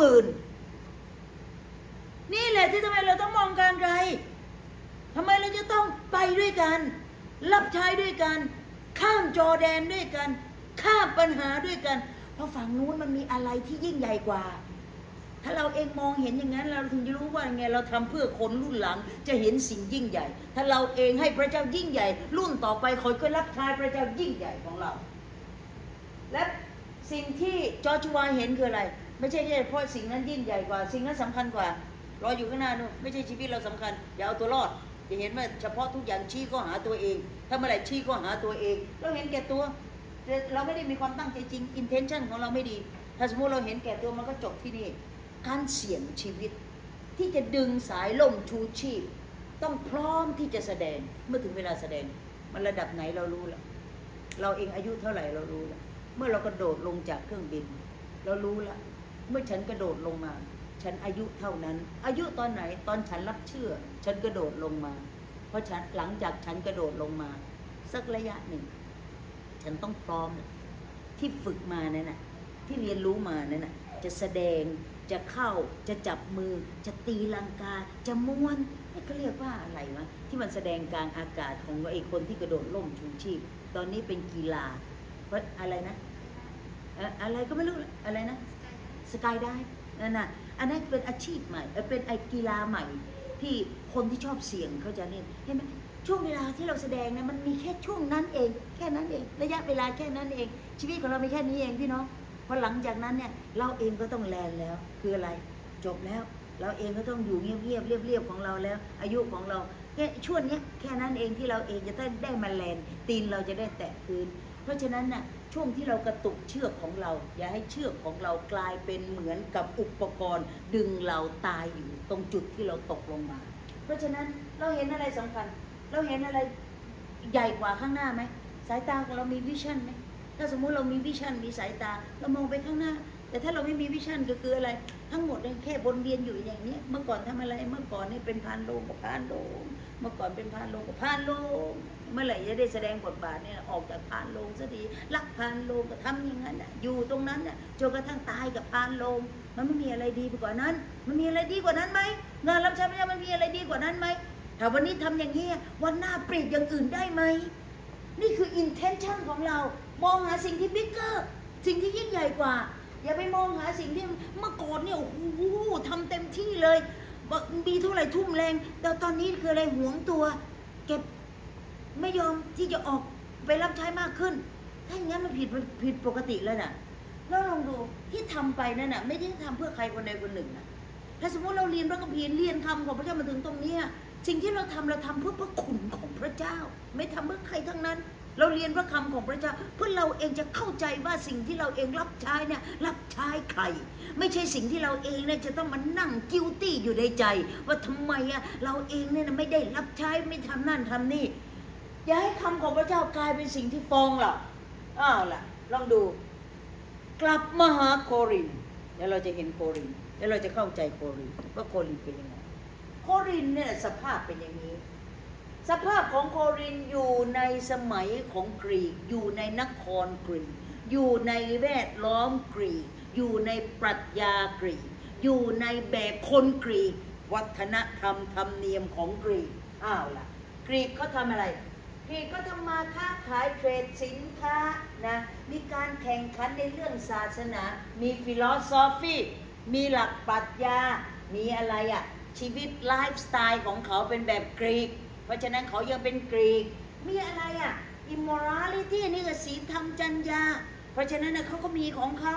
20,000นี่แหละที่ทำไมเราต้องมองการไกลทำไมเราจะต้องไปด้วยกันรับใช้ด้วยกันข้ามจอร์แดนด้วยกันข้ามปัญหาด้วยกันเพราะฝั่งนู้นมันมีอะไรที่ยิ่งใหญ่กว่าถ้าเราเองมองเห็นอย่างนั้นเราถึงจะรู้ว่าไงเราทำเพื่อคนรุ่นหลังจะเห็นสิ่งยิ่งใหญ่ถ้าเราเองให้พระเจ้ายิ่งใหญ่รุ่นต่อไปคอยก็รับใช้พระเจ้ายิ่งใหญ่ของเราและสิ่งที่จอร์จวาเห็นคืออะไรไม่ใช่แค่เพราะสิ่งนั้นยิ่งใหญ่กว่าสิ่งนั้นสำคัญกว่ารออยู่ข้างหน้านู่นไม่ใช่ชีวิตเราสำคัญอย่าเอาตัวรอดจะเห็นว่าเฉพาะทุกอย่างชี้ก็หาตัวเองถ้าเมื่อไหร่ชี้ก็หาตัวเองเราเห็นแก่ตัวเราไม่ได้มีความตั้งใจจริง intention ของเราไม่ดีถ้าสมมติเราเห็นแก่ตัวมันก็จบที่นี่การเสี่ยงชีวิตที่จะดึงสายล่มชูชีพต้องพร้อมที่จะแสดงเมื่อถึงเวลาแสดงมันระดับไหนเรารู้แล้วเราเองอายุเท่าไหร่เรารู้แล้วเมื่อเรากระโดดลงจากเครื่องบินเรารู้แล้วเมื่อฉันกระโดดลงมาฉันอายุเท่านั้นอายุตอนไหนตอนฉันรับเชื่อฉันกระโดดลงมาเพราะฉันหลังจากฉันกระโดดลงมาสักระยะหนึ่งฉันต้องพร้อมที่ฝึกมานั่นน่ะที่เรียนรู้มานั่นน่ะจะแสดงจะเข้าจะจับมือจะตีลังกาจะม้วนนี่เขาเรียกว่าอะไรวะที่มันแสดงกลางอากาศของไอ้คนที่กระโดดล่มชูชีพตอนนี้เป็นกีฬาเพราะอะไรนะอะไรก็ไม่รู้อะไรนะสกายไดฟ์นั่นน่ะอันนั้นเป็นอาชีพใหม่เป็นไอ้กีฬาใหม่ที่คนที่ชอบเสี่ยงเขาจะเล่นเห็นไหมช่วงเวลาที่เราแสดงนะมันมีแค่ช่วงนั้นเองแค่นั้นเองระยะเวลาแค่นั้นเองชีวิตของเรามีแค่นี้เองพี่น้องพอหลังจากนั้นเนี่ยเราเองก็ต้องแลนแล้วคืออะไรจบแล้วเราเองก็ต้องอยู่เงียบๆเรียบๆของเราแล้วอายุของเราแค่ช่วงนี้แค่นั้นเองที่เราเองจะได้มาแลนตีนเราจะได้แตะพื้นเพราะฉะนั้นน่ะช่วงที่เรากระตุกเชือกของเราอย่าให้เชือกของเรากลายเป็นเหมือนกับอุปกรณ์ดึงเราตายอยู่ตรงจุดที่เราตกลงมาเพราะฉะนั้นเราเห็นอะไรสำคัญเราเห็นอะไรใหญ่กว่าข้างหน้าไหมสายตาของเรามีวิชั่นไหมถ้าสมมุติเรามีวิชั่นมีสายตาเรามองไปข้างหน้าแต่ถ้าเราไม่มีวิชั่นก็คืออะไรทั้งหมดแค่วนเวียนอยู่อย่างนี้เมื่อก่อนทำอะไรเมื่อก่อนนี่เป็นพานโลงกับพานโลงเมื่อก่อนเป็นพานโลงกับพานโลงเมื่อไหร่จะได้แสดงบทบาทเนี่ยออกจากพานโลงซะทีรักพานโลงก็ทำอย่างนั้นอยู่ตรงนั้นจนกระทั่งตายกับพานโลงมันไม่มีอะไรดีไปกว่านั้นมันมีอะไรดีกว่านั้นไหมงานรับใช้พระเจ้ามันมีอะไรดีกว่านั้นไหมถ้าวันนี้ทำอย่างนี้วันหน้าเปลี่ยนอย่างอื่นได้ไหมนี่คือ intention ของเรามองหาสิ่งที่ bigger สิ่งที่ยิ่งใหญ่กว่าอย่าไปมองหาสิ่งที่เมื่อก่อนเนี่ยโอ้โหทำเต็มที่เลยมีเท่าไหร่ทุ่มแรงแต่ตอนนี้คืออะไรหวงตัวเก็บไม่ยอมที่จะออกไปรับใช้มากขึ้นถ้าอย่างนั้นมันผิดปกติแล้วน่ะแล้วลองดูที่ทำไปนั่นน่ะไม่ได้ทำเพื่อใครคนใดคนหนึ่งนะถ้าสมมติเราเรียนพระคัมภีร์เรียนคำของพระเจ้ามาถึงตรงนี้สิ่งที่เราทำเพื่อพระคุณของพระเจ้าไม่ทำเพื่อใครทั้งนั้นเราเรียนพระคำของพระเจ้าเพื่อเราเองจะเข้าใจว่าสิ่งที่เราเองรับใช้เนี่ยรับใช้ใครไม่ใช่สิ่งที่เราเองเนี่ยจะต้องมานั่งกิ้วตี้อยู่ในใจว่าทำไมเราเองเนี่ยไม่ได้รับใช้ไม่ทำนั่นทำนี่อย่าให้คำของพระเจ้ากลายเป็นสิ่งที่ฟ้องเราอ้าวล่ะลองดูกลับมาหาโครินแล้วเราจะเห็นโครินแล้วเราจะเข้าใจโครินว่าโครินเป็นยังไงโครินเนี่ยสภาพเป็นอย่างนี้สภาพของโครินอยู่ในสมัยของกรีกอยู่ในนครกรีกอยู่ในแวดล้อมกรีกอยู่ในปรัชญากรีกอยู่ในแบบคนกรีกวัฒนธรรมธรรมเนียมของกรีกอ้าวล่ะกรีกเขาทำอะไรกรีกก็ทำมาค้าขายเทรดสินค้านะมีการแข่งขันในเรื่องศาสนามีฟิโลโซฟีมีหลักปรัชญามีอะไรชีวิตไลฟ์สไตล์ของเขาเป็นแบบกรีกเพราะฉะนั้นเขายังเป็นกรีกมีอะไรimmorality นี่ก็ศีลธรรมจรรยาเพราะฉะนั้นเขาก็มีของเขา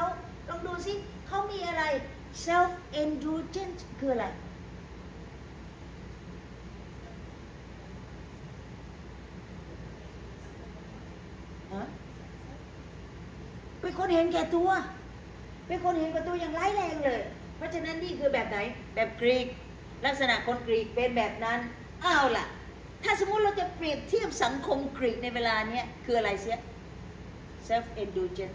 ลองดูสิเขามีอะไร self indulgent คืออะไรเป็นคนเห็นแก่ตัวเป็นคนเห็นแก่ตัวอย่างร้ายแรงเลยเพราะฉะนั้นนี่คือแบบไหนแบบกรีกลักษณะคนกรีกเป็นแบบนั้นเอาล่ะถ้าสมมุติเราจะเปรียบเทียบสังคมกรีกในเวลานี้คืออะไรเสีย self indulgent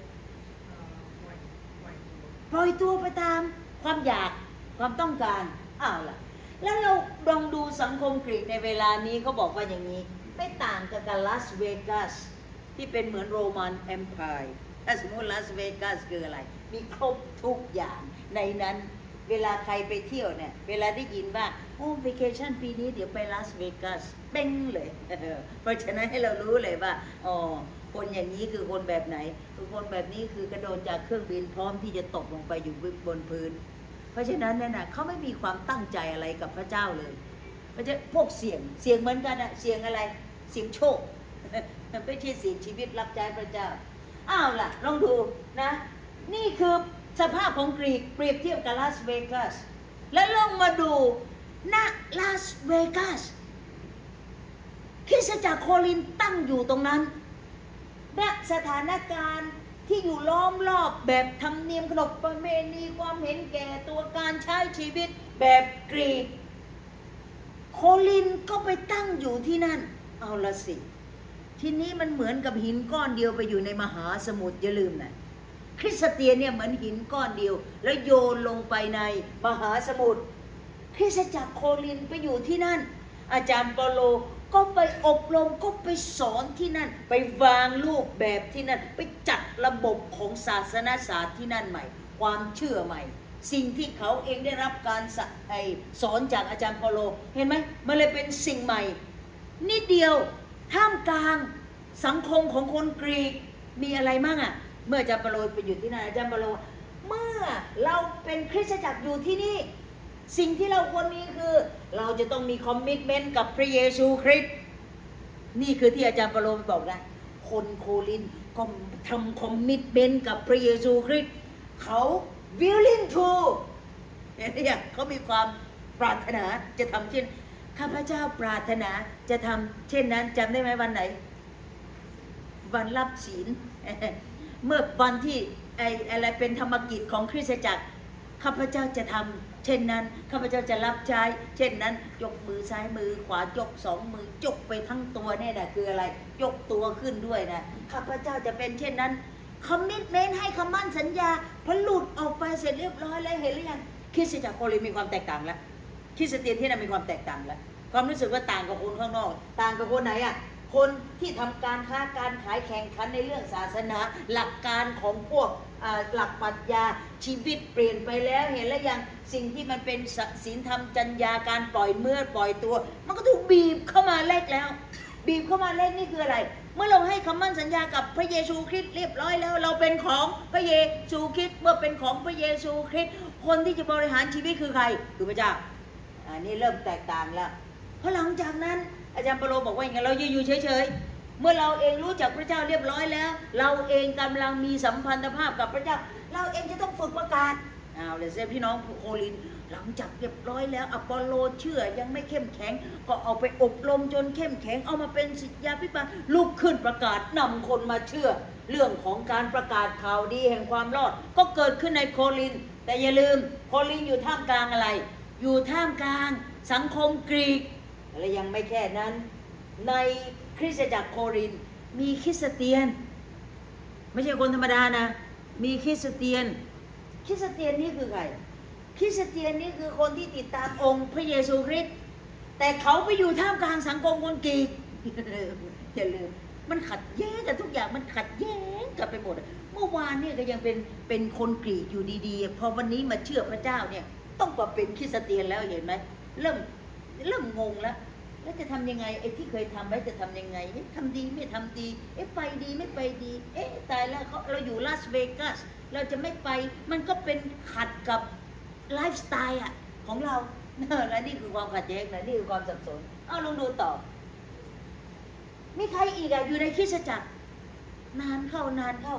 ปล่อยตัวไปตามความอยากความต้องการเอาล่ะแล้วเราลองดูสังคมกรีกในเวลานี้เขาบอกว่าอย่างนี้ไม่ต่างกับลาสเวกัสที่เป็นเหมือนโรมันเอ็มไพร์ถ้าสมมติลาสเวกัสคืออะไรมีครบทุกอย่างในนั้นเวลาใครไปเที่ยวเนี่ยเวลาได้ยินว่าโอ้เวเคชั่นปีนี้เดี๋ยวไปลาสเวกัสเป้งเลยเพราะฉะนั้นให้เรารู้เลยว่าอ๋อคนอย่างนี้คือคนแบบไหนคือคนแบบนี้คือกระโดดจากเครื่องบินพร้อมที่จะตกลงไปอยู่บนพื้นเพราะฉะนั้นเนี่ยนะเขาไม่มีความตั้งใจอะไรกับพระเจ้าเลยเพราะฉะนั้นพวกเสี่ยงเหมือนกันอะเสี่ยงอะไรเสี่ยงโชคไม่ใช่เสี่ยงชีวิตรับใช้พระเจ้าอ้าวล่ะลองดูนะนี่คือสภาพของกรีกเปรียบเทียบกับลาสเวกัสแล้วลองมาดูณลาสเวกัสคริสตจักรโครินธ์ตั้งอยู่ตรงนั้นณสถานการณ์ที่อยู่ล้อมรอบแบบธรรมเนียมขนบประเพณีความเห็นแก่ตัวการใช้ชีวิตแบบกรีกโครินธ์ก็ไปตั้งอยู่ที่นั่นเอาละสิทีนี้มันเหมือนกับหินก้อนเดียวไปอยู่ในมหาสมุทรอย่าลืมนะคริสเตียนเนี่ยเหมือนหินก้อนเดียวแล้วโยนลงไปในมหาสมุทรคริสตจักรโครินธ์ไปอยู่ที่นั่นอาจารย์เปาโลก็ไปอบรมก็ไปสอนที่นั่นไปวางรูปแบบที่นั่นไปจัดระบบของศาสนศาสตร์ที่นั่นใหม่ความเชื่อใหม่สิ่งที่เขาเองได้รับการสอนจากอาจารย์เปาโลเห็นไหมมันเลยเป็นสิ่งใหม่นิดเดียวท่ามกลางสังคมของคนกรีกมีอะไรมั่งอ่ะเมื่ออาจารย์เปาโลไปอยู่ที่นั่นอาจารย์เปาโลเมื่อเราเป็นคริสตจักรอยู่ที่นี่สิ่งที่เราควรมีคือเราจะต้องมีคอมมิตเมนต์กับพระเยซูคริสต์นี่คือที่อาจารย์เปาโลบอกนะคนโครินธ์ก็ทำคอมมิตเมนต์กับพระเยซูคริสต์เขา willing to เนี่ยเขามีความปรารถนาจะทำเช่นข้าพเจ้าปรารถนาจะทำเช่นนั้นจำได้ไหมวันไหนวันรับศีลเมื่อวันที่อะไรเป็นธรรมกิจของคริสตจักรข้าพเจ้าจะทำเช่นนั้นข้าพเจ้าจะรับใช้เช่นนั้นยกมือซ้ายมือขวายกสองมือยกไปทั้งตัวเนี่ยนะคืออะไรยกตัวขึ้นด้วยนะข้าพเจ้าจะเป็นเช่นนั้นคอมมิตเมนต์ให้คำมั่นสัญญาพอหลุดออกไปเสร็จเรียบร้อยแล้วเห็นหรือยังคริสตจักรโครินธ์มีความแตกต่างแล้วคริสเตียนที่นั่นมีความแตกต่างแล้วความรู้สึกว่าต่างกับคนข้างนอกต่างกับคนไหนอ่ะคนที่ทำการค้าการขายแข่งขันในเรื่องศาสนาหลักการของพวกหลักปรัชญาชีวิตเปลี่ยนไปแล้วเห็นแล้วยังสิ่งที่มันเป็นศีลธรรมจรรยาการปล่อยเมื่อปล่อยตัวมันก็ถูกบีบเข้ามาเล็กแล้วบีบเข้ามาเล็กนี่คืออะไรเมื่อเราให้คำมั่นสัญญากับพระเยซูคริสต์เรียบร้อยแล้วเราเป็นของพระเยซูคริสต์เมื่อเป็นของพระเยซูคริสต์คนที่จะบริหารชีวิตคือใครคือพระเจ้าอันนี้เริ่มแตกต่างแล้วเพราะหลังจากนั้นอาจารย์เปาโลบอกว่าอย่างไรเราอยู่เฉยๆเมื่อเราเองรู้จักพระเจ้าเรียบร้อยแล้วเราเองกำลังมีสัมพันธภาพกับพระเจ้าเราเองจะต้องฝึกประกาศเอาเลยเซฟพี่น้องโครินธ์หลังจากเรียบร้อยแล้วอปอโลเชื่อยังไม่เข้มแข็งก็เอาไปอบรมจนเข้มแข็งเอามาเป็นศิษยาภิบาลลุกขึ้นประกาศนำคนมาเชื่อเรื่องของการประกาศข่าวดีแห่งความรอดก็เกิดขึ้นในโครินธ์แต่อย่าลืมโครินธ์อยู่ท่ามกลางอะไรอยู่ท่ามกลางสังคมกรีกและยังไม่แค่นั้นในคริสตจักรโครินธ์มีคริสเตียนไม่ใช่คนธรรมดานะมีคริสเตียนนี่คือใครคริสเตียนนี่คือคนที่ติดตามองค์พระเยซูคริสต์แต่เขาไปอยู่ท่ามกลางสังคมคนกรีกอย่าลืมมันขัดแย้งกับทุกอย่างมันขัดแย้งกันไปหมดเมื่อวานเนี่ยก็ยังเป็นคนกรีกอยู่ดีๆพอวันนี้มาเชื่อพระเจ้าเนี่ยต้องมาเป็นคริสเตียนแล้วเห็นไหมเริ่มงงแล้วจะทำยังไงไอ้ที่เคยทำไว้จะทำยังไงทำดีไม่ทำดีไปดีไม่ไปดีตายแล้วเราอยู่ลาสเวกัสเราจะไม่ไปมันก็เป็นขัดกับไลฟ์สไตล์อ่ะของเราและนี่คือความขัดแย้งนะนี่คือความสับสนเอาลองดูต่อมีใครอีกอ่ะอยู่ในคริสตจักรนานเข้า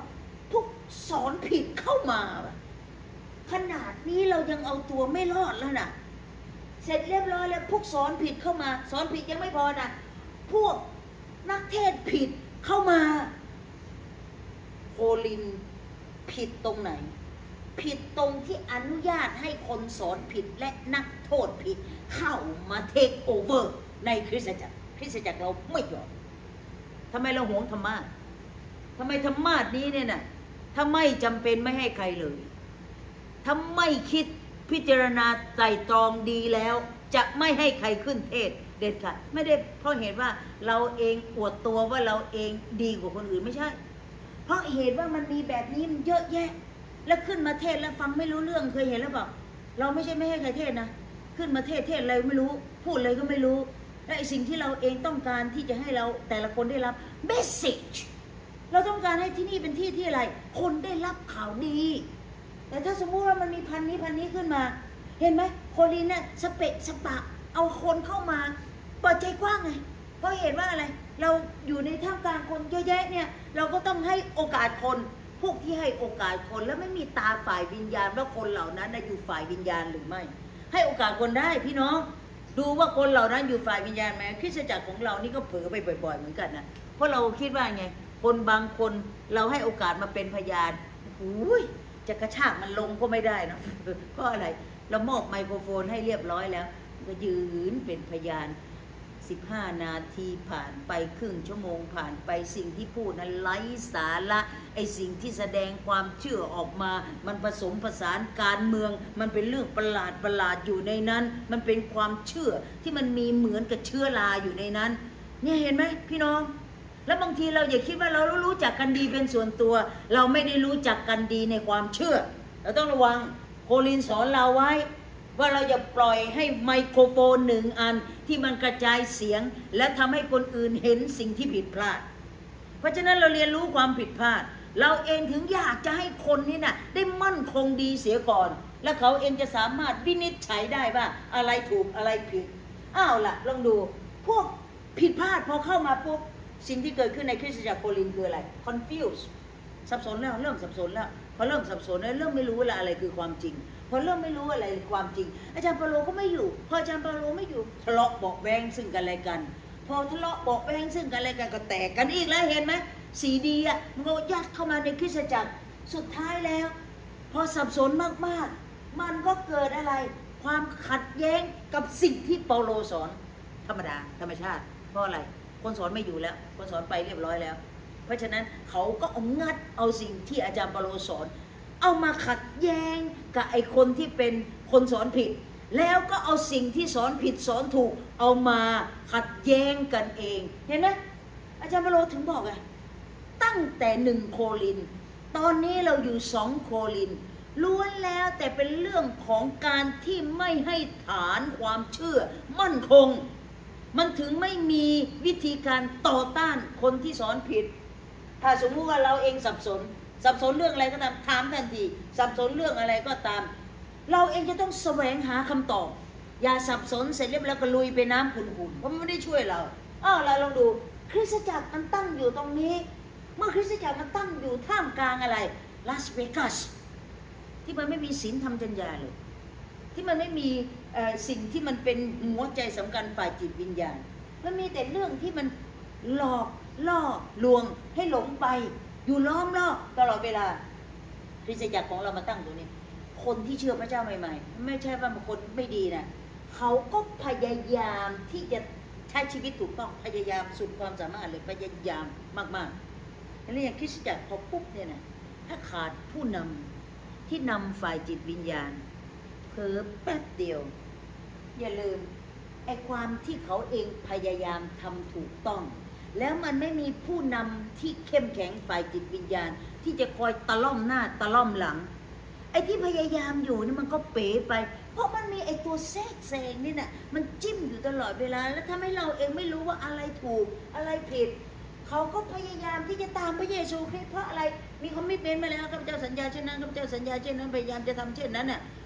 พวกสอนผิดเข้ามาขนาดนี้เรายังเอาตัวไม่รอดแล้วนะเสร็จเรียบร้อยแล้วพวกสอนผิดเข้ามาสอนผิดยังไม่พอนะพวกนักเทศผิดเข้ามาโคลินผิดตรงไหนผิดตรงที่อนุญาตให้คนสอนผิดและนักโทษผิดเข้ามาเทคโอเวอร์ในคริสตจักรเราไม่ยอมทำไมเราหวงธรรมะทำไมธรรมะนี้เนี่ยนะถ้าไม่จำเป็นไม่ให้ใครเลยถ้าไม่คิดพิจารณาไตร่ตรองดีแล้วจะไม่ให้ใครขึ้นเทศเด็ดขาดไม่ได้เพราะเหตุว่าเราเองอวดตัวว่าเราเองดีกว่าคนอื่นไม่ใช่เพราะเหตุว่ามันมีแบบนี้มันเยอะแยะแล้วขึ้นมาเทศแล้วฟังไม่รู้เรื่องเคยเห็นแล้วเปล่าเราไม่ใช่ไม่ให้ใครเทศนะขึ้นมาเทศอะไรไม่รู้พูดอะไรก็ไม่รู้และไอ้สิ่งที่เราเองต้องการที่จะให้เราแต่ละคนได้รับเมสเซจเราต้องการให้ที่นี่เป็นที่ที่อะไรคนได้รับข่าวดีแต่ถ้าสมมุติว่ามันมีพันนี้ขึ้นมาเห็นไหมโคลินเนี่ยสเปะสปะเอาคนเข้ามาเปิดใจกว้างไงเพราะเห็นว่าอะไรเราอยู่ในท่ามกลางคนเยอะแยะเนี่ยเราก็ต้องให้โอกาสคนพวกที่ให้โอกาสคนแล้วไม่มีตาฝ่ายวิญญาณว่าคนเหล่านั้นอยู่ฝ่ายวิญญาณหรือไม่ให้โอกาสคนได้พี่น้องดูว่าคนเหล่านั้นอยู่ฝ่ายวิญญาณไหมคริสตจักรของเรานี่ก็เผลอไปบ่อยๆเหมือนกันนะเพราะเราคิดว่าไงคนบางคนเราให้โอกาสมาเป็นพยานจะกระชากมันลงก็ไม่ได้นะเพราะอะไรเรามอบไมโครโฟนให้เรียบร้อยแล้วก็ยืนเป็นพยาน15 นาทีผ่านไปครึ่งชั่วโมงผ่านไปสิ่งที่พูดนั้นไร้สาระไอ้สิ่งที่แสดงความเชื่อออกมามันผสมผสานการเมืองมันเป็นเรื่องประหลาดอยู่ในนั้นมันเป็นความเชื่อที่มันมีเหมือนกับเชื้อราอยู่ในนั้นเนี่ยเห็นไหมพี่น้องแล้วบางทีเราอย่าคิดว่าเรารู้จักกันดีเป็นส่วนตัวเราไม่ได้รู้จักกันดีในความเชื่อเราต้องระวังโคลินสอนเราไว้ว่าเราอย่าปล่อยให้ไมโครโฟน1 อันที่มันกระจายเสียงและทำให้คนอื่นเห็นสิ่งที่ผิดพลาดเพราะฉะนั้นเราเรียนรู้ความผิดพลาดเราเองถึงอยากจะให้คนนี้น่ะได้มั่นคงดีเสียก่อนและเขาเองจะสามารถวินิจฉัยได้ว่าอะไรถูกอะไรผิดล่ะลองดูพวกผิดพลาดพอเข้ามาปุ๊บสิ่งที่เกิดขึ้นในคริสตจักรโครินธ์คืออะไร confuse สับสนแล้วเริ่มสับสนแล้วพอเริ่มสับสนแล้วเริ่มไม่รู้ว่าอะไรคือความจริงพอเริ่มไม่รู้อะไรความจริงอาจารย์เปาโลก็ไม่อยู่พออาจารย์เปาโลไม่อยู่ทะเลาะเบาะแว้งซึ่งกันและกันพอทะเลาะเบาะแว้งซึ่งกันและกันก็แตกกันอีกแล้วเห็นไหมสีดีมันก็ยัดเข้ามาในคริสตจักรสุดท้ายแล้วพอสับสนมากๆมันก็เกิดอะไรความขัดแย้งกับสิ่งที่เปาโลสอนธรรมดาธรรมชาติเพราะอะไรคนสอนไม่อยู่แล้วคนสอนไปเรียบร้อยแล้วเพราะฉะนั้นเขาก็เอาสิ่งที่อาจารย์เปาโลสอนเอามาขัดแย้งกับไอ้คนที่เป็นคนสอนผิดแล้วก็เอาสิ่งที่สอนผิดสอนถูกเอามาขัดแย้งกันเองเห็นไหมอาจารย์เปาโลถึงบอกไงตั้งแต่1 โครินธ์ตอนนี้เราอยู่2 โครินธ์ล้วนแล้วแต่เป็นเรื่องของการที่ไม่ให้ฐานความเชื่อมั่นคงมันถึงไม่มีวิธีการต่อต้านคนที่สอนผิดถ้าสมมติว่าเราเองสับสนเรื่องอะไรก็ตามถามทันทีสับสนเรื่องอะไรก็ตามเราเองจะต้องแสวงหาคำตอบอย่าสับสนเสร็จเรียบร้อยแล้วก็ลุยไปน้ำขุ่นๆเพราะมันไม่ได้ช่วยเราเราลองดูคริสตจักรมันตั้งอยู่ตรงนี้เมื่อคริสตจักรมันตั้งอยู่ท่ามกลางอะไรลาสเวกัสที่มันไม่มีศีลธรรมจรรยาเลยที่มันไม่มีสิ่งที่มันเป็นหัวใจสำคัญฝ่ายจิตวิญญาณมันมีแต่เรื่องที่มันหลอกล่อลวงให้หลงไปอยู่ล้อมรอบตลอดเวลาคริสตจักรของเรามาตั้งตรงนี้คนที่เชื่อพระเจ้าใหม่ๆไม่ใช่ว่าบางคนไม่ดีนะเขาก็พยายามที่จะใช้ชีวิตถูกต้องพยายามสุดความสามารถเลยพยายามมากๆแล้วอย่างคริสตจักรพอปุ๊บเนี่ยนะถ้าขาดผู้นำที่นำฝ่ายจิตวิญญาณเผลอแป๊บเดียวอย่าลืมไอ้ความที่เขาเองพยายามทำถูกต้องแล้วมันไม่มีผู้นำที่เข้มแข็งฝ่ายจิตวิญญาณที่จะคอยตะล่อมหน้าตะล่อมหลังไอ้ที่พยายามอยู่นี่มันก็เป๋ไปเพราะมันมีไอ้ตัวแทรกแซงนี่น่ะมันจิ้มอยู่ตลอดเวลาแล้วทำให้เราเองไม่รู้ว่าอะไรถูกอะไรผิดเขาก็พยายามที่จะตามพระเยซูคริสต์เพราะอะไรมีคอมมิตเมนต์มาแล้วข้าพเจ้าสัญญาเช่นนั้นข้าพเจ้าสัญญาเช่นนั้นพยายามจะทำเช่นนั้นน่ะ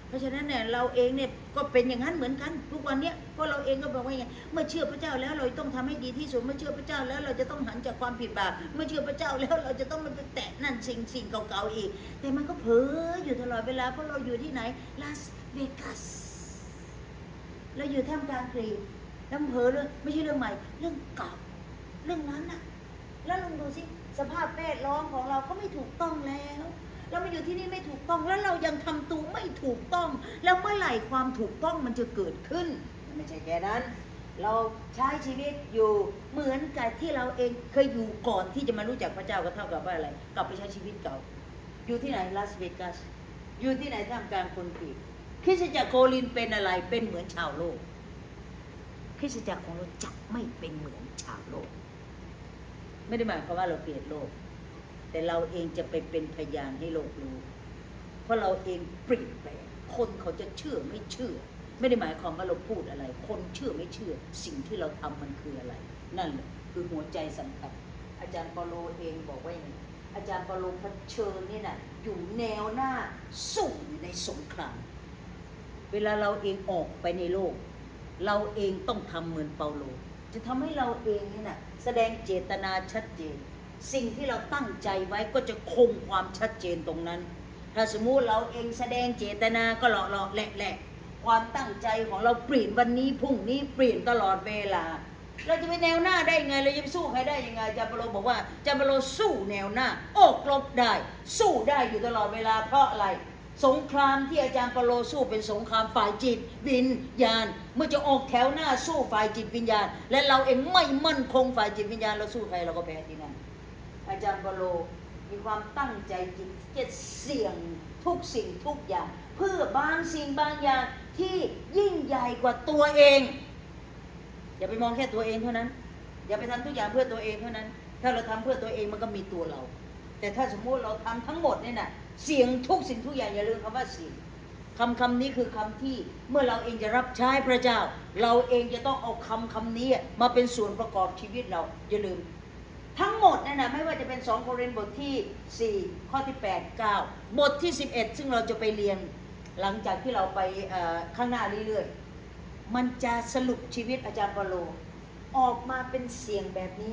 เพราะฉะนั้นเนี่ยเราเองเนี่ยก็เป็นอย่างนั้นเหมือนกันทุกวันเนี้ยเพราะเราเองก็บอกว่าไงเมื่อเชื่อพระเจ้าแล้วเราต้องทำให้ดีที่สุดเมื่อเชื่อพระเจ้าแล้วเราจะต้องหันจากความผิดบาปเมื่อเชื่อพระเจ้าแล้วเราจะต้องมันไปแตะนั่นสิ่งเก่าๆอีกแต่มันก็เพ้ออยู่ตลอดเวลาเพราะเราอยู่ที่ไหนลาสเวกัสเราอยู่ท่ามกลางกรีกแล้วเพ้อเรื่องไม่ใช่เรื่องใหม่เรื่องเก่าเรื่องนั้นน่ะแล้วลองดูสิสภาพแวดล้อมของเราก็ไม่ถูกต้องแล้วเรามาอยู่ที่นี่ไม่ถูกต้องแล้วเรายังทำตัวไม่ถูกต้องแล้วเมื่อไหร่ความถูกต้องมันจะเกิดขึ้นไม่ใช่แค่นั้นเราใช้ชีวิตอยู่เหมือนกับที่เราเองเคยอยู่ก่อนที่จะมารู้จักพระเจ้าก็เท่ากับว่าอะไรกลับไปใช้ชีวิตเก่าอยู่ที่ไหนลาสเวกัสอยู่ที่ไหนท่ามกลางคนผิดคริสตจักรโครินธ์เป็นอะไรเป็นเหมือนชาวโลกคริสตจักรของเราจะไม่เป็นเหมือนชาวโลกไม่ได้หมายความว่าเราเกลียดโลกแต่เราเองจะไปเป็นพยานให้โลกรู้เพราะเราเองเปลี่ยนแปลงคนเขาจะเชื่อไม่เชื่อไม่ได้หมายความว่าเราพูดอะไรคนเชื่อไม่เชื่อสิ่งที่เราทำมันคืออะไรนั่นแหละคือหัวใจสำคัญอาจารย์เปาโลเองบอกว่าอย่างนี้อาจารย์เปาโลเผชิญนี่นะอยู่แนวหน้าสู้อยู่ในสงครามเวลาเราเองออกไปในโลกเราเองต้องทำเหมือนเปาโลจะทำให้เราเองนี่นะแสดงเจตนาชัดเจนสิ่งที่เราตั้งใจไว้ก็จะคงความชัดเจนตรงนั้นถ้าสมมุติเราเองแสดงเจตนาก็หล่อๆแหละความตั้งใจของเราเปลี่ยนวันนี้พรุ่งนี้เปลี่ยนตลอดเวลาเราจะไปแนวหน้าได้ไงเราจะไปสู้ใครได้ยังไงอาจารย์เปาโลบอกว่าอาจารย์เปาโลสู้แนวหน้าออกรบได้สู้ได้อยู่ตลอดเวลาเพราะอะไรสงครามที่อาจารย์เปาโลสู้เป็นสงครามฝ่ายจิตวิญญาณเมื่อจะออกแถวหน้าสู้ฝ่ายจิตวิญญาณและเราเองไม่มั่นคงฝ่ายจิตวิญญาณเราสู้ใครเราก็แพ้ที่นั่นอาจารย์เปาโลมีความตั้งใจจริงจะเสี่ยงทุกสิ่งทุกอย่างเพื่อบางสิ่งบางอย่างที่ยิ่งใหญ่กว่าตัวเองอย่าไปมองแค่ตัวเองเท่านั้นอย่าไปทำทุกอย่างเพื่อตัวเองเท่านั้นถ้าเราทำเพื่อตัวเองมันก็มีตัวเราแต่ถ้าสมมุติเราทำทั้งหมดเนี่ยนะเสี่ยงทุกสิ่งทุกอย่างอย่าลืมคำว่าเสี่ยงคำนี้คือคำที่เมื่อเราเองจะรับใช้พระเจ้าเราเองจะต้องเอาคำนี้มาเป็นส่วนประกอบชีวิตเราอย่าลืมทั้งหมดนั่นนะไม่ว่าจะเป็น2 โครินธ์บทที่4ข้อที่8 9บทที่11ซึ่งเราจะไปเรียนหลังจากที่เราไปข้างหน้าเรื่อยๆมันจะสรุปชีวิตอาจารย์เปาโลออกมาเป็นเสียงแบบนี้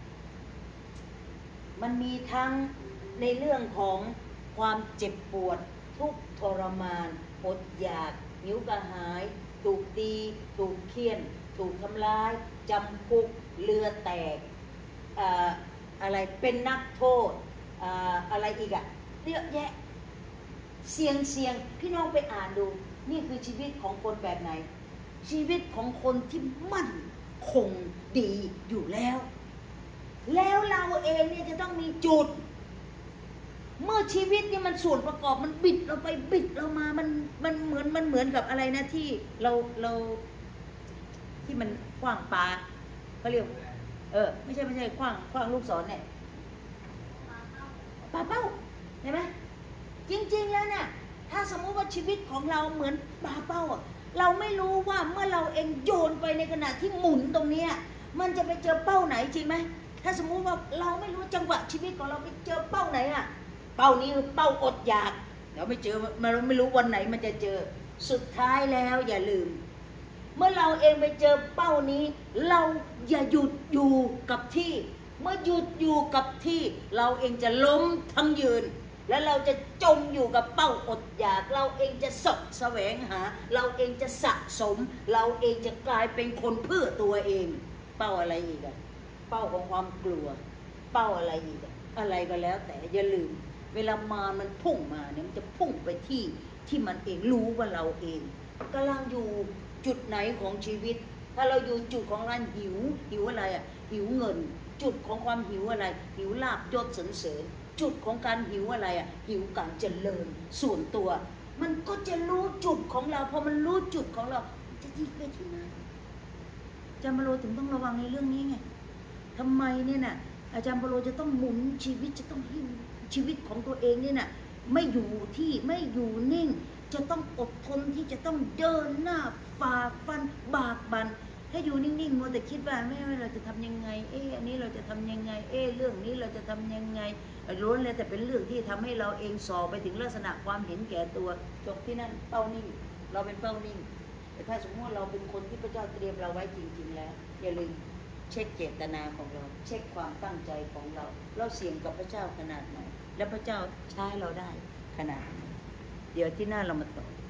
มันมีทั้งในเรื่องของความเจ็บปวดทุกข์ทรมานอดอยากหิวกระหายถูกตีถูกเฆี่ยนถูกทำร้ายจำคุกเรือแตกอะไรเป็นนักโทษอะไรอีกอะเยอะแยะเสียงพี่น้องไปอ่านดูนี่คือชีวิตของคนแบบไหนชีวิตของคนที่มั่นคงดีอยู่แล้วเราเองเนี่ยจะต้องมีจุดเมื่อชีวิตนี่มันส่วนประกอบมันบิดเราไปบิดเรามามันเหมือนกับอะไรนะที่เราที่มันขว้างปลาเขาเรียกไม่ใช่ขว้างลูกศรเนี่ยปลาเป้าเห็นไหมจริงๆแล้วเนี่ยถ้าสมมุติว่าชีวิตของเราเหมือนปลาเป้าเราไม่รู้ว่าเมื่อเราเองโยนไปในขณะที่หมุนตรงนี้มันจะไปเจอเป้าไหนจริงไหมถ้าสมมุติว่าเราไม่รู้จังหวะชีวิตของเราไปเจอเป้าไหนเป้านี้คือเป้าอดอยากเราไม่เจอเราไม่รู้วันไหนมันจะเจอสุดท้ายแล้วอย่าลืมเมื่อเราเองไปเจอเป้านี้เราอย่าหยุดอยู่กับที่เมื่อหยุดอยู่กับที่เราเองจะล้มทั้งยืนและเราจะจมอยู่กับเป้าอดอยากเราเองจะแสวงหาเราเองจะสะสมเราเองจะกลายเป็นคนเพื่อตัวเองเป้าอะไรอีกเป้าของความกลัวเป้าอะไรอีกอะไรก็แล้วแต่อย่าลืมเวลามันพุ่งมาเนี่ยมันจะพุ่งไปที่มันเองรู้ว่าเราเองกำลังอยู่จุดไหนของชีวิตถ้าเราอยู่จุดของการหิวอะไรหิวเงินจุดของความหิวอะไรหิวลาภยศสรรเสริญจุดของการหิวอะไรหิวการเจริญส่วนตัวมันก็จะรู้จุดของเราพอมันรู้จุดของเราจะยิงไปที่นั่นอาจารย์เปาโลถึงต้องระวังในเรื่องนี้ไงทำไมเนี่ยน่ะอาจารย์เปาโลจะต้องหมุนชีวิตจะต้องให้ชีวิตของตัวเองเนี่ยน่ะไม่อยู่ที่ไม่อยู่นิ่งจะต้องอดทนที่จะต้องเดินหน้าฝ่าฟันบากบั่นถ้าอยู่นิ่งๆมัวแต่คิดว่าแม่เราจะทำยังไงอันนี้เราจะทำยังไงเรื่องนี้เราจะทำยังไงล้วนเลยแต่เป็นเรื่องที่ทำให้เราเองส่อไปถึงลักษณะความเห็นแก่ตัวจบที่นั่นเป้านิ่งเราเป็นเป้านิ่งแต่ถ้าสมมติว่าเราเป็นคนที่พระเจ้าเตรียมเราไว้จริงๆแล้วอย่าลืมเช็คเจตนาของเราเช็คความตั้งใจของเราเราเสี่ยงกับพระเจ้าขนาดไหนและพระเจ้าใช้เราได้ขนาดไหนเดี๋ยวที่หน้าเรามาต่อ